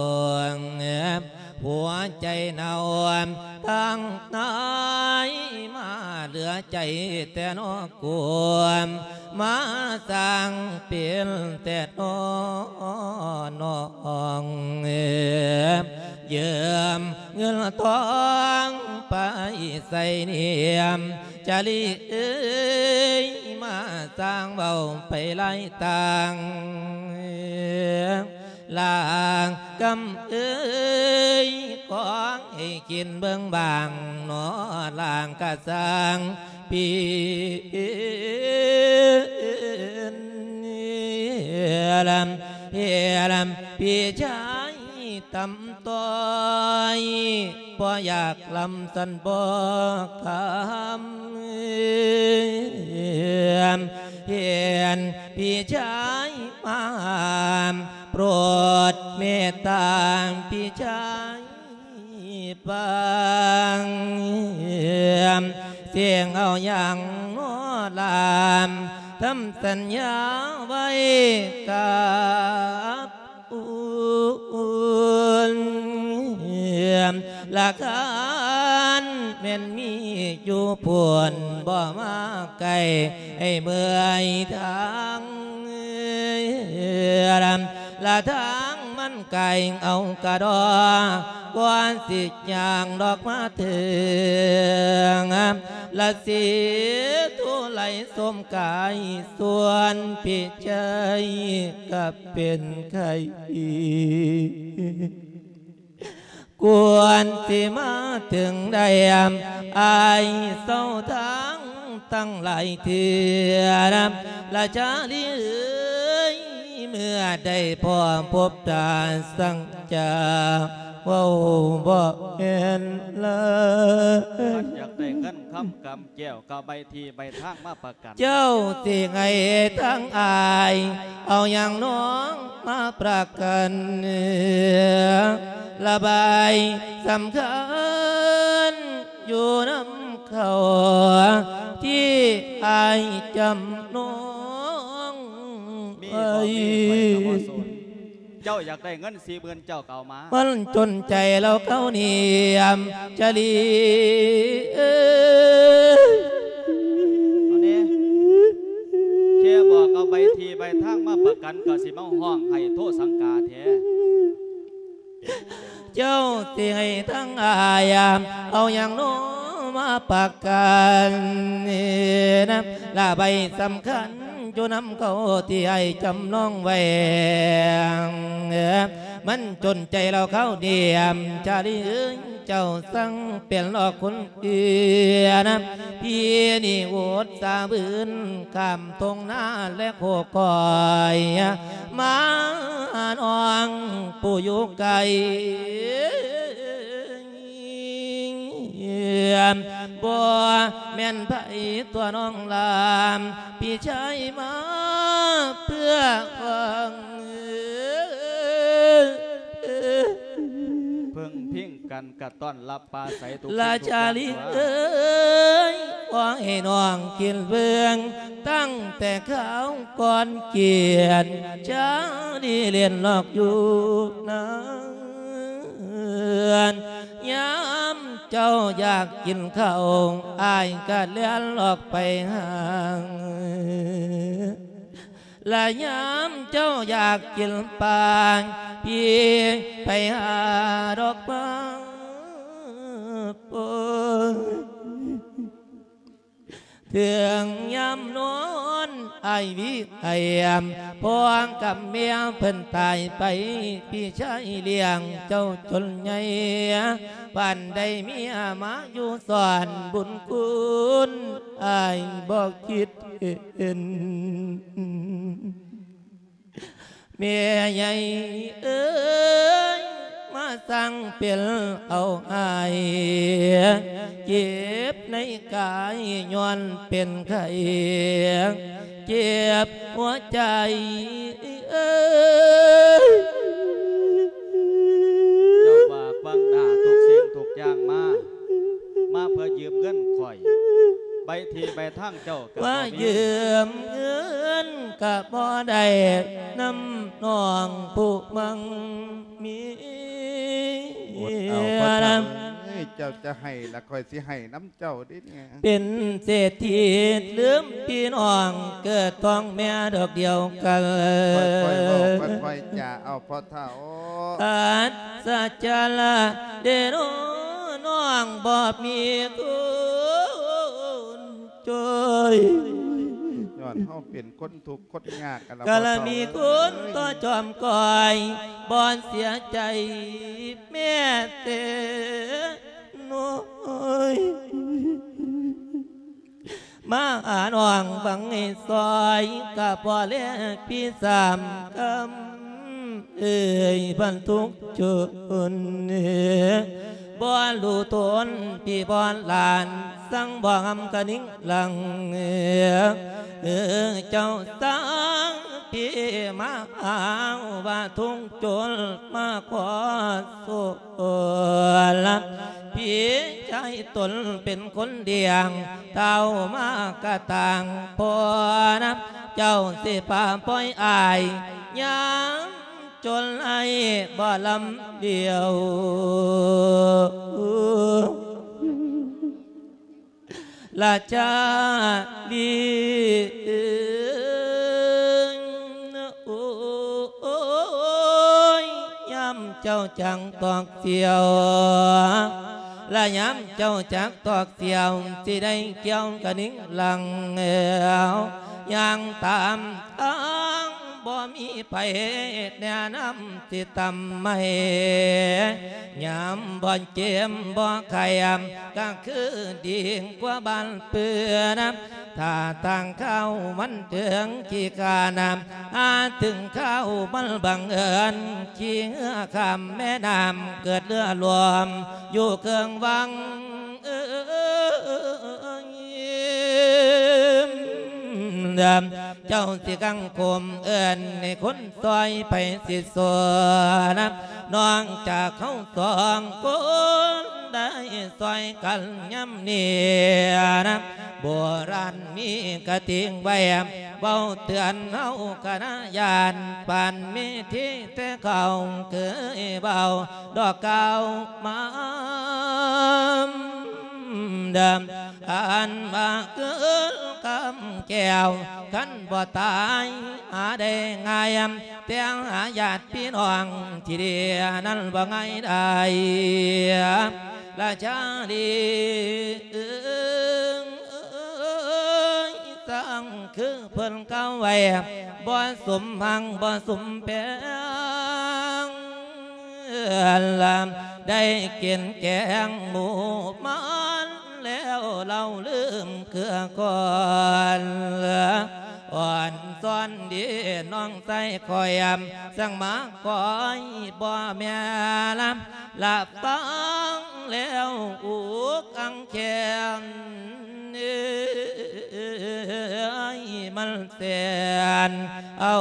S3: หัวใจหนาวตั้งไหนมาเหลือใจแต่นอกวมมาสร้างเปลี่ยนแต่นองเยื่อมเงินทองไปใส่เนียมจะลีเอ้ยมาสร้างเบาไปไล่ต่างลางกำเอ้ยของให้กินเบื้องบางหนอลางกะสร้างปีลำพี่ชายตำต้อยบ่อยากลำสันบ่คำเห็นพี่ชายมาโปรดเมตตาพี่ชายบังเสียงเอาอย่างนอลามทำสัญญาไว้กับหลักฐานแม่นมีอยู่พวนบ่มาไกลให้เมื่อยทางละทางมันไกลเอากระดอก่อนสิย่างดอกมาถึงละเสียทุไหลสมกายส่วนพิใจกับเป็นไข่กวนสิมาถึงได้อายเศร้าทั้งตั้งหลายเถื่อละจะเลี้ยเมื่อได้พอพบตาสังจาว่าบ่เห็นเลย
S1: อยากได้เงินคำกำแก้วกะใบทีใบทางมาประกัน
S3: เจ้าสิไงทั้งอายเอาอย่างน้องมาประกันระบายสำคัญอยู่น้ำเขาที่อายจำน้องไว้
S1: เจ้าอยากได้เงิน40,000เจ้าเก่ามา
S3: มันจนใจเราเข้าเนียมจะลี
S1: แค่บอกเอาใบทีใบทางมาประกันก็สิมาห้องให้โทษสังกาแท้
S3: เจ้าสิให้ทั้งอายเอาอย่างโน้มาประกันนะละใบสำคัญอยู่น้ำเขาที่ให้จำน้องไว้มันจนใจเราเข้าเดียมจะได้เจ้าสั่งเปลี่ยนหลอกคนอื่นนะพี่นี่โอดสาบืนคำตรงหน้าและโคกอยมาน้องผู้อยู่ไกลบ่แม่นไผตัวน้องลามพี่ชายมาเพื่อฟัง
S1: เพิ่งพิงกันกะต้อนรับปลาใสทุก
S3: ลาจาลีเอ้ยขอให้น้องกินเบื้องตั้งแต่ข้าวก่อนเกียรติจ้าดีเรียนหลอกอยู่นะอนยามเจ้าอยากกินข้าวอายก็เลี้ยนออกไปห่างและยามเจ้าอยากกินปางพี่ไปหาดอกไม้ปนเถื่องยำนอนไอวิไอแอมพวงกับเมียเพิ่นตายไปพี่ชายเลี้ยงเจ้าจนใหญ่ปันได้เมียมาอยู่สอนบุญคุณไอบอกคิดเห็นเมียใหญ่เอ้ยมาสั่งเปลี่ยนเอาอายเจ็บในกายย้อนเป็นไข้เจ็บหัวใจเอ้ย
S1: เจ้าบากบังด่าทุกสิ่งทุกอย่างมาเพื่อยืมเงินข่อยใบทีใบทั้งเจ้า
S3: ว่ายืมเงินกับบ่ได้น้ำนองผู้มังมี
S2: เจ้าจะให้ละคอยสิให้น้ำเจ้าดิเนี่ย
S3: เป็นเศรษฐีลืมพี่น้องเกิดท้องแม่ดอกเดียวกัน
S2: ค่อยๆจะเอาพอเท่า
S3: อาสัจละเดโนน้องบ่มีคุณจอย
S2: ย้อนเขาเป็นคนทุกข์คนยาก
S3: กะละมีคุณต่อจอมก่อยบอนเสียใจแม่เตน้อยมาอ่านว่างบังให้ซอยกับพ่อเลี้ยพี่สามคำเอ่ยบรรทุกจุนบอนลูตนพี่บอนหลานสั่งบ่งกระนิ่งหลังเจ้าสังพี่มาเอาว่าทุ่งโจรมาขอส่วนพี่ใจตนเป็นคนเดียงเท่ามากระต่างพอนะเจ้าสิป่าปล่อยอายยังจนไอ้บ่ลำเดียวลาจาดีโอ้ยย้ำเจ้าจังตอกเสียวและย้ำเจ้าจักตอกเสียวที่ได้เกี่ยวกระนิ่งหลังยังตามทางบ่มีไปแนะนำที่ตำไม่ยามบ่เจ็บบ่ไข่ก็คือดีกว่าบ้านเปื่อนถ้าต่างเข้ามันถึงขี้กานถึงเข้ามันบังเอิญขี้เหือคำแม่น้ำเกิดเรือรวมอยู่เครื่องวังเจ้าสิกังคมเอิญในคนซอยไปสิสวนน้องจากเขาสองคนได้ซอยกันย้ำเนียนะโบราณมีกระติงใบเบาเตือนเฮาคณะยานปานมีที่แต่เขาเคยเบาดอกเก่ามาดำอันมาเกินคำแก้วขันบ่ตายหาได้ง่ายเตียงหาญาติพี่น้องที่เดียนั้นบ่ง่ายได้ราชาดีตั้งคือเพิ่นเก่าไว้บ่สมพังบ่สมแปงลำได้กินแกงหมูมันแล้วเราลืมเกลือก่อนอ่อนซ้อนดีน้องใส่คอยสั่งมาคอยบ่แม่ลำหลับฟังแล้วอุกอังแขนมันเสียนเอา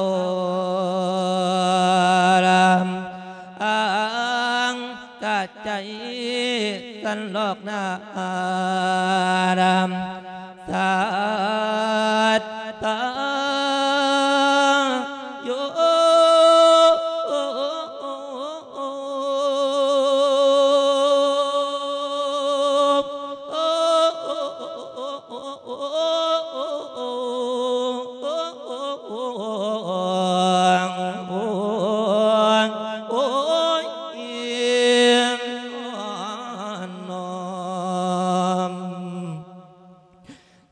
S3: ลำอังกะใจสันหลอกหน้าดำสาดตาโย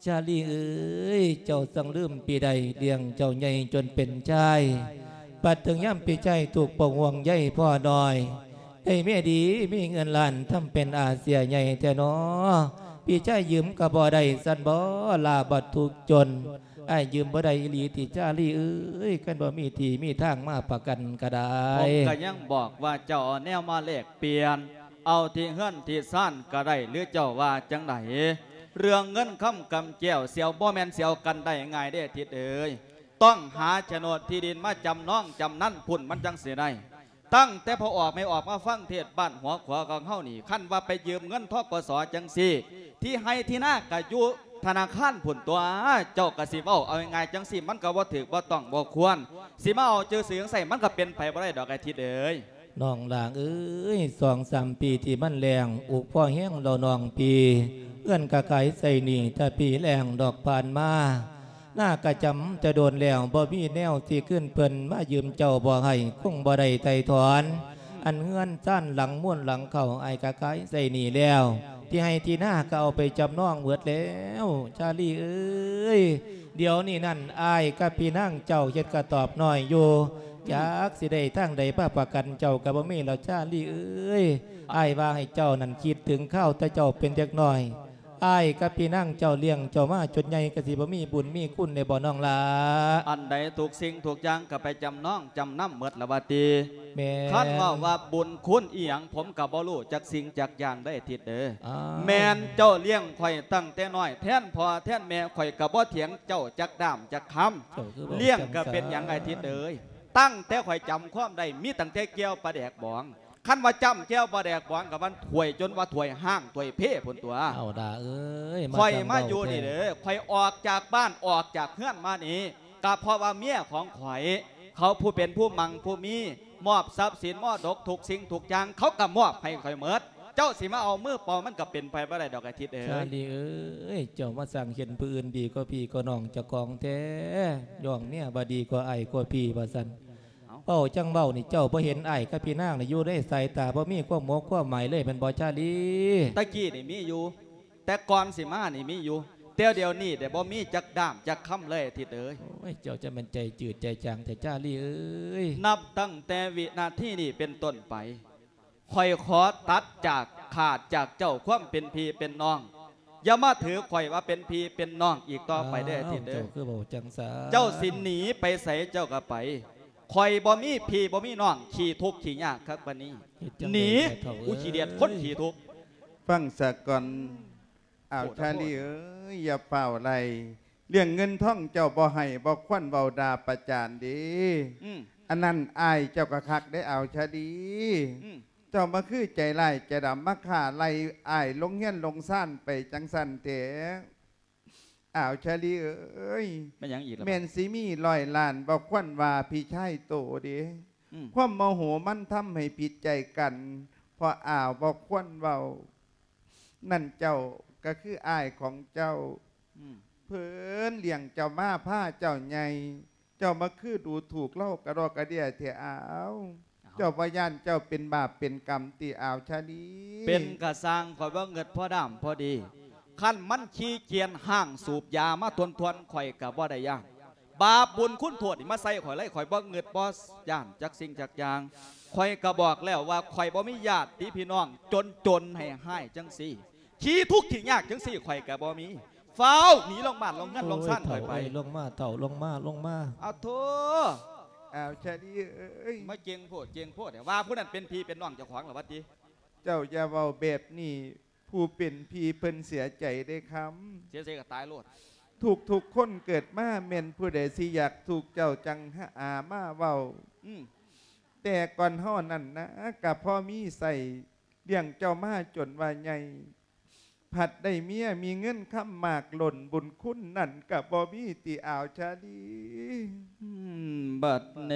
S3: าลีเอ้ยเจ้าสังลืมปีใดเลี้ยงเจ้าใหญ่จนเป็นชายปัดถึงย่ำปีใจถูกปกห่วงใยพ่อน้อยได้แม่ดีมีเงินล้านทำเป็นอาเซียใหญ่แต่น้อปีใจยืมกระบ่ได้สันบ่ลาบัดทุกจนไอ้ยืมบ่ได้อีหลีที่ชาลีเอ้ยกันบ่มีที่มีทางมาประกันก็ได้
S1: ผมก็ยังบอกว่าเจ้าแนวมาแลกเปลี่ยนเอาที่เฮือนที่ซ่านก็ได้หรือเจ้าว่าจังไดเรื่องเงินค้ำกำแก้วเสียวบ่แม่นเสียวกันได้ง่ายเด้ทิศเอ้ยต้องหาโฉนดที่ดินมาจำน้องจำนั่นพุ่นมันจังสิได้ตั้งแต่พอออกไม่ออกมาฟังเทศบ้านหัวขวาของเฮานี่ขั้นว่าไปยืมเงินทกสจังซี่ที่ให้ที่หน้ากะยุธนาคารผุนตัวเจ้ากะสิเอายังไงจังสิมันก็บ่ถือบ่ต้องบ่ควรสิมาเอาเจอเสียงใส่มันก็เป็นไปบ่ได้ดอกไอ้ทิศเอ้ย
S3: น้องหลางเอ้ย2-3 ปีที่มันแรงอุกพ่อแห้งเราน้องปีเอื้อนกะไก่ใส่นี่ถ้าปีแรงดอกผ่านมาหน้ากะจำจะโดนแล้วบ่มีแนวที่ขึ้นเพิ่นมายืมเจ้าบ่ให้คงบ่ได้ไถ่ถอนอันเงื่อนสั้นหลังม้วนหลังเข่าไอ้กะไก่ใส่นี่แล้วที่ให้ที่หน้าก็เอาไปจำน้องเบิดแล้วชาลีเอ้ยเดี๋ยวนี้นั่นอายกับพี่นั่งเจ้าเฮ็ดกระตอบน้อยอยู่จากสิได้ทั้งใดป้าประกันเจ้ากับบ่มีแล้วชาลีเอ้ยอายว่าให้เจ้านั่นคิดถึงข้าวแต่เจ้าเป็นเด็กน้อยอายกับพี่นั่งเจ้าเลี้ยงเจ้ามาจนใหญ่ก็สิบ่มีบุญมีคุณในบ่อน้องลา
S1: อันใดถูกสิ่งถูกอย่างก็ไปจำน้องจำน้ำเมิดละบาตีคันว่าบุญคุณอีหยังผมกับบ่รู้จักสิ่งจักอย่างได้ทิศเด้อแมนเจ้าเลี้ยงข่อยตั้งแต่น้อยแท่นพอแท่นแม่ข่อยกับบ่เถียงเจ้าจักด่ามจักคำเลี้ยงก็เป็นอย่างไอทิศเด้อตั้งแต่ข่อยจำความได้มีตั้งแต่เกี่ยวปลาแดกบองขั้นว่าจำแก้วปลาแดกบองกับมันถวยจนว่าถวยห้างถวยเพ่ผลตัว
S3: เอาด่าเอ้ย
S1: ข่อยมาอยู่นี่เด้อข่อยออกจากบ้านออกจากเพื่อนมานี่ก็เพราะว่าเมียของข่อยเขาผู้เป็นผู้มั่งผู้มีมอบทรัพย์สินมอดกถูกสิ่งถูกอย่างเขาก็มอบให้ข่อยเมิดเจ้าสิมาเอามือปอมันก็เป็นไปบ่ได้ดอกอาทิตย์เอ้ย
S3: ชาลีเอ้ยเจ้ามาสั่งเห็นผู้อื่นดีก็พี่ก็น้องจะกองแท้ย่องเนี่ยบดีก็ไอ้ก็พี่ว่าสันเป้าจังเบ้านี่เจ้าพอเห็นไอ้กับพี่นางนี่อยู่ได้ใส่ตาพอมีความโมกความหมายเลยเป็นบอชาลี
S1: ตะกี้นี่มีอยู่แต่ก่อนสิมานี่มีอยู่เดียวนี่เดี๋ยวบ่มีจักด่ามจักคำเลยทิศเอ้ย
S3: เจ้าจะเป็นใจจืดใจจางแต่ชาลีเอ้ย
S1: นับตั้งแต่วินาทีนี้เป็นต้นไปข่อยขอตัดจากขาดจากเจ้าความเป็นพี่เป็นน้องอย่ามาถือข่อยว่าเป็นพี่เป็นน้องอีกต่อไปได้ทิศเอ้ยเจ้าสินหนีไปใส่เจ้าก็ไปข่อยบ่มีพี่บ่มีน้องขี่ทุกขี่ยากครับวันนี้หนีอุขี่เดียดพ้นขี่ทุก
S2: ฟังสักก่อนอ้าวชาลีเอ้ยอย่าเป่าไรเรื่องเงินท่องเจ้าบ่ให้บ่ควันเบาดาประจานดีอันนั้นอายเจ้ากระคักได้เอาชาลีเจ้ามาคือใจไล่ใจดำมาข่าไล่อายลงเงี้ยนลงซ่านไปจังสันเถอะอ้าวชาลีเอ้ยเมนซีมีลอยลานบอกควันว่าพี่ชายโตดีความโมโหมันทำให้ผิดใจกันพออ้าวบอกควันเบานั่นเจ้าก็คืออ้ายของเจ้าเพิ่นเลี้ยงเจ้ามาผ้าเจ้าใหญ่เจ้ามาคือดูถูกเล่ากระดอกกระเดียเถอะอ้าวเจ้าพยานเจ้าเป็นบาปเป็นกรรมตีอ้าวชาลี
S1: เป็นกระซังคอยว่าเงินพ่อดำพอดีขั้นมันขี้เกียจห้างสูบยามาทวนข่อยกับว่าได้ย่างบาปบุญคุณโทษมาใส่ข่อยไล่ข่อยบ่เงินบอสย่านจักสิ่งจักอย่างข่อยก็บอกแล้วว่าข่อยบ่มีญาติพี่น้องจนให้จังสี่ขี้ทุกข์ขี้ยากจังสี่ข่อยก็บ่มีเฝ้าหนีลงบ้านลงงั้นลงสั้นข่อยไป
S3: ลงมาเต่าลงมา
S1: เอาโธ่
S2: อ้าวชาลีเอ้ย
S1: ไม่เจียงโพดเดี๋ยวว่าผู้นั้นเป็นพี่เป็นน้องเจ้าของหรือวัดดี
S2: เจ้าอย่าเว้าแบบนี้ผู้เป็นพี่เพิ่นเสียใจได้คำ
S1: เสียใจกับตายโลด
S2: ถูกคนเกิดมาเม่นผู้ใดสิอยากถูกเจ้าจังมาเว้าแต่ก่อนห่อนั่นนะกับพ่อมีใส่เลี้ยงเจ้ามาจนว่าใหญ่ผัดได้เมียมีเงินค้ำหมากหล่นบุญคุณนั่นกับบ่มีตีอ่าวชาลี
S1: บัดเน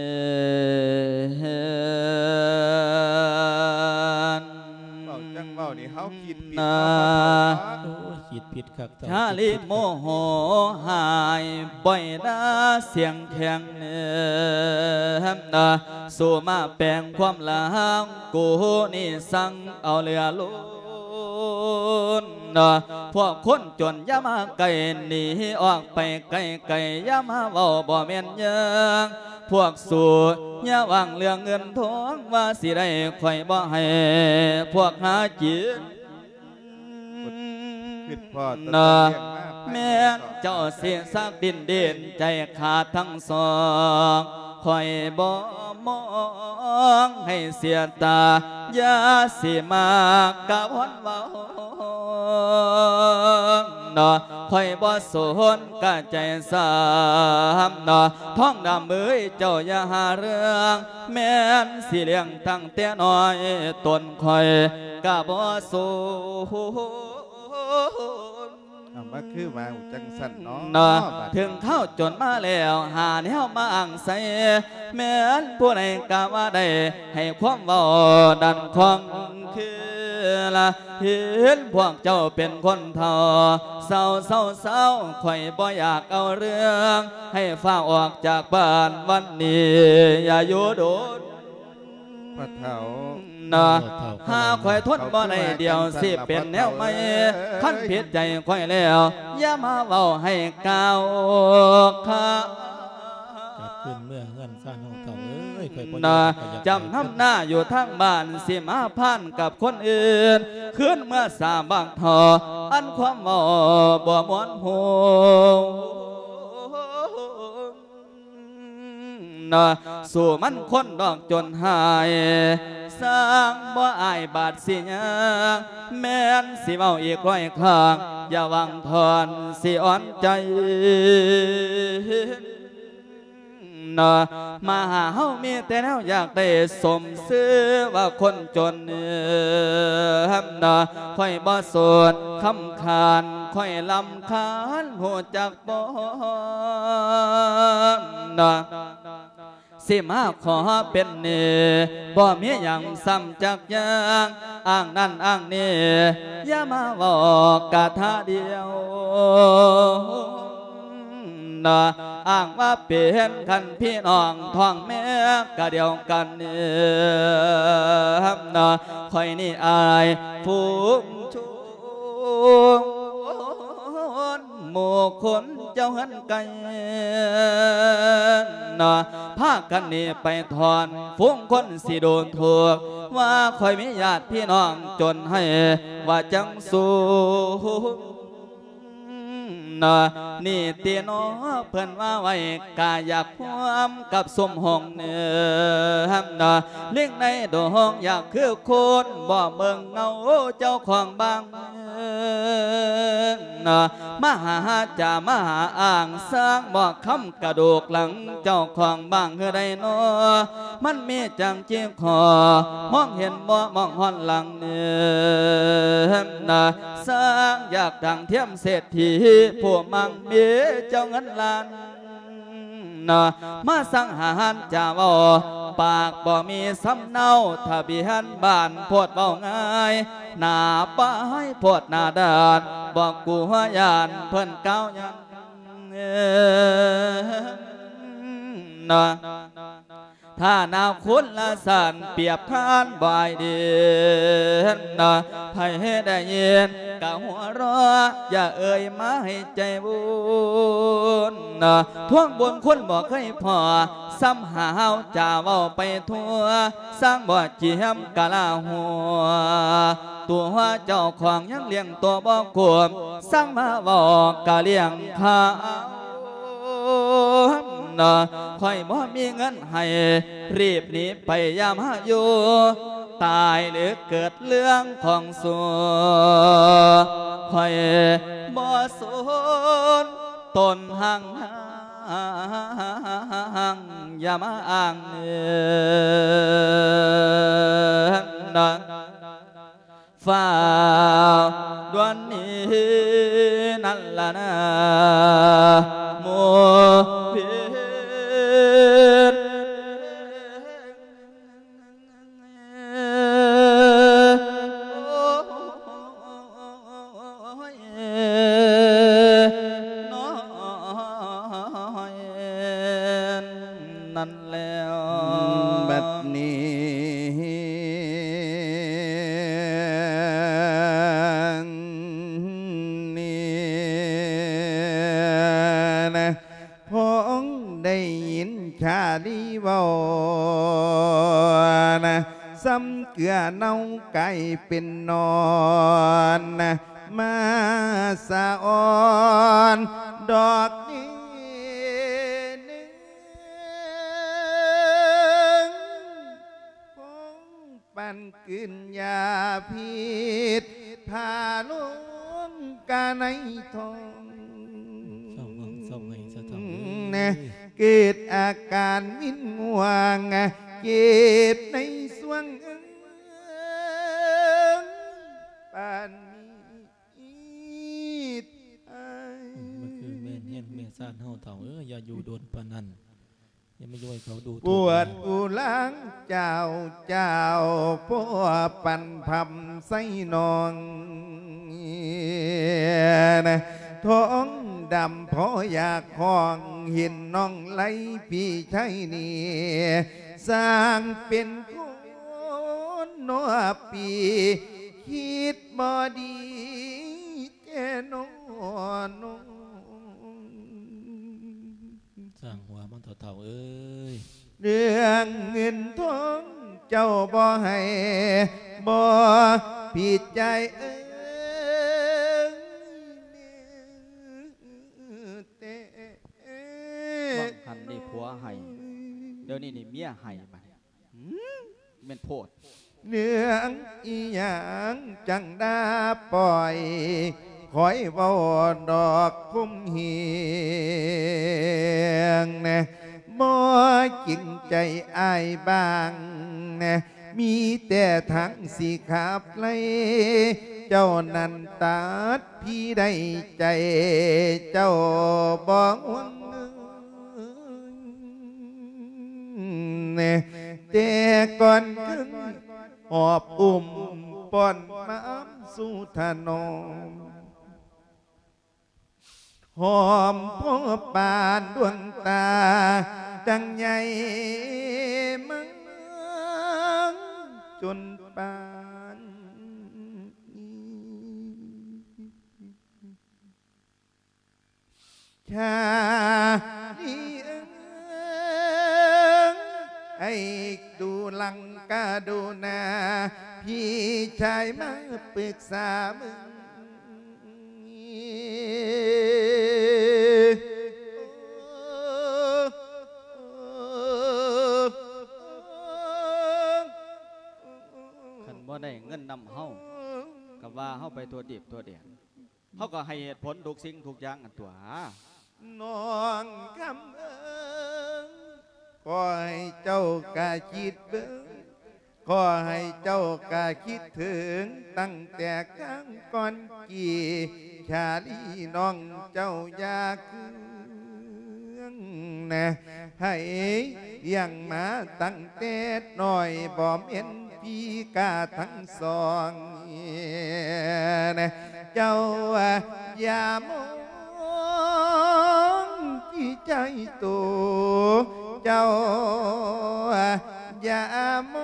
S2: จังเบานี่เฮาคิดผิ
S3: ดครับ
S1: ชาลีโมโหหายบ่อยนะเสียงแข็งเนื้อสู่มาแปลงความหลังกูนี่สั่งเอาเรือล้นพวกคนจนอย่ามาไกลหนีออกไปไกลไกลอย่ามาเว้าบ่แม่นยังพวกสู่อย่าหวังเรื่องเงินทองว่าสิได้ค่อยบ่ให้พวกหาจิตแม่นเจ้าเสียสักดินเด่นใจขาดทั้งสองคอยบ่มองให้เสียตาอย่าสิมากะวนเว้าคอยบ่สนกะใจสามท้องดำมือเจ้าอย่าหาเรื่องแม่นสิเลี้ยงตั้งแต่น้อยตนคอยกะบ่สู
S2: มาคือมาจังสันเนาะ
S1: ถึงเข้าจนมาแล้วหาแนวมาอ่างใส่แม้นผู้ใดกะว่าได้ให้ความเว้าดันคองคือละเห็นพวกเจ้าเป็นคนเฒ่าเศร้าเศร้าเศร้าข่อยบ่อยากเอาเรื่องให้ฟ้าออกจากบ้านวันนี้อย่าอยู่โดน
S2: พระเฒ่า
S1: หาข่อยทนบ่ได้เดียวสิเป็นแนวไม่ขั้นผิดใจข่อยแล้วอย่ามาเว้าให้ก้าวขา
S3: จับขึ้นเมื่อเงินสร้างของเขา
S1: จำน้ำหน้าอยู่ทางบ้านสิมาพันกับคนอื่นขึ้นเมื่อสาบางทออันความเว้าบ่ม้วนหูสู่มันคนดอกจนหายสร้างบ่อายบาดสิยางแม่นสิเมาอีกร้อยครั้งอย่าวังทอนสิอ่อนใจมาหาเฮามีแต่แนวอยากได้สมซื้อว่าคนจนค่อยบ่สดคำขานค่อยลำคาญหัวจักบ่สิมาขอเป็นเน่บ่มีอย่างซ้ำจักอย่างอ้างนั่นอ้างนี่อย่ามาบอกกะท่าเดียวอ้างว่าเป็นคันพี่น้องท้องแม่กะเดียวกันค่อยนี่อายฟูงชุนหมู่คนเจ้าหันไกลพากันนี่ไปถอนฟุ้งคนสิโดนถูกว่าค่อยมีญาติพี่น้องจนให้ว่าจังสู้นี่เตียนอเพื่อนว่าไว้กาอยากความกับสมหงเนื้อเลี้ยงในดงอยากคือคนบ่เบิ่งเงาเจ้าของบางมหาจ่ามหาอ่างสร้างบอกคำกระดูกหลังเจ้าของบางคือใดนอมันมีจังจีคอมองเห็นบ่มองหอนหลังเนื้อสร้างอยากดังเทียมเศรษฐีผู้มังมีเจ้าเงินล้านมาสังหารจ่าว่าปากบ่มีสำเนาทะเบียนบ้านโพดเบาง่ายหน้าป้ายโพดหน้าด่านบอกกูหัวยานเพิ่นเก้ายังถ้านาคุณละสันเปรียบท่านบ่ายเดียนให้ได้ยินกะหัวรออย่าเอ่ยมาให้ใจบุญท่วงบนคุณบอกเคยพอซ้ำหาเฮาจ่าเว้าไปทั่วสร้างบ่เจียมกะลาหัวตัวว่าเจ้าของยังเลี้ยงตัวบ่กวมสร้างมาบอกกะเลี้ยงข้าค่อยบ่มีเงินให้รีบหนีไปยามหาอยู่ตายหรือเกิดเรื่องของสัวค่อยบ่สนตนห่างอย่ามาอ้างฝ่าดวนนี้นั่นล่ะนะโมเพียรนั่นแล้ว
S2: บัดนี้ลีเว้านะซ้ำเกลือเน่าไก่เป็นนอนนะมาสะอ่อนดอกนี้หนึ่งคงปันกินยาพิษพาลุงกาในทองเกิดอาการวินง่วงเก็บในสวงปานนี้
S3: มันคือแม่เฮียนแม่ซ่านเฮาเฒ่าอย่าอยู่โดนปานนั้นอย่ามาย่อยเขาดู
S2: ปวดอุลังเจ้าพ่อปันพำใส่นองท้องดำพออยากห้องเห็นน้องไหลพี่ใช่นี่สร้างเป็นคนนัวปีคิดบ่ดีแก่น้อง
S3: สร้างหัวมันเฒ่า
S2: เรื่องเงินทองเจ้าบ่ให้บ่ผิดใจ
S1: หันนี่ผัวให้เดี๋ยวนี้นี่เมียให้มาเป็นโพด
S2: เรื่องอีหยังจังได้ปล่อยคอยเว้าดอกคุ้มเฮียงนะบ่จริงใจอ้ายบ้างนะมีแต่ทั้งสิขับไล่เจ้านั้นตัดพี่ได้ใจเจ้าบ่หวังแต่ก่อนขึ้นหอบป้อนม้ำสู่ถนนหอมพ่อปานดวงตาดังใหญ่มังจนปานชาลีไอ้ดูลังกาดูนาพี่ชายมาปรึกษามึง
S1: คันบ่ได้เงินนำเฮากับว่าเฮาไปตัวดิบตัวเดียนเฮาก็ให้เหตุผลทุกสิ่งทุกอย่างอันตัว
S2: น้องคำขอให้เจ้ากะคิดเบิ่งขอให้เจ้ากะคิดถึงตั้งแต่ครั้งก่อนกี่ชาลีน้องเจ้าอยากคืนนะให้ยังมาตั้งแต่น้อยบ่เห็นพี่กาทั้งสองนะเจ้าอย่ามองที่ใจตัวเจ้าอย่าม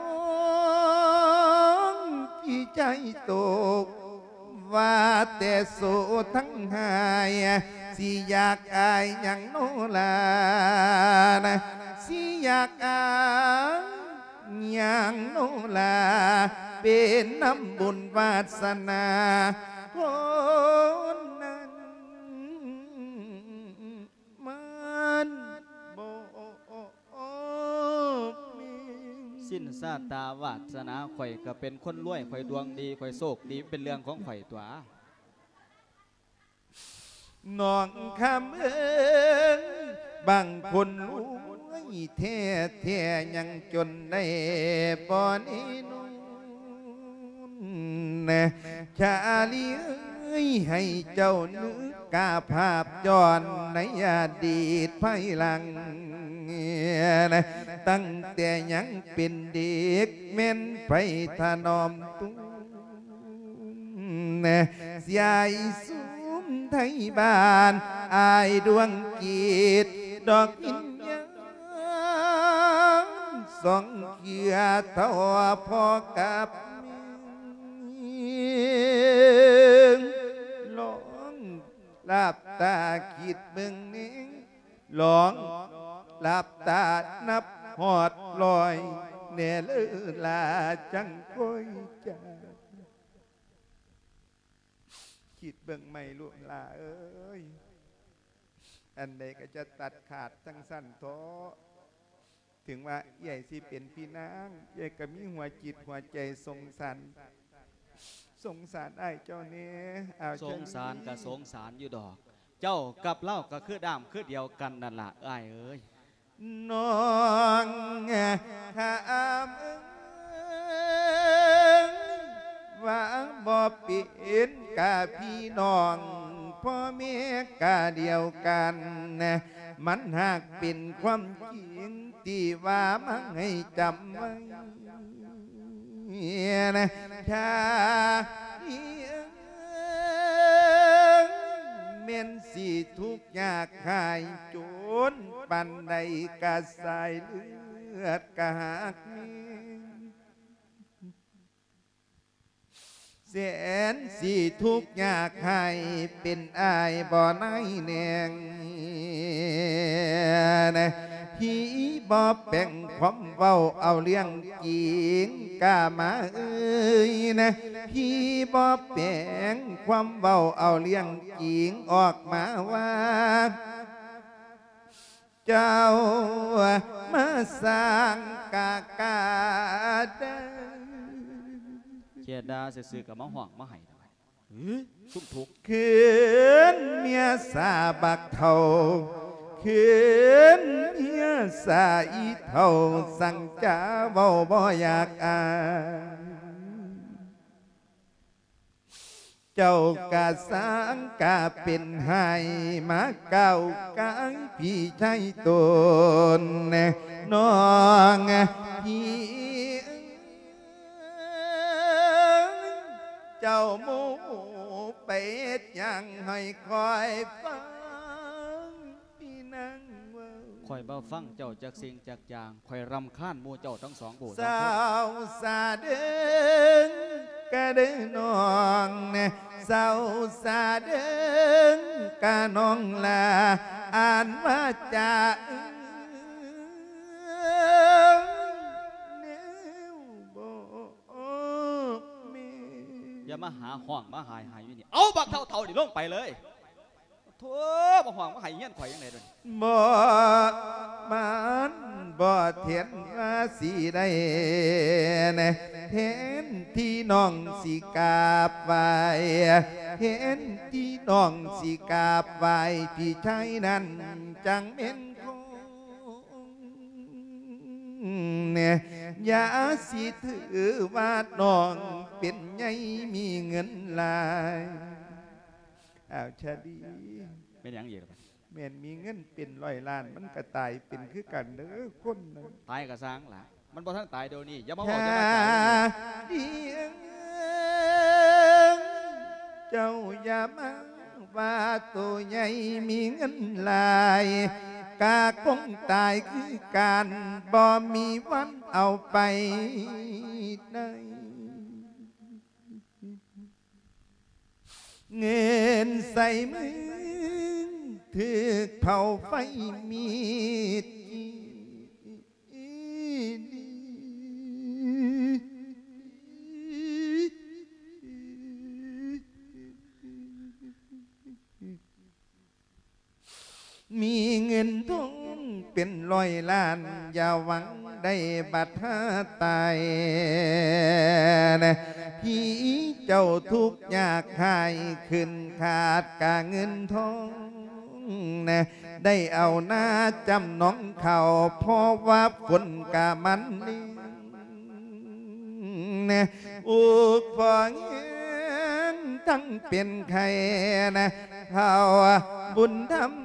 S2: องที่ใจตกว่าแต่โสทั้งหายสิอยากอายอย่างโนลานะสิอยากอายอย่างโนลาเป็นน้ำบุญวาสนาคนนั้นมัน
S1: สิ้นซาตาวาสนาข่อยก็เป็นคนรวยข่อยดวงดีข่อยโชคดีเป็นเรื่องของข่อยตัว
S2: น้องคำบางคนรวยแท้ยังจนได้บ่นี้นู่นชาลีให้เจ้านึกกาภาพย้อนในอดีตภายหลังตั้งแต่ยังเป็นเด็กเม่นไปถนอมตุ้งเสียสุมไทยบ้านอายดวงกีดดอกอินยังสองเกียเท่าพอกับลองลาบตาคิดเบิ่งนิ่งลองหลับตานับหอดลอยเนลือลาจังก้อยจาคิดเบิ่งไม่ล่วงลาเอ้ยอันใดก็จะตัดขาดทั้งสั้นท้อถึงว่าใหญ่สิเป็นพี่นางใหญ่ก็มีหัวจิตหัวใจสงสารไอ้เจ้าเนี่ย
S1: สงสารกับสงสารอยู่ดอกเจ้ากับเล่าก็คือดามคือเดียวกันนั่นล่ะอ้ายเอ้ย
S2: น้องถามว่าบ่เป็นกะพี่น้องพ่อแม่กะเดียวกันมันหากเป็นความจริงที่ว่ามันให้จำไว้นะถ้าเม่นสิทุกข์ยากหายจนปันใดกะสายเลือดกะหักแสนสิทุกข์ยากให้เป็นอายบ่ในแนงนะพี่บ่แบ่งความเว้าเอาเลี้ยงกิงกามาเอ้ยนะพี่บ่แบ่งความเว้าเอาเลี้ยงกิงออกมาว่าเจ้ามาสร้างกากาเด้
S1: เกียดาซื่อๆกับมาห่วงมาให้ทำไมทุกทุก
S2: คืนเมียสาบักเท่าคืนเมียสาอีเท่าสั่งจ้าเบาบ่อยากอ่านเจ้ากะสังกะเป็นให้มาเก่ากายพี่ชายตนน้องพี่เจ้าหมูเป็ดยังให้คอยฟังพี่นั่งว่า
S1: คอยบ่ฟังเจ้าจากสิ่งจากอย่างคอยรำคาญหมู่เจ้าทั้งสองโบสถ์
S2: สาวสาเดินกะเดินน้องสาวสาเดินกะน้องลาอ่านว่าจะ
S1: อย่ามาหาห่วงมาหายอยู่นี่เอาบักเท่าดิลงไปเลยโธ่บักห่วงมาหายเงี้ยข่อยยังไงด้วย
S2: บ่มันบ่เทียนว่าสีได้เห็นที่น้องสีกาบไว้เห็นที่น้องสีกาบไว้พี่ชายนั้นจังเป็นอย่าสิถือว่าน้องเป็นไงมีเงินหลายชาดี
S1: เป็นอย่างนี้หรอ
S2: แม่นมีเงินเป็น100 ล้านมันก็ตายเป็นคือกันเด้อคนนะ
S1: ตายก็สร้างล่ะมันบ่ทันตายเดี๋ยวนี้อย่ามาบอกจะมาตาย
S2: เจ้าอย่ามาว่าตัวใหญ่มีเงินหลายกาคงตายคือการบ่มีวันเอาไปได้เงินใส่มือถือเผาไฟมีดมีเงินทองเป็น100 ล้านอย่าหวังได้บัตรตายพี่เจ้าทุกยากหายขึ้นขาดกาเงินทองได้เอาหน้าจำน้องเขาเพราะว่าฝนกามันนี่อุกพอเงี้ยทั้งเป็นใครเขาบุญทำ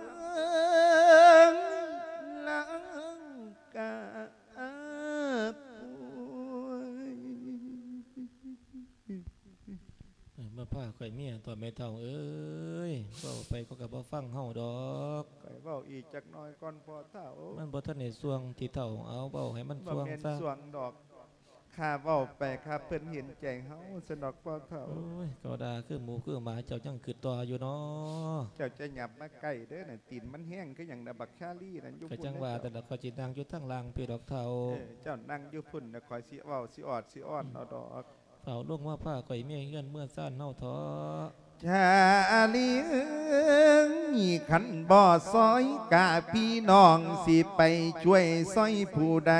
S3: ผ้าข่อยเมียตัวไม่เท่าเอ้ยเบาไปก็กับบ่ฟังเฮาดอก
S2: ข่อยเว้าอีกจักหน่อยก่อนพอเท่า
S3: มันบ่ทันได้สวงที่เท่าเอาเบาให้มันสวงซะ
S2: สวงดอกข้าเว้าไปครับเพิ่นเห็นใจเฮาสนอกพ่อเฒ่า
S3: โอ้ยก็ด่าคือหมูคือหมาเจ้าจังคือตัวอยู่เนาะ
S2: เจ้าจะหยับมาใกล้เด้อน่ะตีนมันแห้งคือหยังน่ะบักชาลี่นั่นอยู่
S3: ก็
S2: พุ่น
S3: จังว่าแต่ละก็จินางอยู่ทั้งลางพี่ดอกเทา
S2: เจ้านั่งอยู่พุ่นน่ะคอยสิเว้าสิออดสิอ้อนเอาดอก
S3: เฝ้าลงว่าผ้าก่อยเมียเงื่อนเมื่อซ่านเน่าท้อ
S2: ชาลีเอ้ยขันบ่อซอยกะพี่น้องสิไปช่วยซอยผู้ใด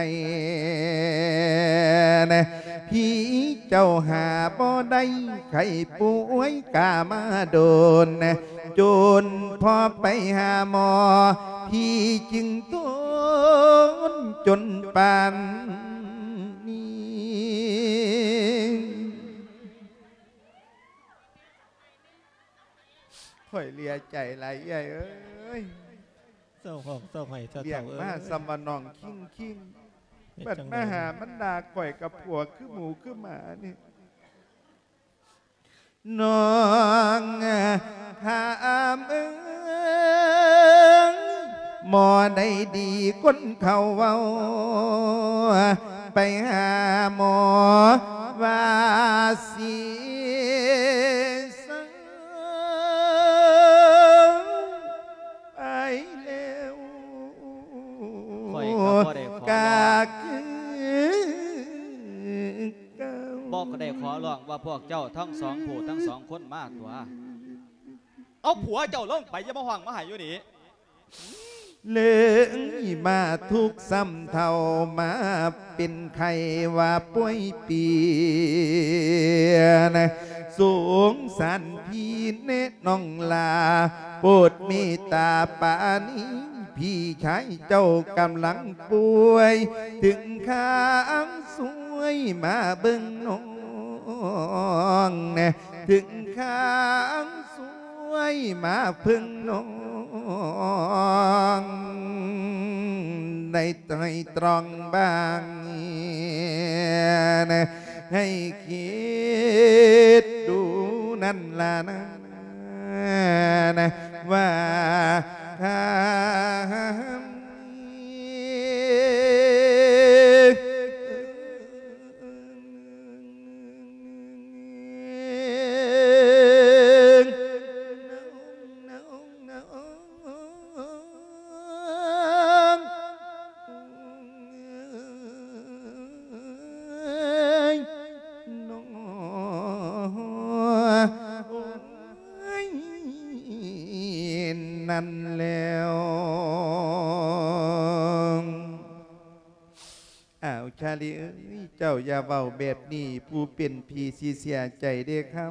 S2: นะพี่เจ้าหาบ่ได้ไข้ป่วยกะมาโดนนะจนพอไปหาหมอพี่จึงทนจนปานนี้ข่อยเลียใจหลายใหญ่เอ้ย
S3: เศร้าห้องเศร้าไห้เศร้า
S2: เลี้ยง
S3: เอ้
S2: มาย สมวนองคิงคิงบัดมาหามันดาข่อยกับผัวคือหมูคือหมานี่น้องถามหมอได้ดีคนเขาเว้าไปหาหมอว่าสิไปแล้ว
S1: ข่อยก็บ่ได้ขอร้อง
S2: กาคือเก่า
S1: บอกก็ได้ขอร้องว่าพวกเจ้าทั้งสองผู้ทั้งสองคนมาตัว เอาผัวเจ้าลงไปอย่ามาห่วงมาใหายอยู่นี่
S2: เลื่องมาทุกซ้ำเท่ามาเป็นใครว่าป่วยเปียนะสูงสันพี่เนตน้องลาโปรดเมตตาปานี้พี่ชายเจ้ากำลังป่วย ถึงข้างสวยมาเบิ่งน้องนะถึงข้างสวยมาพึ่งน้องในใจตรองบ้างนะให้คิดดูนั่นล่ะนะว่าข้านั่นแล้วอ้าวชาลีเอ้ยเจ้าอย่าเว้าแบบนี้ผู้เป็นพี่สิเสียใจเด้ครับ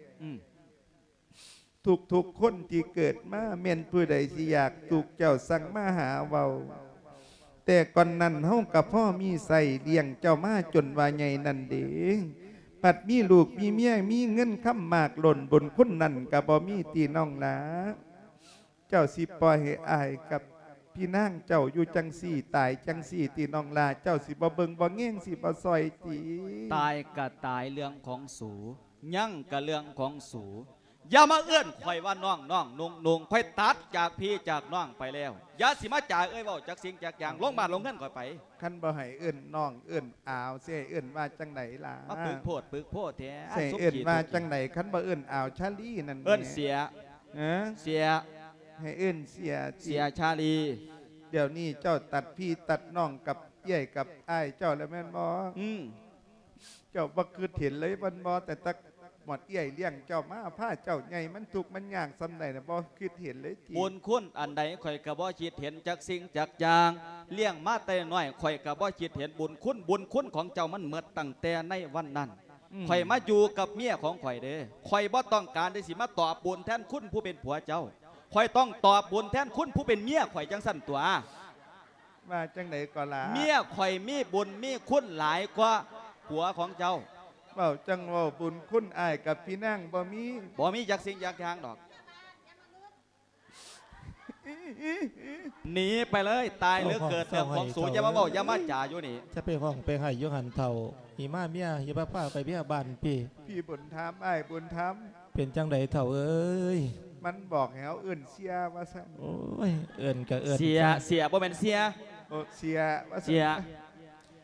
S2: ทุกคนที่เกิดมาเม่นผู้ใดสิอยากถูกเจ้าสั่งมาหาเว้าแต่ก่อนนั้นเฮากับพ่อมีใส่เลี้ยงเจ้ามาจนว่าใหญ่นั่นเด้ปัดมีลูกมีเมียมีเงินค้ำมากหล่นบนคนนั่นก็บ่มีตีน้องหลาเจ้าสิปล่อยให้อายกับพี่นางเจ้าอยู่จังสี่ตายจังสี่ตีน้องลาเจ้าสิบ่เบิ่งบ่แง่งสิบ่ซอยตี
S1: ตายก็ตายเรื่องของสูยั่งก็เรื่องของสูอย่ามาเอื้อนข่อยว่าน้องนุ่งข่อยตัดจากพี่จากน้องไปแล้วอย่าสิมาจ่าเอ้ยเว้าจากสิ่งจากอย่างลงบ้านลงเงินข่อยไป
S2: คันบ่ให้เอื้นน้องเอื้นอาวเสียเอื้นว่าจังไหนล่ะ
S1: มาปึกโพดแท้
S2: เสียเอื้นว่าจังไหนคันบ่เอื้นอาวชาลีนั่น
S1: เอื้นเสีย
S2: เสียให้เอื้นเสีย
S1: ชาลี
S2: เดี๋ยวนี้เจ้าตัดพี่ตัดน้องกับเย่ยกับอ้ายเจ้าแล้วแม่นบ่เจ้าบ่คือเห็นเลยมันบ่แต่ตักหมดเย่ยเลี้ยงเจ้ามาผ้าเจ้าใหญ่มันทุกข์มันยากสำใดน่ะบ่คือเห็นเลยจี
S1: บุญคุณอันใดข่อยก็บ่คิดเห็นจากสิ่งจากอย่างเลี้ยงมาแต่น้อยข่อยก็บ่คิดเห็นบุญคุณของเจ้ามันหมดตั้งแต่ในวันนั้นข่อยมาอยู่กับเมียของข่อยเด้ข่อยบ่ต้องการได้สิมาตอบบุญแทนคุณผู้เป็นผัวเจ้าข่อยต้องตอบบุญแทนคุณผู้เป็นเมียข่อยจังสั่นตัว
S2: ว่าจังไหนก็ล่ะ
S1: เมียข่อยมีบุญมีคุณหลายกว่าผัวของเจ้า
S2: เว้าจังเว้าบุญคุณอ้ายกับพี่นางบ่มี
S1: บ่มีจากสิ่งจากอย่างดอกหนีไปเลยตายหรือเกิดเรื่องของสูงอย่ามาบอกอย่ามาจ่าอยู่นี่
S3: จะไปห้องไปให้ยหันเท่าหิมาเมียหิมาป้าไปเมียบ้านพี่
S2: พี่บุญธรรมอ้ายบุญธรรม
S3: เป็นจังใดเท่าเอ้ย
S2: มันบอกแหวเอื่นเสียว่าซั่น
S3: โอ้ยเอินกับเอิน
S1: เสียบ่เป็นเสีย
S2: โอ้เสียว่าซั่น
S1: เสีย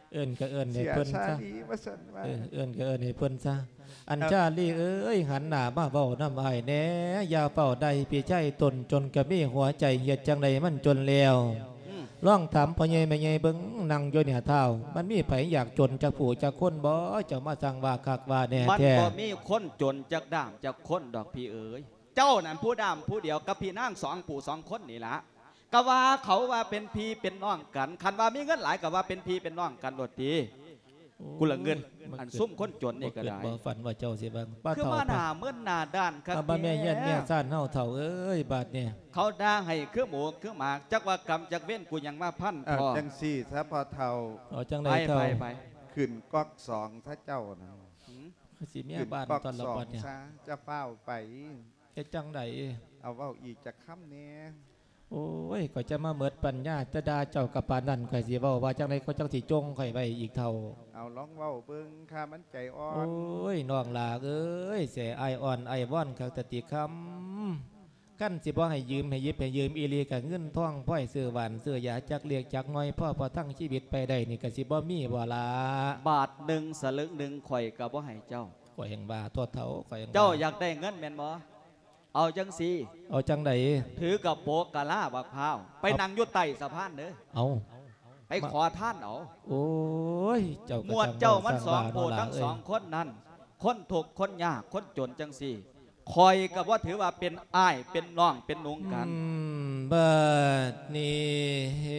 S3: เอิ้นก็เอิ้นให้
S2: เสีย
S3: เพิ่น
S2: ชา
S3: ซะ
S2: ลีว่าซั่นว่า
S3: เอิ้นก็เอิ้นให้เพิ่นซะอันชาลีเอ้ยหันหน้ามาเว้านำอ้ายแหน่อย่าเฝ้าใดพี่ชายตนจนกะมีหัวใจเฮ็ดจังไดมันจนแล้วลองถามพ่อใหญ่แม่ใหญ่เบิ่งนั่งอยู่เนี่ยเท้ามันมีไผอยากจนจักผู้จักคนบ่เจ้ามาสั่งว่าคักว่าแน่
S1: มัน
S3: แท้
S1: ก็มีคนจนจากด่ามจากคนดอกพี่เอ๋ยเจ้านั่นผู้ด่ามผู้เดียวกับพี่นาง2 ผู้ 2 คนนี่ละก็ว่าเขาว่าเป็นพี่เป็นน้องกันคันว่ามีเงินหลายก็ว่าเป็นพี่เป็นน้องกันโดดดีกูละเงินอันซุ่มคนจนนี่ก็ได้
S3: บ่ฝันว่าเจ้าสิบังป้า
S1: คือ
S3: เฒ่า
S1: มาหน้าเมื่อหน้าด้านครับ
S3: บ้าแม่เย็นแม่ซ่านเฮาเฒ่าเอ้ยบาดเนี่ย
S1: เขาด่าให้คือหมูคือหมากจักว่ากรรมจักเว้นกูยังมาพัน
S2: เอา
S1: พอ
S2: จังซี่ซะพอเฒ่า
S3: เอาจัง
S1: ไป
S3: ได๋เฒ่า
S1: ไป
S2: ขึ้นก๊อก2ถ้าเจ้านะ
S3: สิเมีย
S2: ขึ้น
S3: บ้าน
S2: ก๊อก
S3: ตอนละบัดเนี่ย
S2: 2ซะจะเฝ้าไป
S3: เฮ็ดจังได๋
S2: เอาเว้าอีกจักคำแหน่
S3: โอ้ยก็จะมาเมิดปัญญาจะด่าเจ้ากับปานนั้นข่อยสิเว้าว่าจังได๋ก็จังสิจงข่อยไว้อีกเท่า
S2: เอาลองเว้าเบิ่งข้ามันใจอ่อ
S3: โอ้
S2: น
S3: ยน้องลาเอ้ยเสียไออ่อนไอว่อนคักตะติคำกั้นสิบ่ให้ยืมให้ยิบให้ยืมอีลีกับเงินท่องพ่อยซื้อหวานซื้อยาจักเลียกจักน้อยพ่อพอทั้งชีวิตไปได้นี่ก็สิบ่มีบ่ละ
S1: บาท1 สลึง 1ข่อยก็บ่ให้เจ้า
S3: ข่อยแห่งบ้าทั่วเท่าข่อยแห่งบ้
S1: เจ้าอยากได้เงินแม่นบ่เอาจังสี
S3: เอาจังได
S1: ถือกับโปกกะลาบักพร้าวไปนั่งอยู่ใต้สะพานเด้อ
S3: เอา
S1: ไปขอท่านเอา
S3: โอ้ยเจ้าก็
S1: หมวดเจ้ามัน
S3: สร้
S1: 2 ผู้
S3: บ้า
S1: ทั้ง
S3: เนาะ
S1: 2 คนนั้น คนถูกข์คนยากคนจนจังสี่คอยกับว่าถือว่าเป็นอ้ายเป็นน้องเป็นนุงกัน
S3: บัดนี้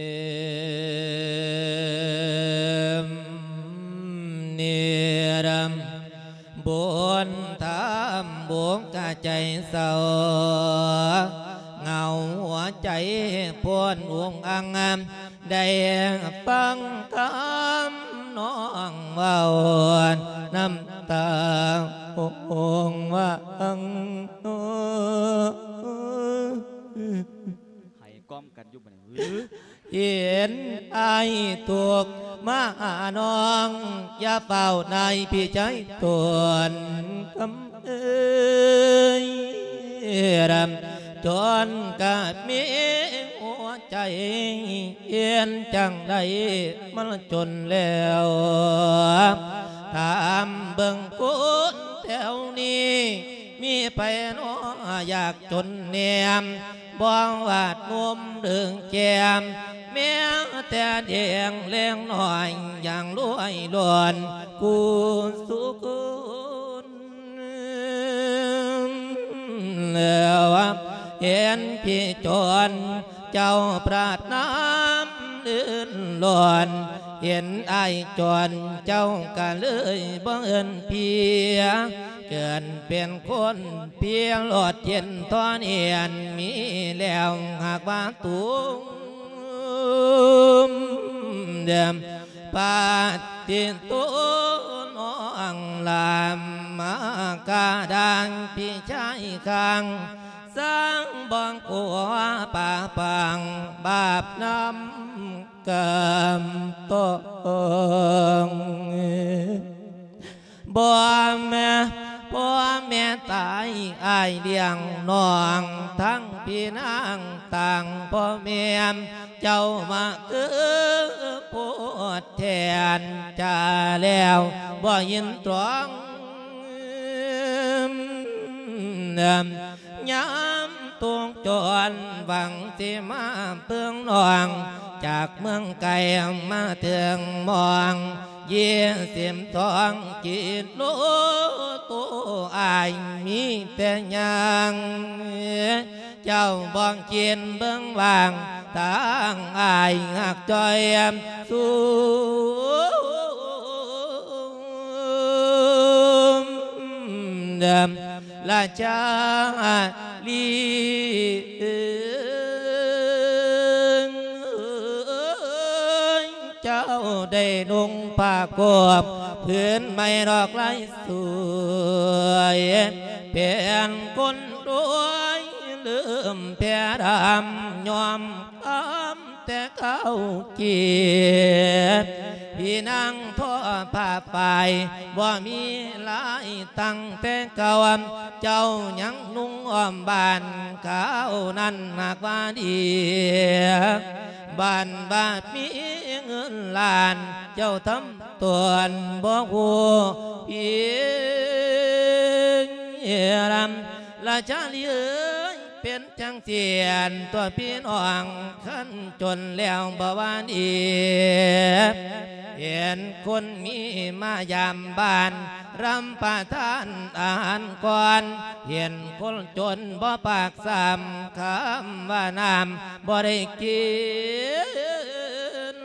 S3: เนรำบนทำบวงกะใจเศร้าเงาหัวใจพวนวงอังได้ฟังคำน้องเว้าน้ำตาองว่าอัง
S1: ให้ก้อมกันอยู่บ่เนี่ย
S3: เห็นไอ้ถูกมาน้องอย่าเฝ้าในพี่ใจตวนคำเอ้ยรำจนกะมีหัวใจเอียนจังใดมันจนแล้วถามเบิ่งคนแถวนี้มีไปน้ออยากจนเนียมบ้องวาดนุ่มเดึงแจมแม้แต่เดียงเลี้ยงหน่อยอย่างรวยล้วนกูสุกุนแล้วเห็นพี่จนเจ้าปราดน้ำลื่นล้วนเห็นไอ้จนเจ้าก็เลยบังเอิญเพียเกินเป็นคนเพียงหลอดเย็นตอนเอียนมีแล้วหากว่าตุงเดิมปาติตุน้องลามมากาดังพี่ชายคังสร้างบังกัวป่าปังบาปน้ำกำต้งบ่แม่พ่อแม่ตายอายเลี้ยงน้องทั้งพี่นางต่างพ่อแม่เจ้ามาคือพูดแทนจะแล้วบ่ยินตรองย้ำตวงจวนหวังที่มาเพื่องนองจากเมืองไกลมาเถืองมองเยี่ยสิมทองจิตโลตัวอายมีแต่ยังเจ้าบ้องกินเบื้องวางทางอายหักจอยสู้เดิมราชาลีเจ้าได้นุ่งผ้ากบพื้นไม่ดอกไร้สวยเปลี่ยนคนรวยลืมเพียดำยอมคำแต่เขาเกียรติพี่นั่งท่อผ้าไปว่ามีหลายตั้งแต่เก่าเจ้ายังนุ่งอ้อมบานเขานั้นหากว่าดีบ้านบาดมีเงินลานเจ้าทำตวนบ่หูพีรำราชาเลี้ยเป็นจังเสียนตัวพี่น้องขันจนแล้วบ่วานอีเห็นคนมีมายามบ้านรำประทานอาหารก่อนเห็นคนจนบ่ปากซ้ำคำว่าน้ำบ่ได้กิน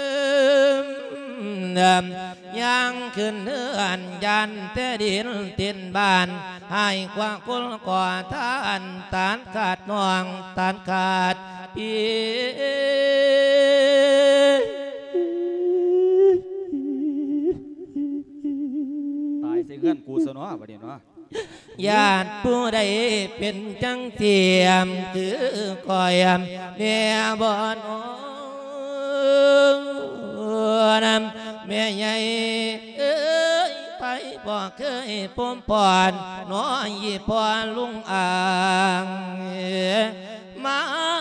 S3: ยังขึ้นเฮือนยันแต่ดินตินบ้านให้กว่าคนก่อท่านตานขาดน่องตานขาดปี
S1: ตายสิเงื่อนกูซะเนาะบัดนี้เนาะ
S3: ญาติผู้ใดเป็นจังเทียมคือคอยเนี่ยบ่อนนำแม่ใหญ่เอ้ยไปบ่เคยปมปอนน้อยยี่พอลุงอ่างมา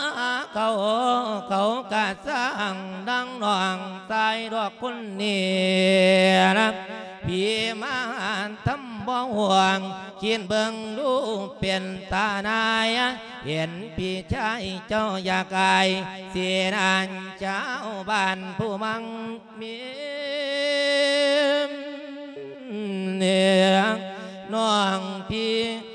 S3: เขากะสร้างดังนองตายดอกคนนี้นะพี่มาทำบ่ห่วงคิดเบิ่งดูเป็นตานายเห็นพี่ชายเจ้าอยากอายเสียนานเจ้าบ้านผู้มั่งมีเนี่ยน้องพี่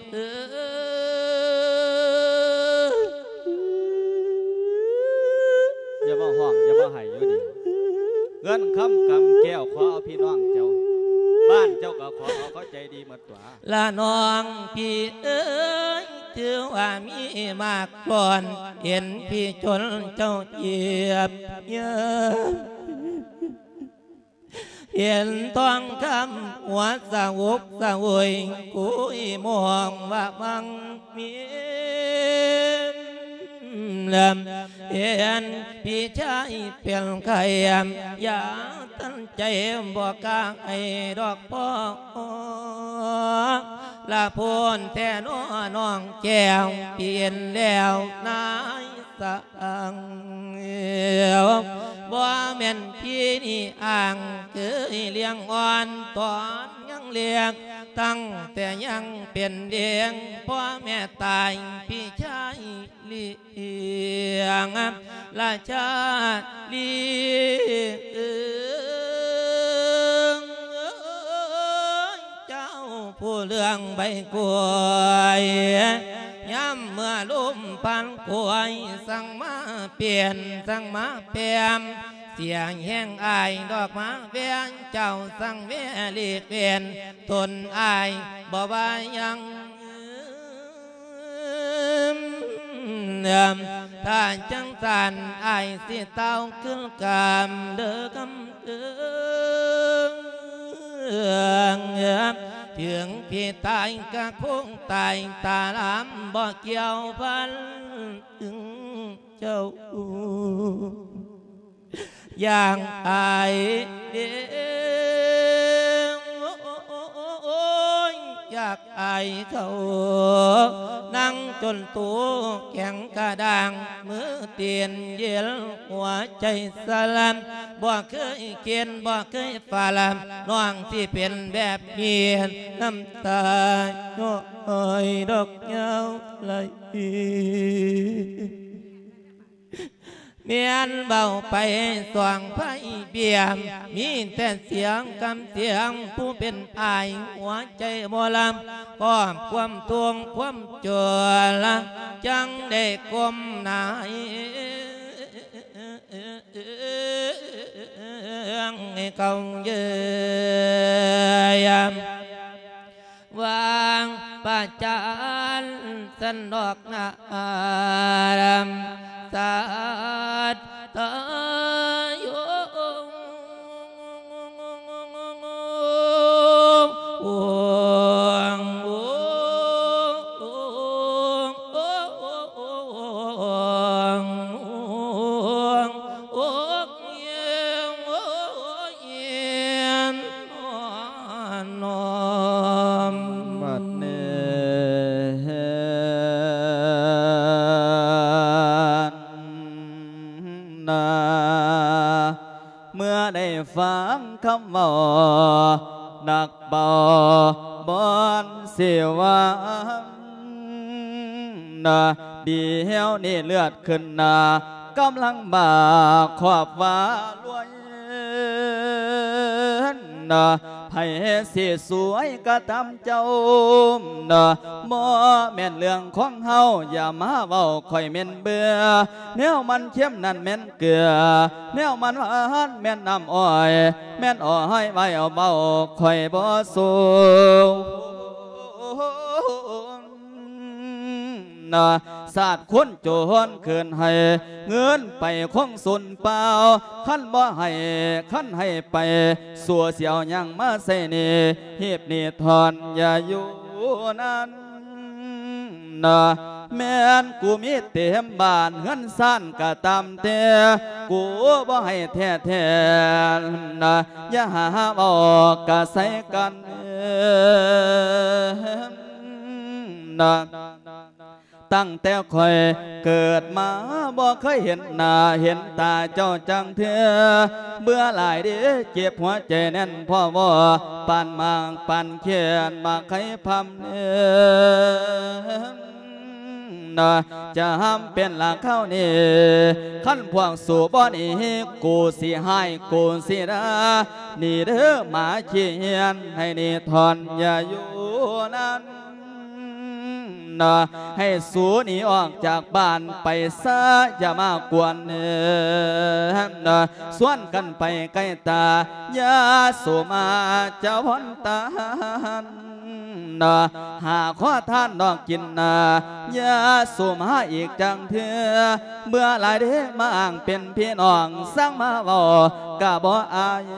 S1: อย่ามาห้องอย่ามาให้อยู่ดิเงินคำกำแก้วขอเอาพี่น้องเจ้าบ้านเจ้าก็ขอเอาเขาใจดีหมดตัว
S3: ละน้องพี่เอ้ยถือว่ามีมากก่อนเห็นพี่จนเจ้าเหยียบเยอะเห็นต้องคำหัวสะวกสะวยกุยมองว่ามังมีเห็นพี่ชายเปลี่ยนใครอย่าตั้งใจบอกกางไอ้ดอกพ่อละพูนแต่น้องแก้วเปลี่ยนแล้วนายสังบ่แม่นพี่นี่อ่างเคยเลี้ยงอ่อนตอนยังเลี้ยงตั้งแต่ยังเป็นเด็กพ่อแม่ตายพี่ชายเลี้ยงราชาเลี้ยงเจ้าผู้เรื่องใบกล้วยย้ำเมื่อลุ่มพันกล้วยสั่งมาเปลี่ยนสั่งมาเปลี่ยนเสียงแห้งอายดอกมาเวียนเจ้าสั่งเวลีเปลี่ยนทนอายบ่บายังถ้าจังสันอายสิเต้าขึ้นกามเด้อกำเถึงพี่ตายก็คงตายตาลำบ่เกี่ยวพันถึงเจ้าอย่างอายเองอยากอายเขานั่งจนตัวแข็งกระด้างมือเตียนเย็นหัวใจสลามบ่เคยเกียนบ่เคยฝ่าลามน้องที่เป็นแบบเมียนน้ำตาย้อยดอกเงาไหลเมียนเบาไปสว่างไฟเบี่ยมมีแต่เสียงกำเสียงผู้เป็นอายหัวใจหมอลำก็ความทวงความเจอละจังได้กลมนายเก่าเยือยวางปะจานสันดอกนาดำสาดตาโย
S1: นาคำว่าหนักเบาบอนเสียวนาดีเหี่ยวนี่เลือดขึ้นนากำลังมาขอบว่ารวยนะให้สิสวยก็ตามเจ้านะบ่แม่นเรื่องของเฮาอย่ามาเว้าค่อยแม่นเบื่อแนวมันเข้มนั่นแม่นเกลือแนวมันหวานแม่นน้ำอ้อยแม่นอ้อยไว้เอาเบาค่อยบ่สู้นะศาสตร์คนโจรคืนให้เงินไปคงสุนเปล่าขั้นบ่ให้ขั้นให้ไปสัวเสียวยังมาใส่นี่หีบนี่ทอนอย่าอยู่นั้นนะแม่นกูมีเต็มบ้านเงินสั้นก็ตามเตะกูบ่ให้แท้ๆนะอย่าหาบอกก็ใส่กันนะตั้งแต่คอยเกิดมาบ่เคยเห็นหน้าเห็นตาเจ้าจังเถื่อเบื่อหลายเด้เจ็บหัวใจแน่นพ่อว่าปั่นมางปั่นเขียนมาใครพำเนื้อจะห้ามเป็นหลักเข้านี่ขั้นพวงสู่บ่อนี่กูสิให้กูสิดานี่เด้อมาเขียนให้นี่ทอนอย่าอยู่นั้นให้สูหนีออกจากบ้านไปซะอย่ามากวนส่วนกันไปใกล้ตาอย่าสูมาเจ้าพ้นตาหาข้อท่านดอกกินอย่าสูมาอีกจังเถื่อเมื่อหลายเด้มาอ่างเป็นพี่น้องสร้างมาบอกกะบ่อาย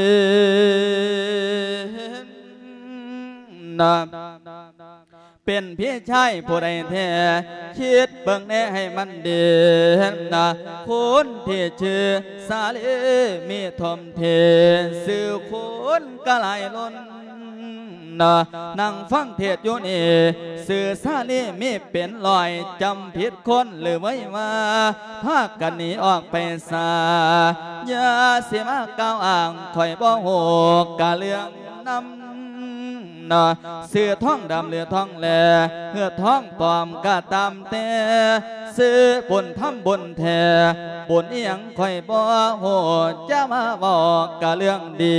S1: เป็นพี่ชายผู้ใดแท้คิดเบิ่งแน่ให้มันเด่นคนที่ชื่อสาลีมีทมเทสื่อคนก็หลายล้นนั่งฟังเทศอยู่นี่สื่อสาลีมีเป็นลอยจำผิดคนหรือไม่มาพากันหนีออกไปซาอย่าเสียมาก้าวอ่างคอยบ่โหกกะเรื่องนำเสื้อท้องดำเหลือท้องแหล่เหือท้องปลอมก็ตามแต่ซื้อบนทำบนแท้บนเอียงคอยบ่โหจะมาบอกกะเรื่องดี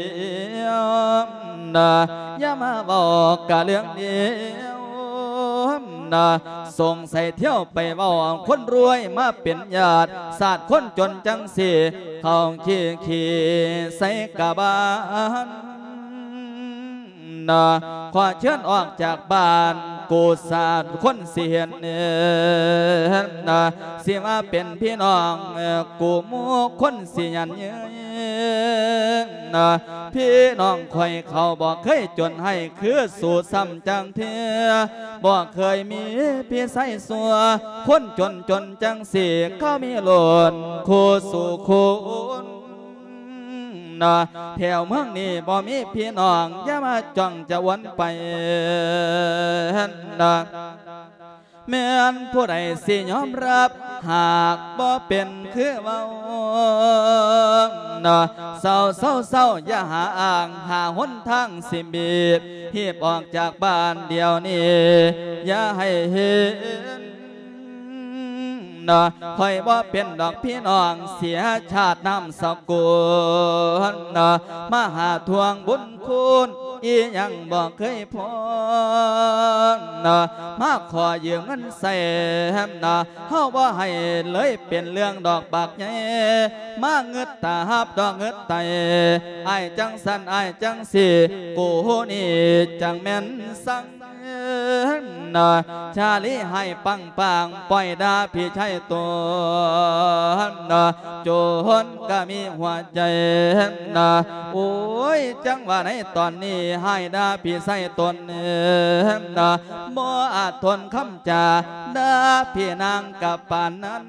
S1: อย่ามาบอกกะเรื่องดีส่งใส่เที่ยวไปว่าคนรวยมาเป็นญาติศาสตร์คนจนจังสีเขาขี้ใส่กะบานขอเชิญออกจากบ้านกูศาสตร์คนเสียนสิมาเป็นพี่น้องกูมูคนเสียนพี่น้องคอยเขาบอกเคยจนให้คือสู่ซ้ำจังเถื่อบอกเคยมีพี่ใส่สัวคนจนจังสีเขามีหล่นคู่สู่คู่แถวเมืองนี้บ่มีพี่น้องอย่ามาจ้องจะวนไปแม้นผู้ใดสิยอมรับหากบ่เป็นคือเว้าเศร้าอย่าหาอ่างหาหนทางสิบีบหีบออกจากบ้านเดียวนี้อย่าให้เห็นคอยบ่เป็นดอกพี่น้องเสียชาติน้ำสกุลมาหาทวงบุญคุณอียังบอกเคยพอมาขอยืมเงินใส่เฮาบ่ให้เลยเป็นเรื่องดอกบากใหญ่มาเงึดตาหับดอกเงึดไตไอ้จังสันไอ้จังสีกูนี่จังแม่นสังชาลีให้ปังปล่อยดาพี่ชายตัวโจรก็มีหัวใจโอ้ยจังว่าในตอนนี้ให้ดาพี่ใส่ตนบ่อาจทนคำจาดาพี่นางกับปานนั้น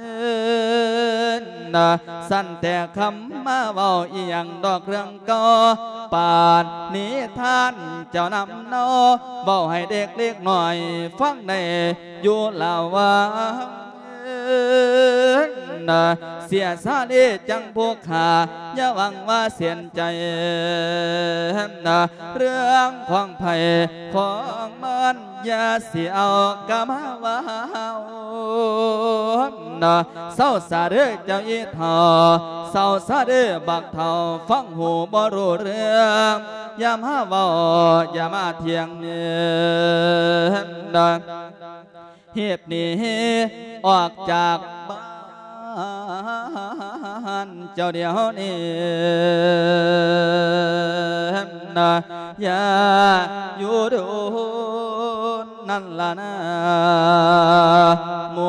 S1: สั้นแต่คำมาเว้าอีหยังดอกเรื่องก็ปานนิทานเจ้านำนอเว้าให้เด็กเล็กหน่อยฟังในอยู่ลาวาเสียซาดีจังพวกขาอย่าหวังว่าเสียนใจเรื่องของไผ่ของมันอย่าเสียเอากะมาว่าเศร้าสาเด้อเจ้าอีทอเศร้าสาเด้อบักเท่าฟังหูบ่รู้เรื่องอย่ามาเว้าอย่ามาเถียงเหตุนี้ออกจากบ้านเจ้าเดียวนี้อย่าอยู่ดูนั่นล่ะนะโม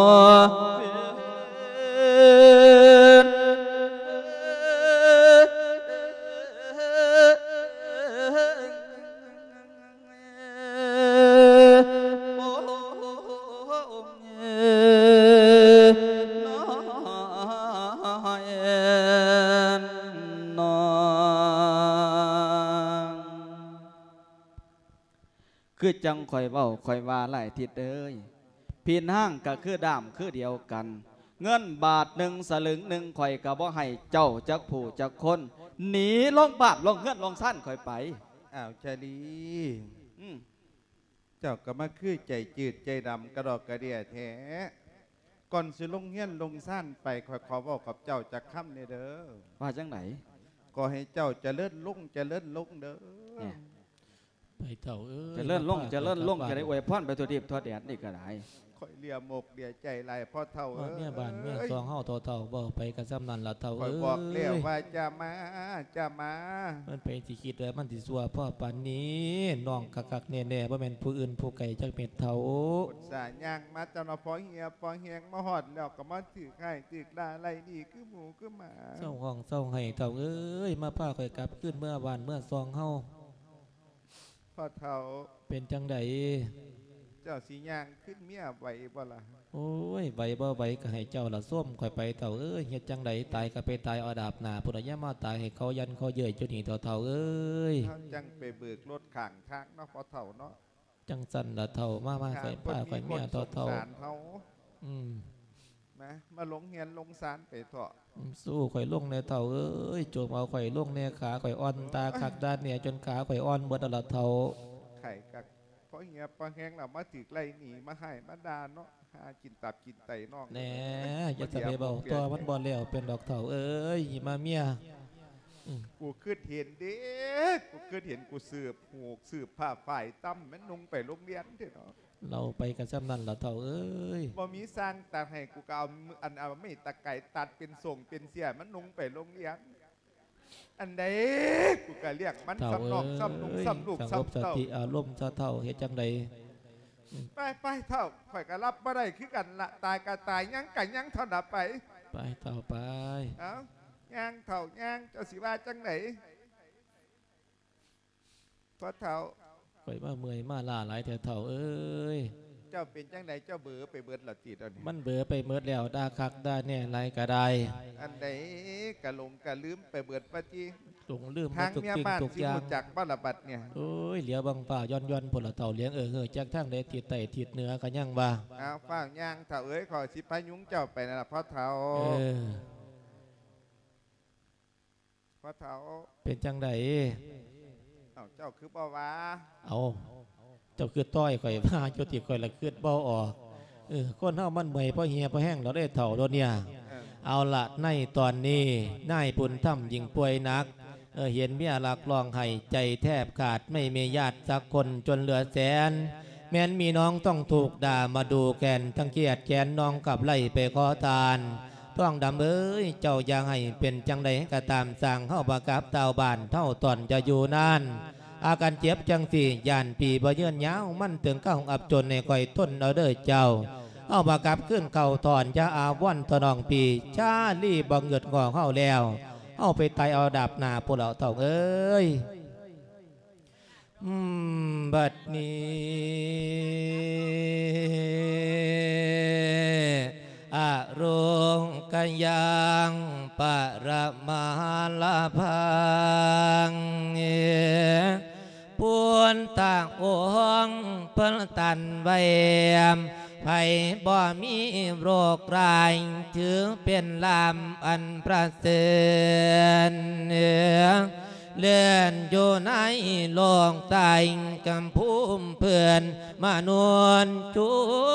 S1: คือจังข่อยเว้าข่อยว่าหลายทิศเอ้ยพีนห้างก็คือด้ามคือเดียวกันเงินบาทหนึ่งสลึงหนึ่งข่อยก็บ่ให้เจ้าจักผู้จักคนหนีลงบาทลงเงินลงสั้นข่อยไป
S2: อ้าวชาลีเจ้าก็มาคือใจจืดใจดำกระดอกกระเดียแท้ก่อนสิลงเฮียนลงสั้นไปขอบอกกับเจ้าจะค้ำเนี่ยเด้อ
S1: ว่าจังไหน
S2: ก็ให้เจ้าจะเลื่อนลงจะเลื่อนลงเด้อ
S3: ไปเถ่า
S1: จะเลื่อนลงจะเลื่อนลงจะได้อวยพรไปตัวดีตัวแดดนี่ก็ได้
S2: ค่อยเลียหมกเลียใจลายพ่อเท่า
S3: เนี่ยบานเนี่ยซองเฮาเท่าบอกไปกระซ้ำนันละเท่า
S2: บอกเลี้ยวว่าจะมา
S3: มันไปที่คิดเลยมันที่สัวพ่อปานนี้น้องกักแน่ๆว่าเป็นผู้อื่นผู้ไก่จักเม็ดเท่า
S2: สายย่างมาจะมาพอเฮียพอเฮียงมาหอดแล้วก็มาถือไข่ถือดาอะไรดีคือหมูคือหมา
S3: เศร้าห้องเศร้าให้เท่ามาผ้าข่อยกลับขึ้นเมื่อวานเมื่อซองเฮา
S2: พ่อเท่า
S3: เป็นจังใด
S2: เจ้าสีย่างขึ้นเมียไหวบ่ล่ะ
S3: โอ้ยไหวบ่ไหวก็ให้เจ้าละส้มข่อยไปเท่าเฮ็ดจังใดตายก็ไปตายเอาดาบหน้าพุ่นย่ามาตายให้เขายันเขาเยื่อจุดนี้เท่า
S2: จังไปเบิกรถข้างทางเนาะพ่อเท่าเนาะ
S3: จังสั่นละเท่ามาข่อยป้าข่อยเมียเท่า
S2: มาลงเฮียนลงศาลไปเถาะ
S3: สู้ข่อยลงในเท่าโจมเอาข่อยลงในขาข่อยอ่อนตาขักด้านเนี่ยจนขาข่อยอ่อนเบิดละเท่า
S2: ไข่กักเพราะเฮียปลาแห้งเรามาถือไล่หนีมาให้มาดาเนาะหากินตับกินไตนอก
S3: แน่อย่าจะไปเบาตัวมันบอลแล้วเป็นดอกเถามาเมีย
S2: กูขึ้นเห็นเด็กกูขึ้นเห็นกูสืบหูสืบผ้าฝ่ายตั้มมันนุ่งไปโรงเรียนเถอะเนาะ
S3: เราไปกันซ้ำนั่นละเถา
S2: บ่มีสร้างตัดให้กูเอาอันเอาไม่ตะไก่ตัดเป็นส่งเป็นเสียมันนุ่งไปโรงเรียนอันใดกูก็เรียกมันซ้ำนอกซ้ำนุ่งซ้ำลูกซ้ำเต่า
S3: อารมณ์เท่าเฮ็ดจังใด
S2: ไปเท่าข่อยก็รับบ่ได้คือกันละตายก็ตายยังกันยังเท่าดับไป
S3: เท่าไป
S2: เอาย่างเท่าย่างเจ้าสิว่าจังไหนพอเท่า
S3: ข่อยมาเมื่อยมาล่าหลายเท่า
S2: เจ้าเป็นจังไหนเจ้าเบื่อไปเบิดหลัดติดอันนี้
S3: มันเบื่อไปเบิดแล้วด่าคักด่าเนี่ยไรก็ได้
S2: อันไหนกะหลงกะลืมไปเบิดปะจี
S3: หลงลืม
S2: ทางเมียบ้านที่รู้จักบ้านละบัดเนี่ย
S3: เหลียวบางฝ่าย้อนผลเต่าเลี้ยงจากทางใดทิศใต้ทิศเหนือกันยังบ่า
S2: ฝ่าย่างเท่าขอสิพายุงเจ้าไปนั่นแหละพ่อเท่าพ่อเท่า
S3: เป็นจังได
S2: เจ้าคือบ่าวา
S3: เจ้าคือต้อยข่อยว่าจุติข่อยละคือบ่ออกคนเฮามันเมื่อยเพราะเฮียเพราะแห้งเราได้เถ่าโดนเนี่ยเอาละในตอนนี้นายปุณถ้ำยิงป่วยนักเห็นเมียหลักลองให้ใจแทบขาดไม่มีญาติสักคนจนเหลือแสนแม้นมีน้องต้องถูกด่ามาดูแกนทั้งเกียดแกนน้องกับไล่ไปขอทานต้องดำเจ้ายังให้เป็นจังใดก็ตามสั่งเข้าประกับเต่าบานเท่าตอนจะอยู่นานอาการเจ็บจังสี่ยานปีบ่เยื่นยาวมันถึงก้าวอับจนในก่อยต้นเอาเด้อเจ้าเอาประกับขึ้นเก่าตอนจะอาวันตะนองปีชาลี่บังเกิดงอเข้าแล้วเอาไปไตเอาดาบหนาพวกเราเต่าบัดนี้อารงกันยังปะระมาลาพังปวนต่างองค์เพิ่นตันใบพภัยบ่มีโรคร้ายถือเป็นลามอันประเสริฐเลื่อนอยู่ในโลกใต้กำภูมิเพื่อนมานวลจุ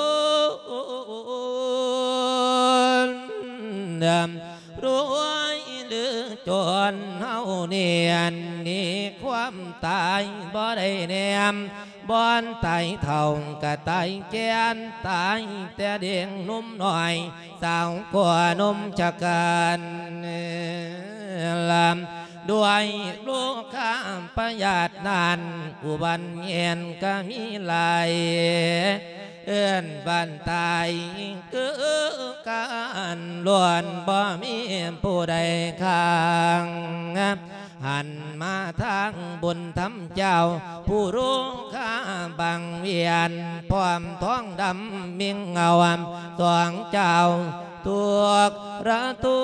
S3: นรวยหรือจนเฮาเนียนนี่ความตายบ่ได้แนมบอนไตเท่ากะไตแกนตายแต่เด็กนุ่มหน่อยสาวกว่านุ่มชะกันลำด้วยลูกข้ามประหยัดนานอุบันเย็นก็มีไหลเอื้อนบันตายคือการล้วนบ่มีผู้ใดข้างหันมาทางบุญทำเจ้าผู้รู้ข้าบังเวียนพร้อมท้องดำมิ่งเงาสวงเจ้าตัวระตุ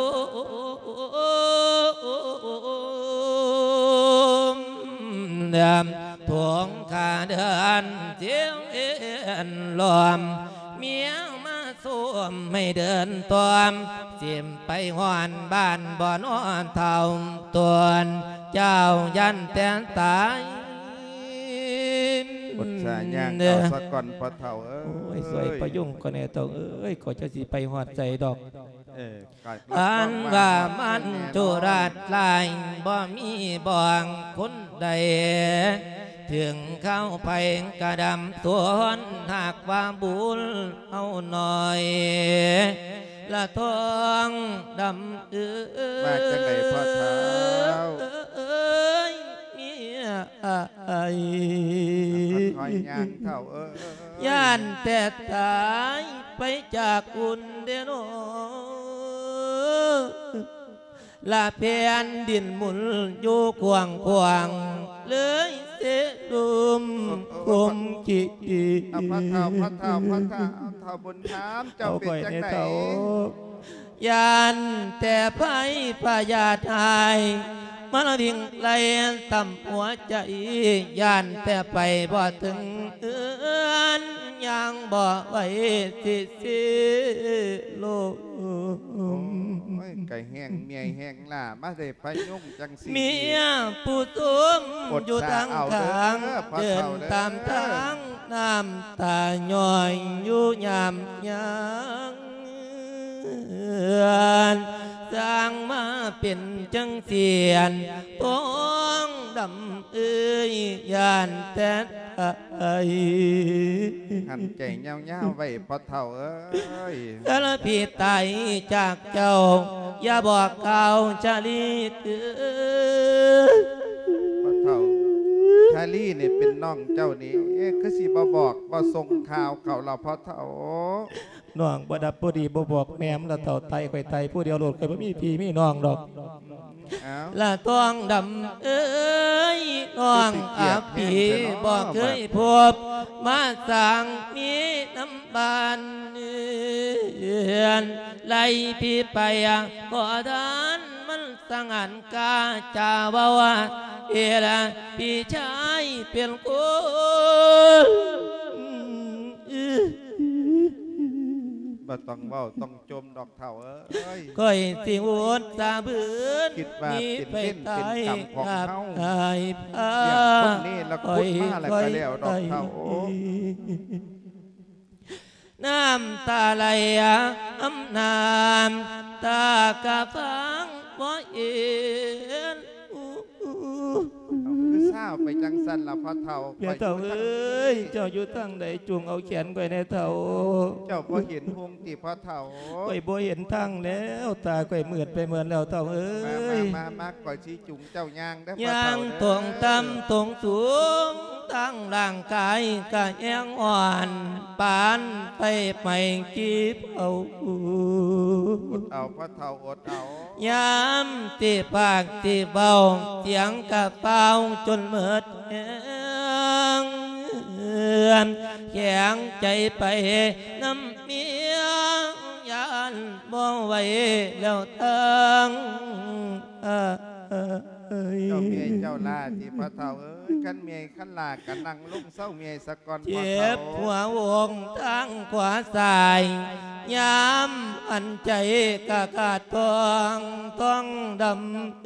S3: ทวงขาเดินเที่ยวเอ็นลมเมียมาสวมไม่เดินตวมเสียมไปหอนบ้านบ่อนอนเท่าตัวเจ้ายันแต่ตาย
S2: บทสายย่างเอาสะก่อนพอเท่า
S3: โอ้ยสวยประยุ่งก็แน่ต้องก็จะสิไปหอดใจดอกอันว่ามันจุราชลายบ่มีบ่องคนใดถึงเข้าไปกระดำตัวหากว่าบุญเอาหน่อยละทองดำ
S2: มาจากไหนพ่อเท้า
S3: เมีย
S2: คอยย่างเท่า
S3: ย่านแต่ตายไปจากอุ่นเดโนลาเพียนดินหมุนอยู่กวางกวางเลยเสดุมคุมจิ
S2: พระเท้าบุญน้ำเจ้าเป็นจังไหน
S3: ยานแต่ไพ่พยาทายมันดิ่งไหลต่ำหัวใจยานแต่ไปบ่ถึงยังบ่ไหวสิโลก
S2: ไก่แห้งเมียแห้งล่ะมาได้พยุ่งจังสี
S3: เมียผู้ตุ้มอยู่ทางทางเดินตามทางน้ำตาย่อยอยู่ยามยังสร้างมาเป็นจังเสียนท้องดำยานแต่
S2: หันใจเงาไว้พอเท่า
S3: สารพีไตจากเจ้าอย่าบอกเก่าจะรี
S2: พอเท่าชาลี่เนี่ยเป็นน้องเจ้านี้คือสิบ่บอกบ่ส่งข่าวเขาเราพอเท่า
S3: น้องบ่ดับบ่ดีบ่บอกแม่มละเต่าไตไข่ไตผู้เดียวโลดเคยบ่มีพี่มีน้องดอกละต้องดำน้องอาปีบอกเคยพบมาสั่งมีน้ำบานไล่พี่ไปก็ทานมันสังหันกาจาว่าละพี่ชายเป็นคน
S2: บ่ต้องเว้าต้องจมดอกเท่า
S3: ก้อยสิงวดตาบืน
S2: คิดว่าเป็นเล่นเป็นกรรมของเฮา
S3: คน
S2: นี้ละคุณมาแล้วก็แล้วดอกเท่า
S3: น้ำตาไหลอำน้ำตากะฟังบ่เอ็น
S2: คือเศร้าไปจังสันละพ่อเท่า
S3: เท่าเจ้าอยู่ตั้งใดจุงเอาแขนก้อยในเท่า
S2: เจ้าพอเห็นหงตีพ่อเท่า
S3: ก้อยบ่เห็นทั้งแล้วตาก้อยมืดไปเหมือนแล้วเท่า
S2: มาก้อยชี้จุงเจ้าย่างได้
S3: พ่อเท่าย่างตรงต่ำตรงสูงตั้งร่างกายกะแองอ่อนปานไปไม่จีบเอา
S2: อดเอาพ่อเท่าอดเอา
S3: ยามตีปากตีเบาเสียงกะเป่าจนเมิดแข็งใจไปน้ำเมียยานมองไว้แล้วทั้ง
S2: เจ้าเมียเจ้าลาที่พ่อเฒ่าเอ้ยขันเมียขันลากันนั่งลงเศร้าเมียสะก่อนพ่อ
S3: เจ็
S2: เฒ่า
S3: บหัววงทางขวาสายยามอันใจกะกาดต้องดำ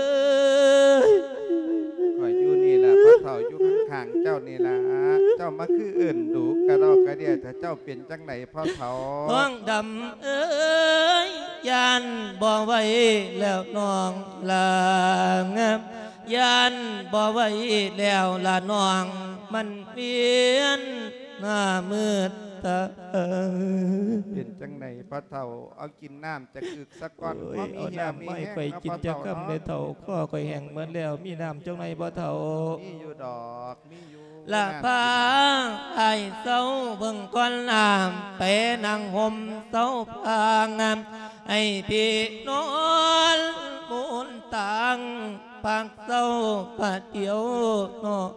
S2: ข่อยอยู่นี่ล่ะพ่อเฒ่าอยู่ข้างๆเจ้านี่ล่ะเจ้ามาคืออื่นดูกระดอกกระเดียถ้าเจ้าเป็นจังไหนพ่อเฒ่า
S3: ต้องดำยันบ่ไว้แล้วน้องลางยันบ่ไว้แล้วละน้องมันเปลี่ยนหน้ามืดตา
S2: เป็นจังไหนพ่อเฒ่าเอากินน้ำจะอึกสักก่อน
S3: โอ้
S2: เพราะ
S3: ย
S2: มี
S3: เอา
S2: เหี่ยมี
S3: น้ำไม่
S2: แห้ง
S3: ไปกินจะกำในเท่าข้อก็แห้งเหมือนแล้วมีน้ำจังไหนบ่เท่า
S2: มีอยู่ดอกมีอยู่
S3: ละพาไอ้เศร้าเบิ่งก้อนน้ำไปนั่งห่มเศร้าพางามไอ้พี่นอนมูนตังปากเศร้าปาเดียวน้อง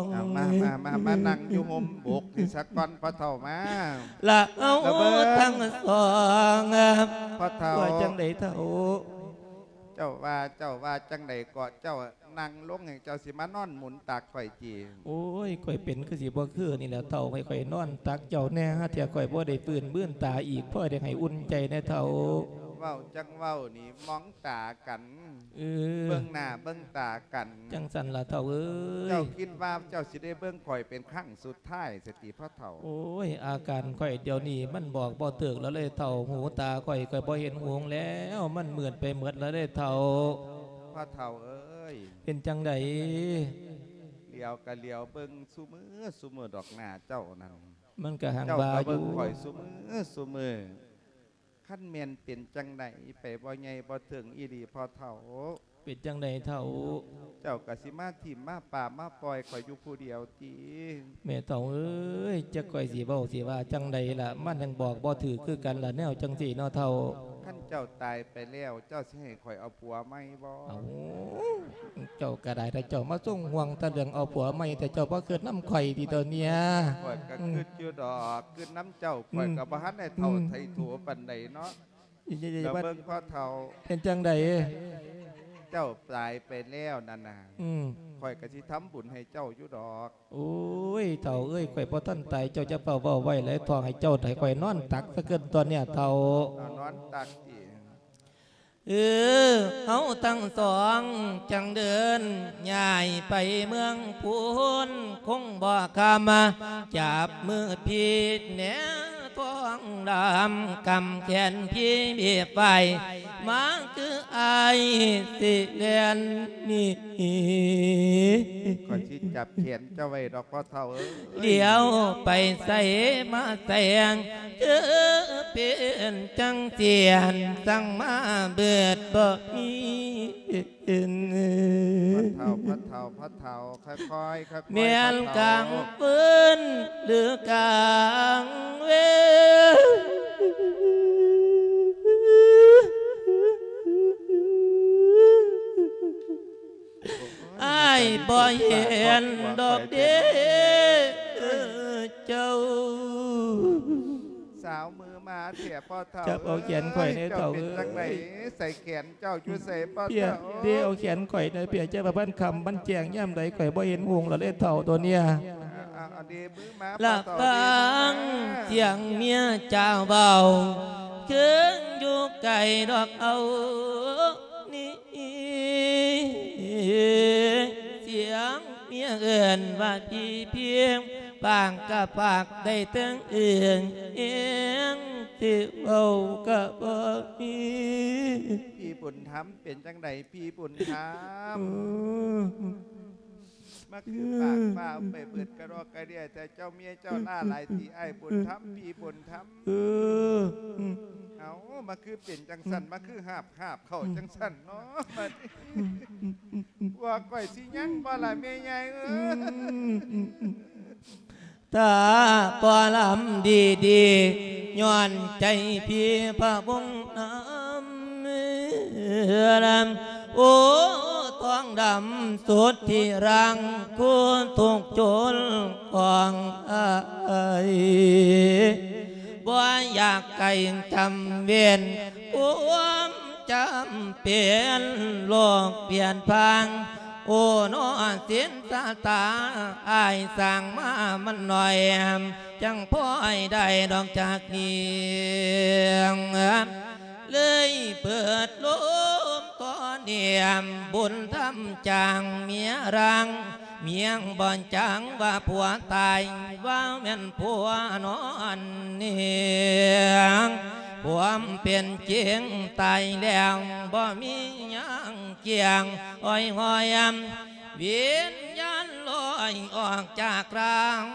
S2: มานั่งอยู่ห่มบกที่สักก่อนพ่อเฒ่ามา
S3: ละเอาทั้งสอง
S2: พ่อเฒ่า
S3: ว่าจังไดเท่า
S2: เจ้าว่าจังไหนเกาะเจ้านั่งลงให้เจ้าสิมานอนหมุนตากข่อยจี
S3: โอ้ยข่อยเป็นคือสิบ่คือนี่แหละเท่าข่อยนอนตักเจ้าแน่ฮะเที่ยข่อยบ่ได้ปืนบื้นตาอีกเพื่อได้ให้อุ่นใจแน่เท่า
S2: เว้าจังเว้านี่มองตากัน
S3: เออ
S2: เบิ่งหน้าเบิ่งตากัน
S3: จังสันละเท่าเอ้ย
S2: เจ้าคิดว่าเจ้าสิได้เบิ่งข่อยเป็นครั้งสุดท้ายสติพ่อเฒ่า
S3: โอ้ยอาการข่อยเดี๋ยวนี้มันบอกบ่เติกแล้วเลยเท่าหูตาข่อยบ่เห็นหวงแล้วมันเหมือนไปหมดแล้วเลยเท่า
S2: พ่อเฒ่าเอ้ย
S3: เป็นจังได
S2: เลี้ยวกะเลี้ยวเบิ่งซุมือดอกหน้าเจ้านั่น
S3: มันก็หัง
S2: เจ้า
S3: บา
S2: ก็
S3: อ
S2: เบิ่
S3: ยู่
S2: งข่อยซุมือขั้นเมียนเป็นจังไหนไปบ่ใหญ่บ่ถึงอีดีพ่อเฒ่า
S3: เป็นจังไดเท่า
S2: เจ้ากะสิมาถิ่มมาป่ามาปล่อยข่อยอยู่ผู้เดียวตี
S3: แม่เท่าเอ้ยจะข่อยสิเว้าสิว่าจังไดล่ะมันยังบอกบ่ถือคือกันล่ะแนวจังสี่เนาะเท่า
S2: ขั้นเจ้าตายไปแล้วเจ้าสิให้ข่อยเอาผัวไหมบ่
S3: เอาเจ้าก็ได้แต่เจ้ามาส่งห่วงแต่เรื่องเอาผัวไม่แต่เจ้าบ่เกิดน้ำข่อยที่ตัวเนี้ย
S2: ข่อยก็ขึ้นอยู่ดอกขึ้นน้ำเจ้าข่อยก็บ่ทันได้เท่าไทถั่วปานใดเนาะแล้ว
S3: ว่า
S2: เบิ่งพ่อเฒ่า
S3: เป็นจังได
S2: เจ้าตายไปแล้วนั่นน่ะ
S3: อืม
S2: ข่อยก็สิทำบุญให้เจ้าอยู่ดอก
S3: โอ้ยเท่าเอ้ยข่อยบ่ทันตายเจ้าจะเฝ้าเว้าไว้แล้วทองให้เจ้าให้ข่อยนอนตักซะเกินตัวเนี้ยเท่า
S2: เอานอนตักอี
S3: เอาทั้งสองจังเดินย้ายไปเมืองพูนคงบ่คำมาจับมือพี่แหนท้องดำกำแขนพี่เบียบไปมาคือไอสิเลียนนี่
S2: ข่อยสิจับแขนเจ้าไว้ดอกพ่อเฒ่าเอ้ย
S3: เดี๋ยวไปใส่มาแสงเจอเป็นจังเสียนสั่งมาเบิดบ่มี
S2: พ่อเฒ่าค่อยๆ
S3: เมียนกลางปืนหรือกลางเวไอ้บ่เห็นดอกเด้เจ้า
S2: สาวมือมาเถียพ่อเฒ่า
S3: จับเอาแขนข่อยในเฒ่า
S2: เจ้าเป็นจังไหนใส่แขนเจ้าอยู่ใส่พ่อ
S3: เปีย
S2: เฒ่า
S3: เดียวเขียนข่อยในเปียเจ้าบ้านคำบ้านแจงย่ำใดข่อยบ่เห็นหงเราเล่นเท่าตัวเนี้ย
S2: เอาดีมือมา
S3: ละฟังเสียงเมียเจ้าเบาเคืองอยู่ไก่ดอกเอานี่เสียงเมียเอื่นว่าพี่เพียงปางกะปากได้ตั้งเอื่นเอียงที่เบากะบ่มี
S2: พี่บุญธรรมเป็นจังไหนพี่บุญธรรมมาคือปากเปล่าไปเปิดกระรอกกระเดียแต่เจ้าเมียเจ้าหน้าหลายที่ไอ้บุญธรรมพี่บุญธรรมเอามาคือเป็นจังสันมาคือหาบเข้าจังสันเนาะมาว่าก่อยสิยังบ่ล่ะเมียใหญ่
S3: ตาปอลำดีดีย้อนใจพี่พระวงน้ำลำโอ้ทองดำสุดที่รังคุณทุกโจรของอายบ่อยากไก่จำเวียนความจำเปลี่ยนโลกเปลี่ยนพังโอ้นอเสียนตาตาอายสั่งมามันหน่อยจังพ่อไอ้ได้ดอกจากเงียงเลยเปิดลมก่อนเนียมบุญทำจางเมียรังเมียงบ่อนจังว่าผัวตายว่าแม่นผัวนอนเนียงผัวเป็นเจียงตายแล้วบ่มียังเกียงอ้อยหอยวิญญาณลอยออกจากร่าง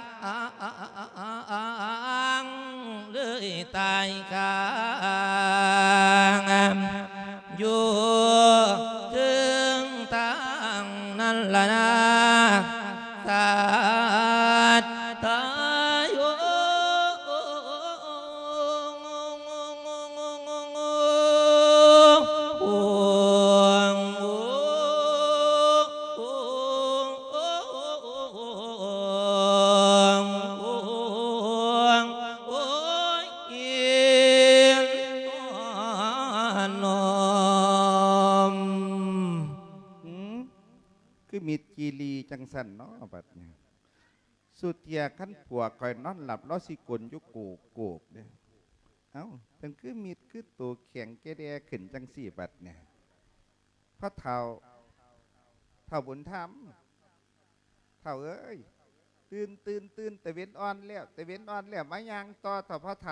S3: เลยตายกลางอยู่ถึงทางนั้นละนะสาดตายโ
S2: คือมีกีรีจังสันเนาะบัดเนี่ยสุดเทียขั้นผัวคอยนอนหลับล้อสิกลยุกูโกบเนี่ยเอ้าเป็นคือมีดคือตัวแข็งแกแดขึ้นจังสี่บัดเนี่ยพระเท่าบุญธรรมเท่าเอ้ยตื่นแต่เว้นอ่อนแล้วมายางต่อต่อพระเท่า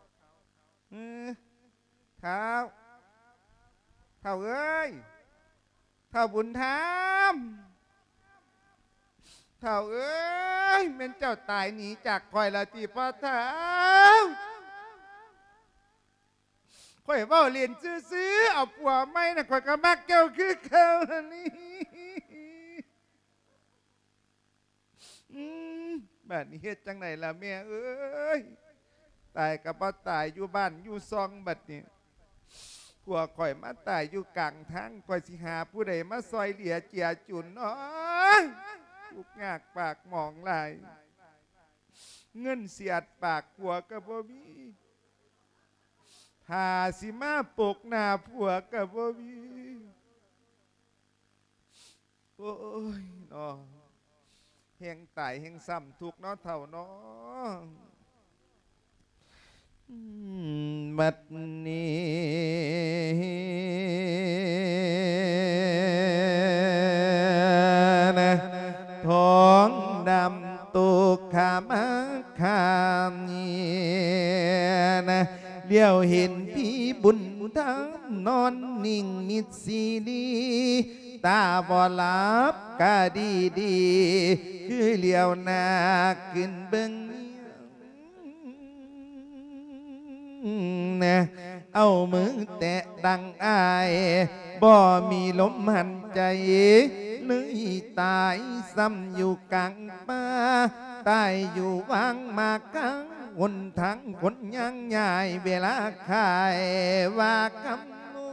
S2: เท่าเอ้ยเท่าบุญธรรมเท่าเอ้ยเป็นเจ้าตายหนีจากคอยละจีพ่อเท่าคอยเบ้าเรียนซื้อเอาปัวไม่นะคอยก็มักเก้าคือเขานี่แบบนี้เฮ็ดจังไหนล่ะแม่เอ้ยตายกับพ่อตายอยู่บ้านอยู่ซองบัดนี้ผัวคอยมาตายอยู่กลางทางคอยสิหาผู้ใดมาซอยเหลียเจียจุนน้อยลูกงากปากหมองลายเงินเสียดปากผัวกับบ่มีหาสิมาปกหน้าผัวกับบ่มีโอ้ยเนาะแห่งตายแห่งซ้ำทุกเนาะเท่าเนาะบัดนี้นะท้องดำตุกขามคามนะเลี้ยวเห็นพี่บุญธรรมนอนนิ่งมิดซีดีตาบ่หลับก็ดีคือเลี้ยวหน้าขึ้นเบิ่งนะเอามือแตะดังอายบ่มีลมหันใจเลยตายซ้ำอยู่กลางป่าตายอยู่วางมากังวนทั้งคนยังใหญ่เวลาขายว่ากำ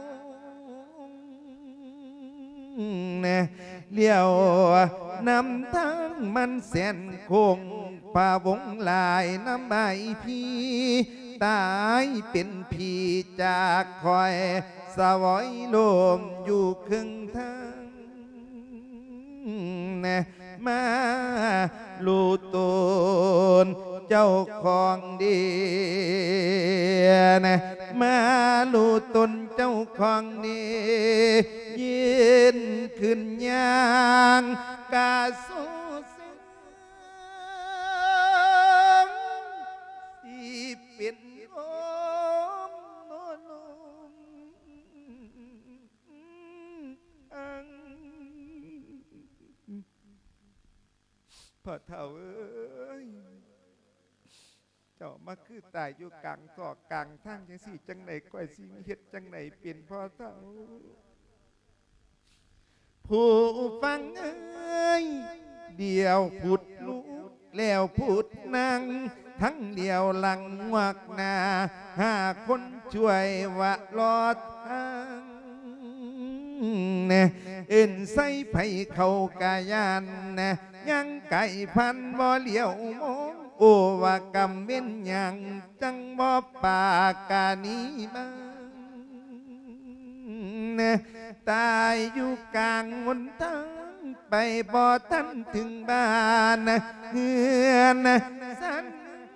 S2: นะเลี้ยวนำทั้งมันแสนคงป่าวงลายน้ำใบพี่ตายเป็นผีจากคอยสวอยลมอยู่ครึ่งทางนะมาลูตนเจ้าของดีนะมาลูตนเจ้าของดียืนขึ้นยางกาสูเป็นลมพ่อเฒ่าเอ้ยเจ้ามาคือตายอยู่กลางซอกกลางทางจังสี่จังไหนก้อยสิเฮ็ดจังไหนเป็นพ่อเฒ่าผู้ฟังเอ้ยเดียวพุดลูกแล้วพุดนั่งทั้งเดียวหลังวักหน้าหาคนช่วยวะลอดทางเอ็นใส่ไผ่เขากายันยังไก่พันบ่เหลียวมองโอวากำเว้นยังจังบ่ปากกานี้บ้างตายอยู่กลางหนทางไปบ่ทันถึงบ้านเฮือนสัน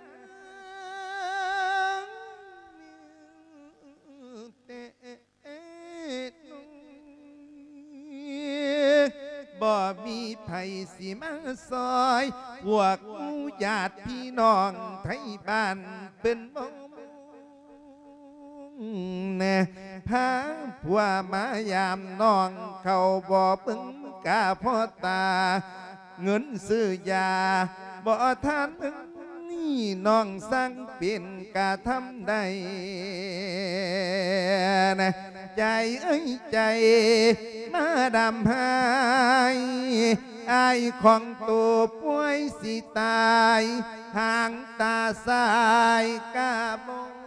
S2: บ่มีไผสิมาซอยพวกญาติพี่น้องไทยบ้านเป็นบ่แน่พาผัวมายามน้องเขาบ่ปึงกาพ่อตาเงินซื้อยาบ่ทันนี่น้องสั่งเป็นกาทำได้นะใจเอ้ยใจมาดำหายอายของตัวป่วยสิตายห่างตาสายกาโบ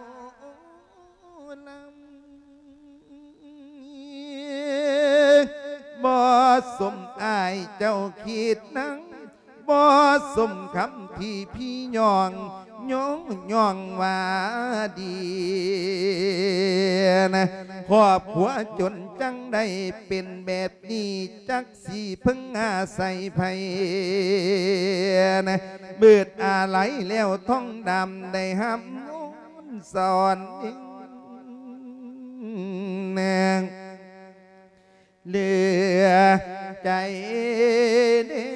S2: บ่สมอายเจ้าคิดนังบ่สมคำที่พี่ย่องย่องว่าดีนะครอบครัวจนจังได้เป็นแบบนี้จักสีพึ่งอาศัยไผนะเบิดอะไรแล้วท้องดำได้ห้ำสอนแนงเหลือใจเด้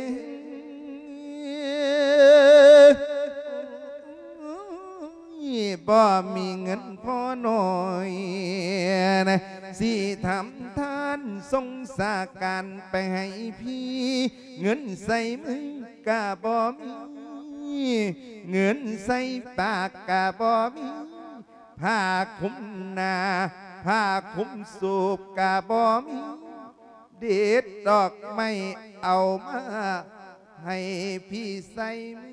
S2: บ่มีเงินพอหน่อยนะสิทำทานสงสารการไปให้พี่เงินใส่มือกะบ่มีเงินใส่ปากกะบ่มีผ้าคลุมหน้าผ้าคลุมสูบกะบ่มีเด็ดดอกไม่เอามาให้พี่ใส่มือ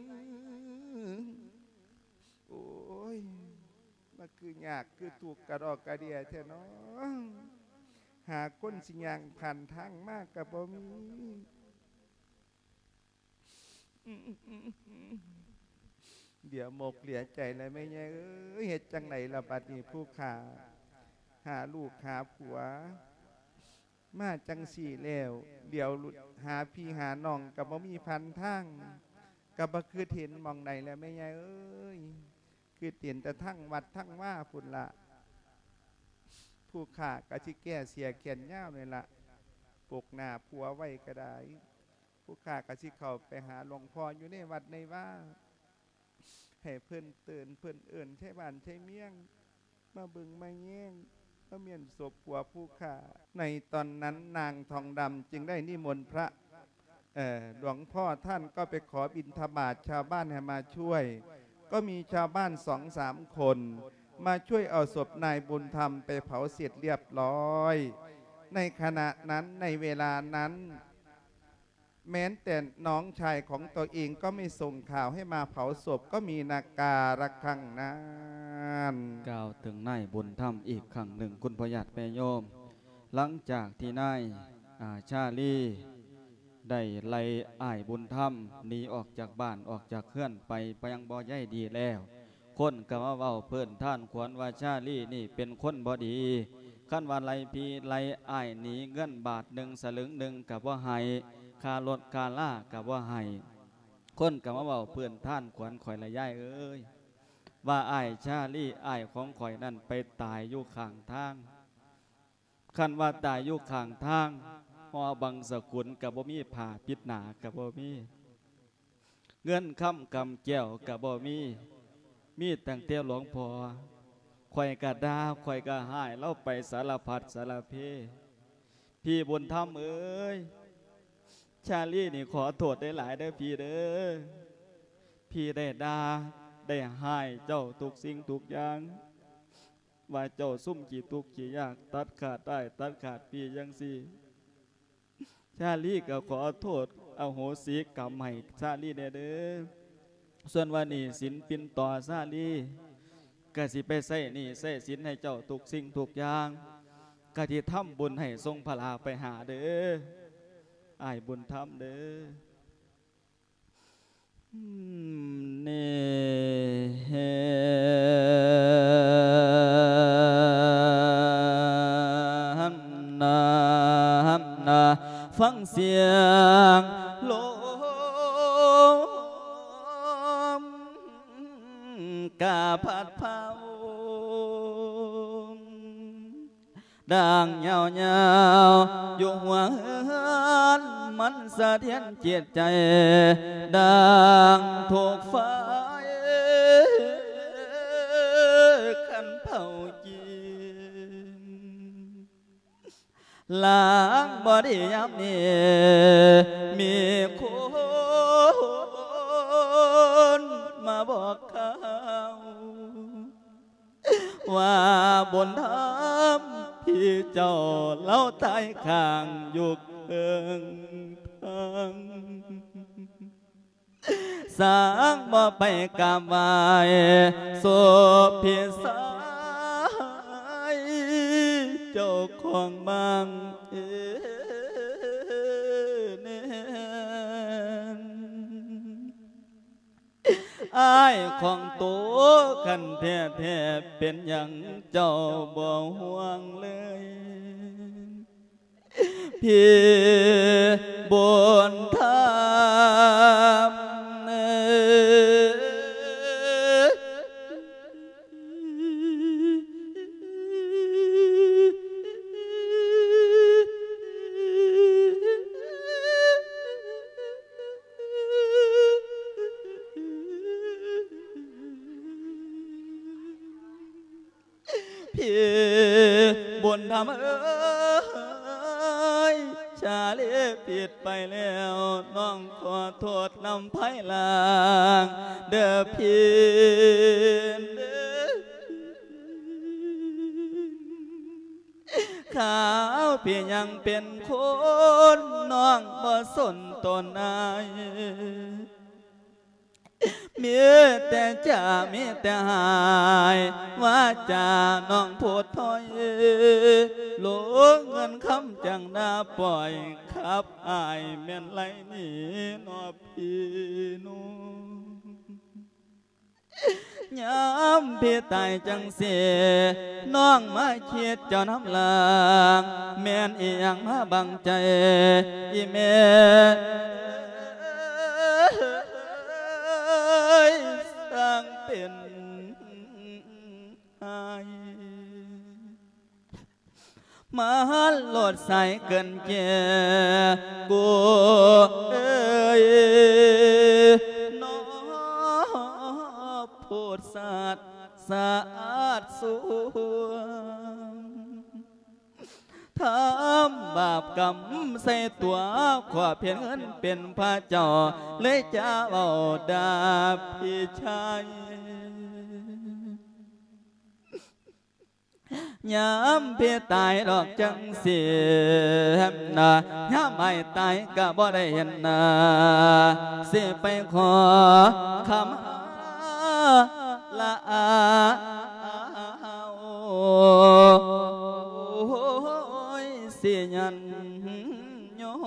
S2: โอ้ยมันคือยากคือถูกกระดอกกระเดียแท้เนาะหาคนสิยางผ่านทางมากกับบ่มีเดี๋ยวหมกเหลียใจเลยไม่แย่เหตุจังไหนละบัดนี้ผู้ขาหาลูกหาผัวมาจังสี่แล้วเดี๋ยวหาพี่หาน้องกับบ่มีพันทางกับบ่คือเห็นมองใดแล้วไม่ใหญ่คือเตียนแต่ทั้งวัดทั้งว่าพุ่นละผู้ขากะชิแก่เสียเขียนย่าวเลยละปกหน้าผัวไว้ก็ได้ผู้ขากะชิเข้าไปหาหลวงพ่ออยู่ในวัดในว่าให้เพิ่นเตือนเพิ่นเอิ่นใช้บ้านใช้เมี่ยงมาบึงมาแย่งก็เมียนศพผัวผู้ข่าในตอนนั้นนางทองดำจึงได้นิมนต์พระหลวงพ่อท่านก็ไปขอบิณฑบาตชาวบ้านให้มาช่วยก็มีชาวบ้าน2-3 คนมาช่วยเอาศพนายบุญธรรมไปเผาเสร็จเรียบร้อยในขณะนั้นในเวลานั้นแม้แต่น้องชายของตัวเองก็ไม่ส่งข่าวให้มาเผาศพก็มีนาการะฆังนั้น
S1: กล่าวถึงนายบุญธรรมอีกครั้งหนึ่งคุณพญาติแม่โยมหลังจากที่นายชาลีได้ไล่อ้ายบุญธรรมหนีออกจากบ้านออกจากเฮือนไปยังบ่อใหญ่ดีแล้วคนก็มาเว้าเพิ่นท่านขวัญว่าชาลีนี่เป็นคนบ่ดีขั้นว่าไล่พี่ไล่อ้ายหนีเงินบาท1 สลึง1กับว่าให้ค่ารถค่าล่ากับว่าให้คนก็มาเว้าเพิ่นท่านขวัญข่อยละยายเอ้ยว่าอ้ายชาลีอ้ายของข่อยนั่นไปตายอยู่ข้างทางคันว่าตายอยู่ข้างทางหอบังสกุลกับบ่มีผ่าปิดหนากับบ่มีเงินค้ำกำแก้วกับบ่มีตั้งแต่หลวงพ่อข่อยกะดาข่อยกะหายเล่าไปสารพัดสารเพพี่บุญธรรมเอ้ยชาลีนี่ขอโทษได้หลายเด้อพี่เด้อพี่ได้ดาได้หายเจ้าทุกสิ่งทุกอย่างว่าเจ้าซุ่มกี่ทุกกี่ยากตัดขาดได้ตัดขาดพี่ยังสิชาลีก็ขอโทษเอาโหสิกรรมให้ชาลีเด้อส่วนว่านี่สินปินต่อชาลีก็สิไปใส่นี่ใส่สินให้เจ้าทุกสิ่งทุกอย่างก็ที่ทำบุญให้ทรงพลาไปหาเด้ออ้ายบุญธรรมเด้อเนหันนาหันนาฝฟังเสียงลมกาพัดเผาดังยาวๆอยู่หัวเฮือนมันสะเทือนจิตใจดังถูกไฟขันเผาจีล้างบ่ได้ยามนี้มีคนมาบอกข่าวว่าบนธรรมที่เจ้าเล่าตายข้างอยู่เอิงทางสร้างบ่ไปกราบไหว้ศพพี่สายเจ้าของบางเนอ้ายของตัวขันแท้ๆเป็นอย่างเจ้าบ่ห่วงเลยพี่บนธรรมพี่บนธรรมชาลีผิดไปแล้วน้องขอโทษนำไผ่ลางเด้อพี่ขาวพี่ยังเป็นคนน้องบ่สนตนอายมีแต่จะมีแต่หายว่าจะน้องพูดถอยหลงเงินคำจังดาปล่อยขับอายแม่นไรนี่นอพี่นูย้ำพี่ตายจังเสียน้องมาคิดเจ้าน้ำลางแม่นอีหยังมาบังใจอีแม่สร้างเป็นไห้มาโลดใส่เกินเกียกูน้อพูดสัตว์สะอาดสวงทำบาปกรรมใส่ตัวขอเพียงเงินเป็นพระเจ้าเลยจะเอาดาบพี่ชายยามพี่ตายดอกจังเสียนะยามไม่ตายก็บ่ได้เห็นนะสิไปขอคำลาเสียยันยอ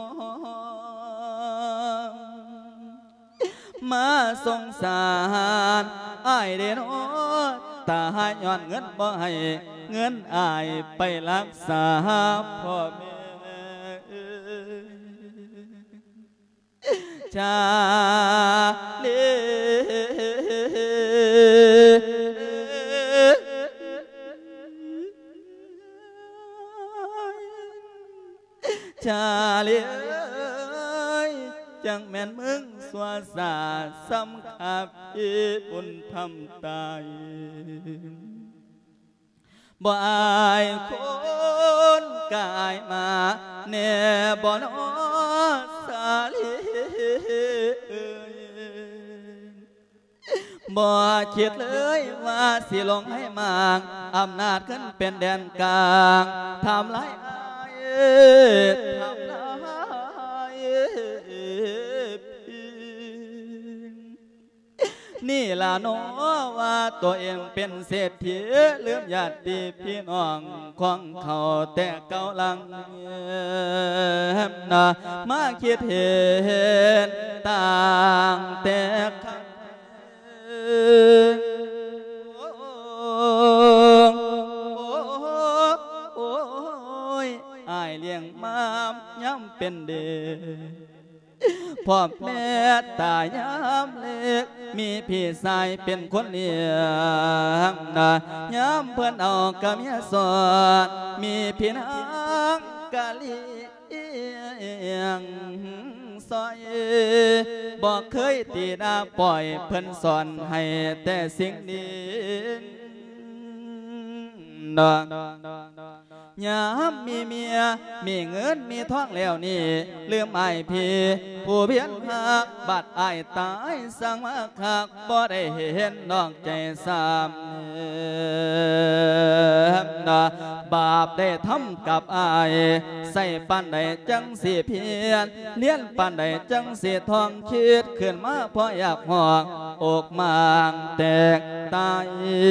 S1: มมาสงสารอ้ายเด้อน้อตาหาย้อนเงินบ่ให้เงินอ้ายไปรักษาพ่อแม่ชาลีชาลีจังแม่นมึงสวาสาซ้ำขับพี่บุญทำตายบ่อายคนกายมาแน่บ่นอสาลีบ่คิดเลยว่าสิลงให้มากอำนาจขึ้นเป็นแดนกลางทำไรทำไรนี่ล่ะน้อว่าตัวเองเป็นเศรษฐีลืมญาติพี่น้องของเขาแต่เก่าหลังนะมาคิดเห็นต่างแต่อ้ายเลี้ยงมาย้ำเป็เป็นเด็กพ่อแม่ตายามเล็กมีพี่ชายเป็นคนเลี้ยงนะยามเพื่อนเอากะเมียสอนมีพี่นางกะเลียงซอยบอกเคยตีหน้าปล่อยเพิ่นสอนให้แต่สิ่งดียามมีเมียมีเงินมีทองแล้วนี่ลืมไอ้พี่ผู้เพียรหักบัดไอ้ตายสั่งมาคักบ่ได้เห็นน้องใจซ้ำบาปได้ทำกับไอ้ใส่ปันใดจังสิเพียรเลี้ยนปันใดจังสิทองคิดขึ้นมาเพราะอยากหอกอกมางแตกตาย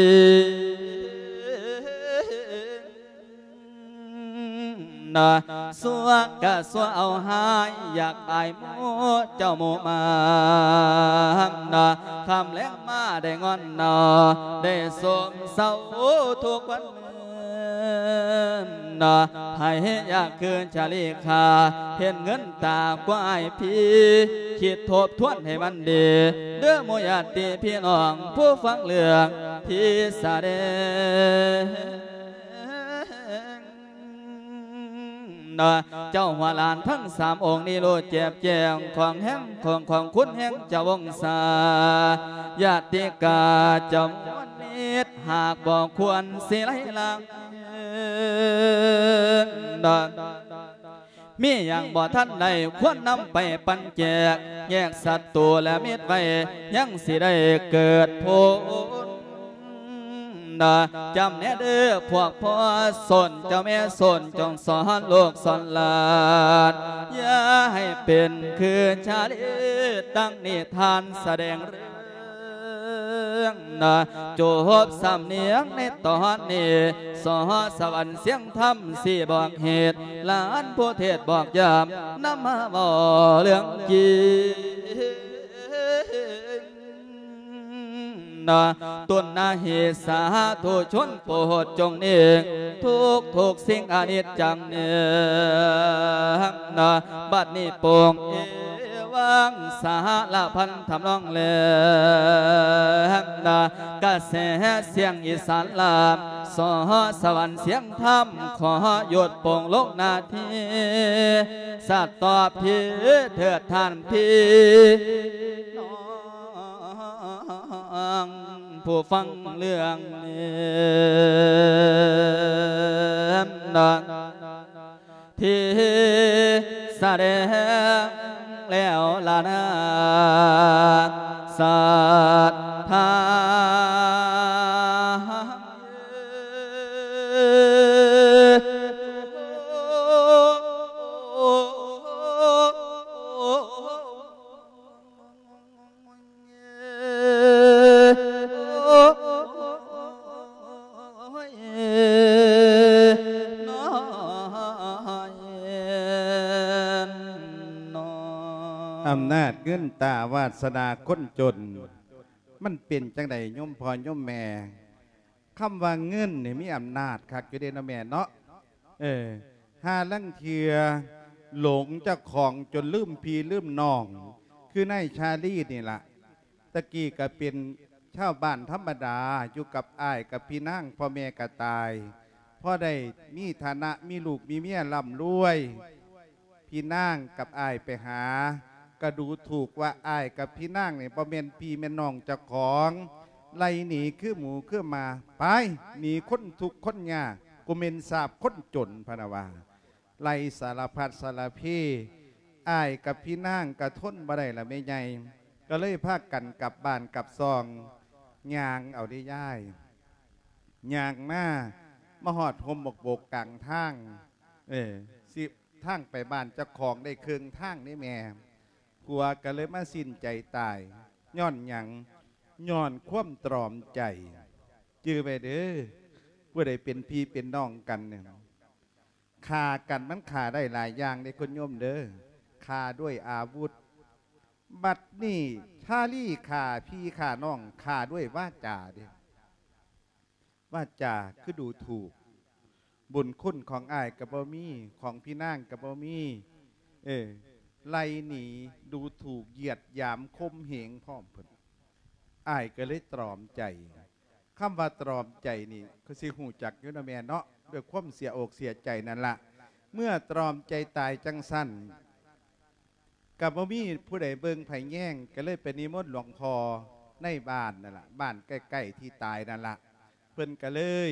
S1: สัวกะสัวเอาหายอยากอายหมูเจ้าหมูมาคำแล้งมาได้งอนได้สมเศร้าทุกวันให้อยากคืนชาลีคาเห็นเงินตากว่าไอพี่คิดทบทวนให้มันดีเด้อโมยาติพี่น้องผู้ฟังเรื่องที่แสดงเจ้าหัวลานทั้ง3 องค์นี้รู้เจ็บแจงของแห้งของคุณแห้งเจ้าวงศาญาติกาจำวันนิดหากบอกควรสิไลลังมีอย่างบ่ท่านใดควรนำไปปันแจกแยกสัตว์ตัวและมิตรไว้ยังสิได้เกิดผลจำแน่เด้อพวกพ่อสนเจ้าแม่สนจงสอนลูกสอนหลานอย่าให้เป็นคือชาลีตั้งนิทานแสดงเรื่องโจบสำเนียงในตอนนี้สอสวรรค์เสียงธรรมสี่บอกเหตุหลานผู้เทศบอกยามนำมาบอกเรื่องจริงตุนนาเหสาธุชนโปรดจงเนียงทุกสิ่งอนิจจังเนียบัดนี้โปงวังสาละพันทำนองเล่กระแสเสียงอีสานลามสอสวรรค์เสียงธรรมขอหยุดโป่งโลกนาทีสัตว์ตอบพี่เถิดท่านพี่ผู้ฟังเรื่องที่แสดงแล้วลานาสัทธา
S2: อำนาจเงินตาวาสนาคนจนมันเป็นจังใดย่อมพอย่อมแม่คำว่าเงินเนี่ยมีอำนาจคักอยู่เด้นะแม่เนาะหาลังเทียหลงเจ้าของจนลืมพี่ลืมน้องคือนายชาลีนี่ล่ะตะกี้ก็เป็นชาวบ้านธรรมดาอยู่กับอ้ายกับพี่นั่งพ่อแม่ก็ตายพ่อได้มีฐานะมีลูกมีเมียร่ำรวยพี่นั่งกับอ้ายไปหาก็ดูถูกว่าอ้ายกับพี่นั่งเนี่ยประเมนพี่แม่น้องเจ้าของไล่หนีคือหมูคือมาไปหนีคนทุกคนยากกูเมนสาบคนจนพนาวาไล่สารพัดสารพีอ้ายกับพี่นั่งกระท้นบ่ได้ละไม่ใหญ่ก็เลยพากันกลับบ้านกลับซองยางเอาได้ย่ายยางหน้ามาหอดหมบกกลางทางสิทางไปบ้านเจ้าของได้เครื่องทางนี่แม่ผัวก็เลยมาสิ้นใจตายย้อนหยังย้อนคว่ำตรอมใจจื้อไปเด้อผู้ใดเป็นพี่เป็นน้องกันเนี่ยฆ่ากันมันฆ่าได้หลายอย่างในคนโยมเด้อฆ่าด้วยอาวุธบัดนี่ชาลี่ฆ่าพี่ฆ่าน้องฆ่าด้วยวาจาเด้อวาจาคือดูถูกบุญคุณของอ้ายกับบ่มีของพี่นางกับบ่มีไล่หนีดูถูกเหยียดหยามคมเหงพร้อมเพิ่นอ้ายก็เลยตรอมใจคำว่าตรอมใจนี่คือสิหูจักอยู่นะแม่เนาะด้วยความเสียอกเสียใจนั่นละเมื่อตรอมใจตายจังสั้นกับบ่มีผู้ใดเบิ่งไผแย่งก็เลยไปนิมนต์หลวงพ่อในบ้านนั่นละบ้านใกล้ๆที่ตายนั่นละเพิ่นก็เลย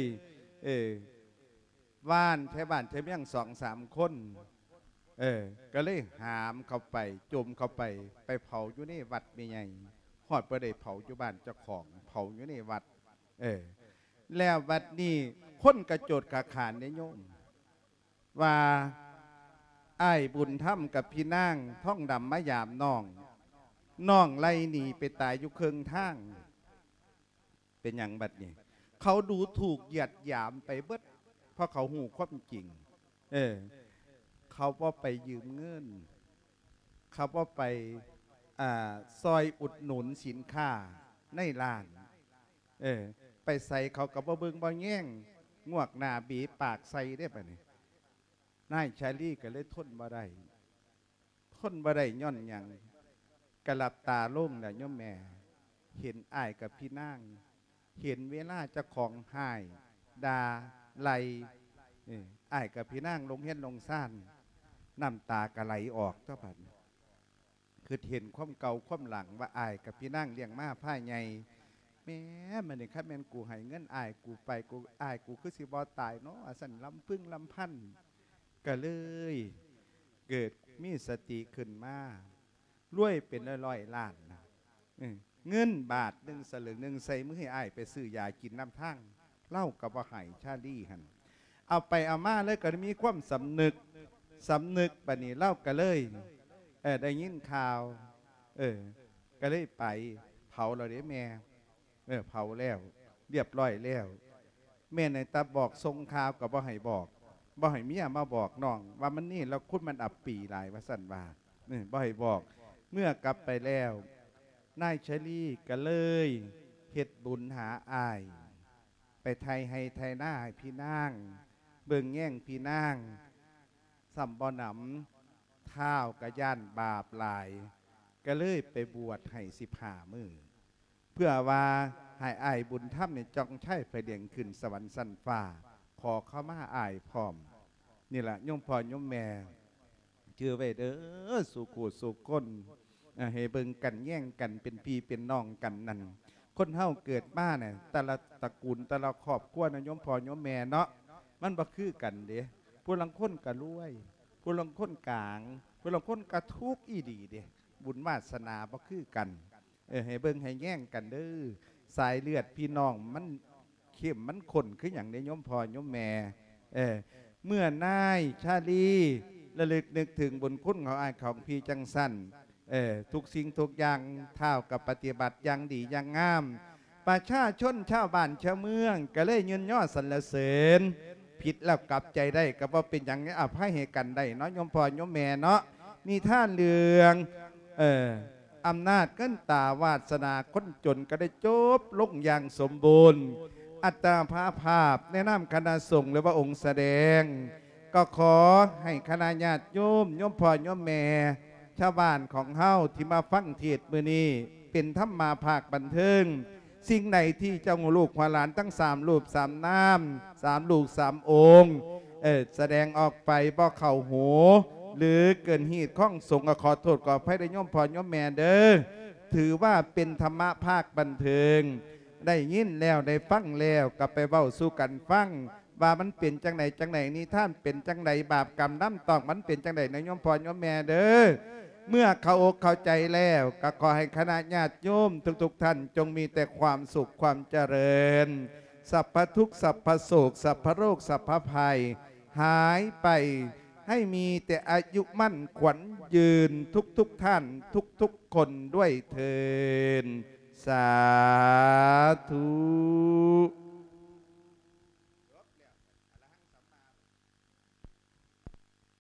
S2: บ้านใช้บ้านใช้เมี่ยง2-3 คนก็เลยหามเข้าไปจมเข้าไปเผาอยู่ในวัดไม่ใหญ่หอดประเดี๋ยวเผาอยู่บ้านเจ้าของเผาอยู่ในวัดแล้ววัดนี้คนกระโจดขาขานในโยมว่าไอ้บุญถ้ำกับพี่นางท่องดำมะยามน้องไล่หนีไปตายอยู่เคืองทางเป็นอย่างบัดนี้เขาดูถูกเหยียดหยามไปเบิดเพราะเขาหูความจริงเขาว่าไปยืมเงินเขาว่าไปซอยอุดหนุนสินค้าในร้านไปใส่เขากับว่าเบิงบ่แง่งงวกหน้าบีปากใส่ได้ปะนี่นายชาลีก็เลยทนบ่ได้ย่อนอย่างกระลับตาโล่งแล้วย่อมแม่เห็นอ้ายกับพี่นางเห็นเวลาเจ้าของหายดาไลอ้ายกับพี่นางลงเฮ็ดลงซ่านน้ำตากระไหลออกเท่าพันคือเห็นความเก่าความหลังว่าอ้ายกับพี่นางเลี้ยงมาผ้าใหญ่แม่มันนี่ครับแม่นกูให้เงินอ้ายกูไปกูอ้ายกูคือสิบอตายเนาะสั่นลำพึ่งลำพันก็เลยเกิดมีสติขึ้นมารวยเป็นร้อยล้านนะเงินบาทหนึ่งสลึงหนึ่งใส่มือให้อ้ายไปซื้อยากินน้ำทั้งเล่ากับว่าไห่ชาลี่หันเอาไปเอามาเลยก็มีความสำนึกปะนี่เล่ากันเลยได้ยินข่าวก็เลยไปเผาเราเด้แม่เผาแล้วเรียบร้อยแล้วแม่ในตาบอกทรงข่าวกับบ่ให้บอกบ่ให้เมียมาบอกน้องว่ามันนี่เราคุณมันอับปีหลายว่าสั่นว่าบ่ให้บอกเมื่อกลับไปแล้วนายชลีก็เลยเฮ็ดบุญหาอ้ายไปไทยให้ไทยหน้าให้พี่นางเบิ่งแง่งพี่นางสัมบ่หนำเท้ากระย่านบาปหลายก็เลยไปบวชให้15 มื้อเพื่อว่าให้อ้ายบุญธรรมเนี่ยจองใช้ไปเดี่ยงขึ้นสวรรค์สั้นฟ้าขอเข้ามาอ้ายพร้อมนี่แหละโยมพ่อโยมแม่เชื่อไว้เด้อสุขุสุขคนให้เบิ่งกันแย่งกันเป็นพี่เป็นน้องกันนั่นคนเฮาเกิดมาเนี่ยแต่ละตระกูลแต่ละครอบครัวนะโยมพ่อโยมแม่เนาะมันบ่คือกันเด้ผู้ลังคนกะรวยผู้ลังคนกลางผู้ลังคนกะทุกข์อีดีเด้บุญวาสนาบ่คือกันให้เบิ่งให้แย่งกันเด้อสายเลือดพี่น้องมันเข้มมันข้นคืออย่างนี้โยมพ่อโยมแม่เมื่อนายชาลีระลึกนึกถึงบุญคุณของอ้ายของพี่จังสั้นทุกสิ่งทุกอย่างเท่ากับปฏิบัติอย่างดีอย่างงามประชาชนชาวบ้านชาวเมืองก็เลยยืนย่อสรรเสริญผิดแล้วกลับใจได้ก็ว่าเป็นอย่างนี้อภัยให้กันได้เนาะโยมพ่อโยมแม่เนาะนี่ท่านเรืองอำนาจเกินตาวาสนาคนจนก็ได้จบลงอย่างสมบูรณ์อัตราภาพแนะนำคณะสงฆ์หรือว่าองค์แสดงก็ขอให้คณะญาติโยมพ่อโยมแม่ชาวบ้านของเฮาที่มาฟังเทศน์มื้อนี้เป็นธรรมมาภาคบันเทิงสิ่งไหนที่เจ้าลูกหัวหลานทั้ง3 รูป 3 น้ำ3 ลูก 3 องค์แสดงออกไปบ่เข้าหูหรือเกินหีดข้องสงฆ์ขอโทษขออภัยได้โยมพ่อโยมแม่เด้อถือว่าเป็นธรรมะภาคบันเทิงได้ยินแล้วได้ฟังแล้วกลับไปเว้าสู่กันฟังว่ามันเป็นจังไหนนี่ท่านเป็นจังไหนบาปกรรมน้ำตอกมันเป็นจังไหนโยมพ่อโยมแม่เด้อเมื่อเข้าอกเข้าใจแล้วก็ขอให้คณะญาติโยมทุกท่านจงมีแต่ความสุขความเจริญสัพพทุกข์สัพพโศกสัพพโรคสัพพภัยหายไปให้มีแต่อายุมั่นขวัญยืนทุกท่านทุกคนด้วยเถิดสาธุ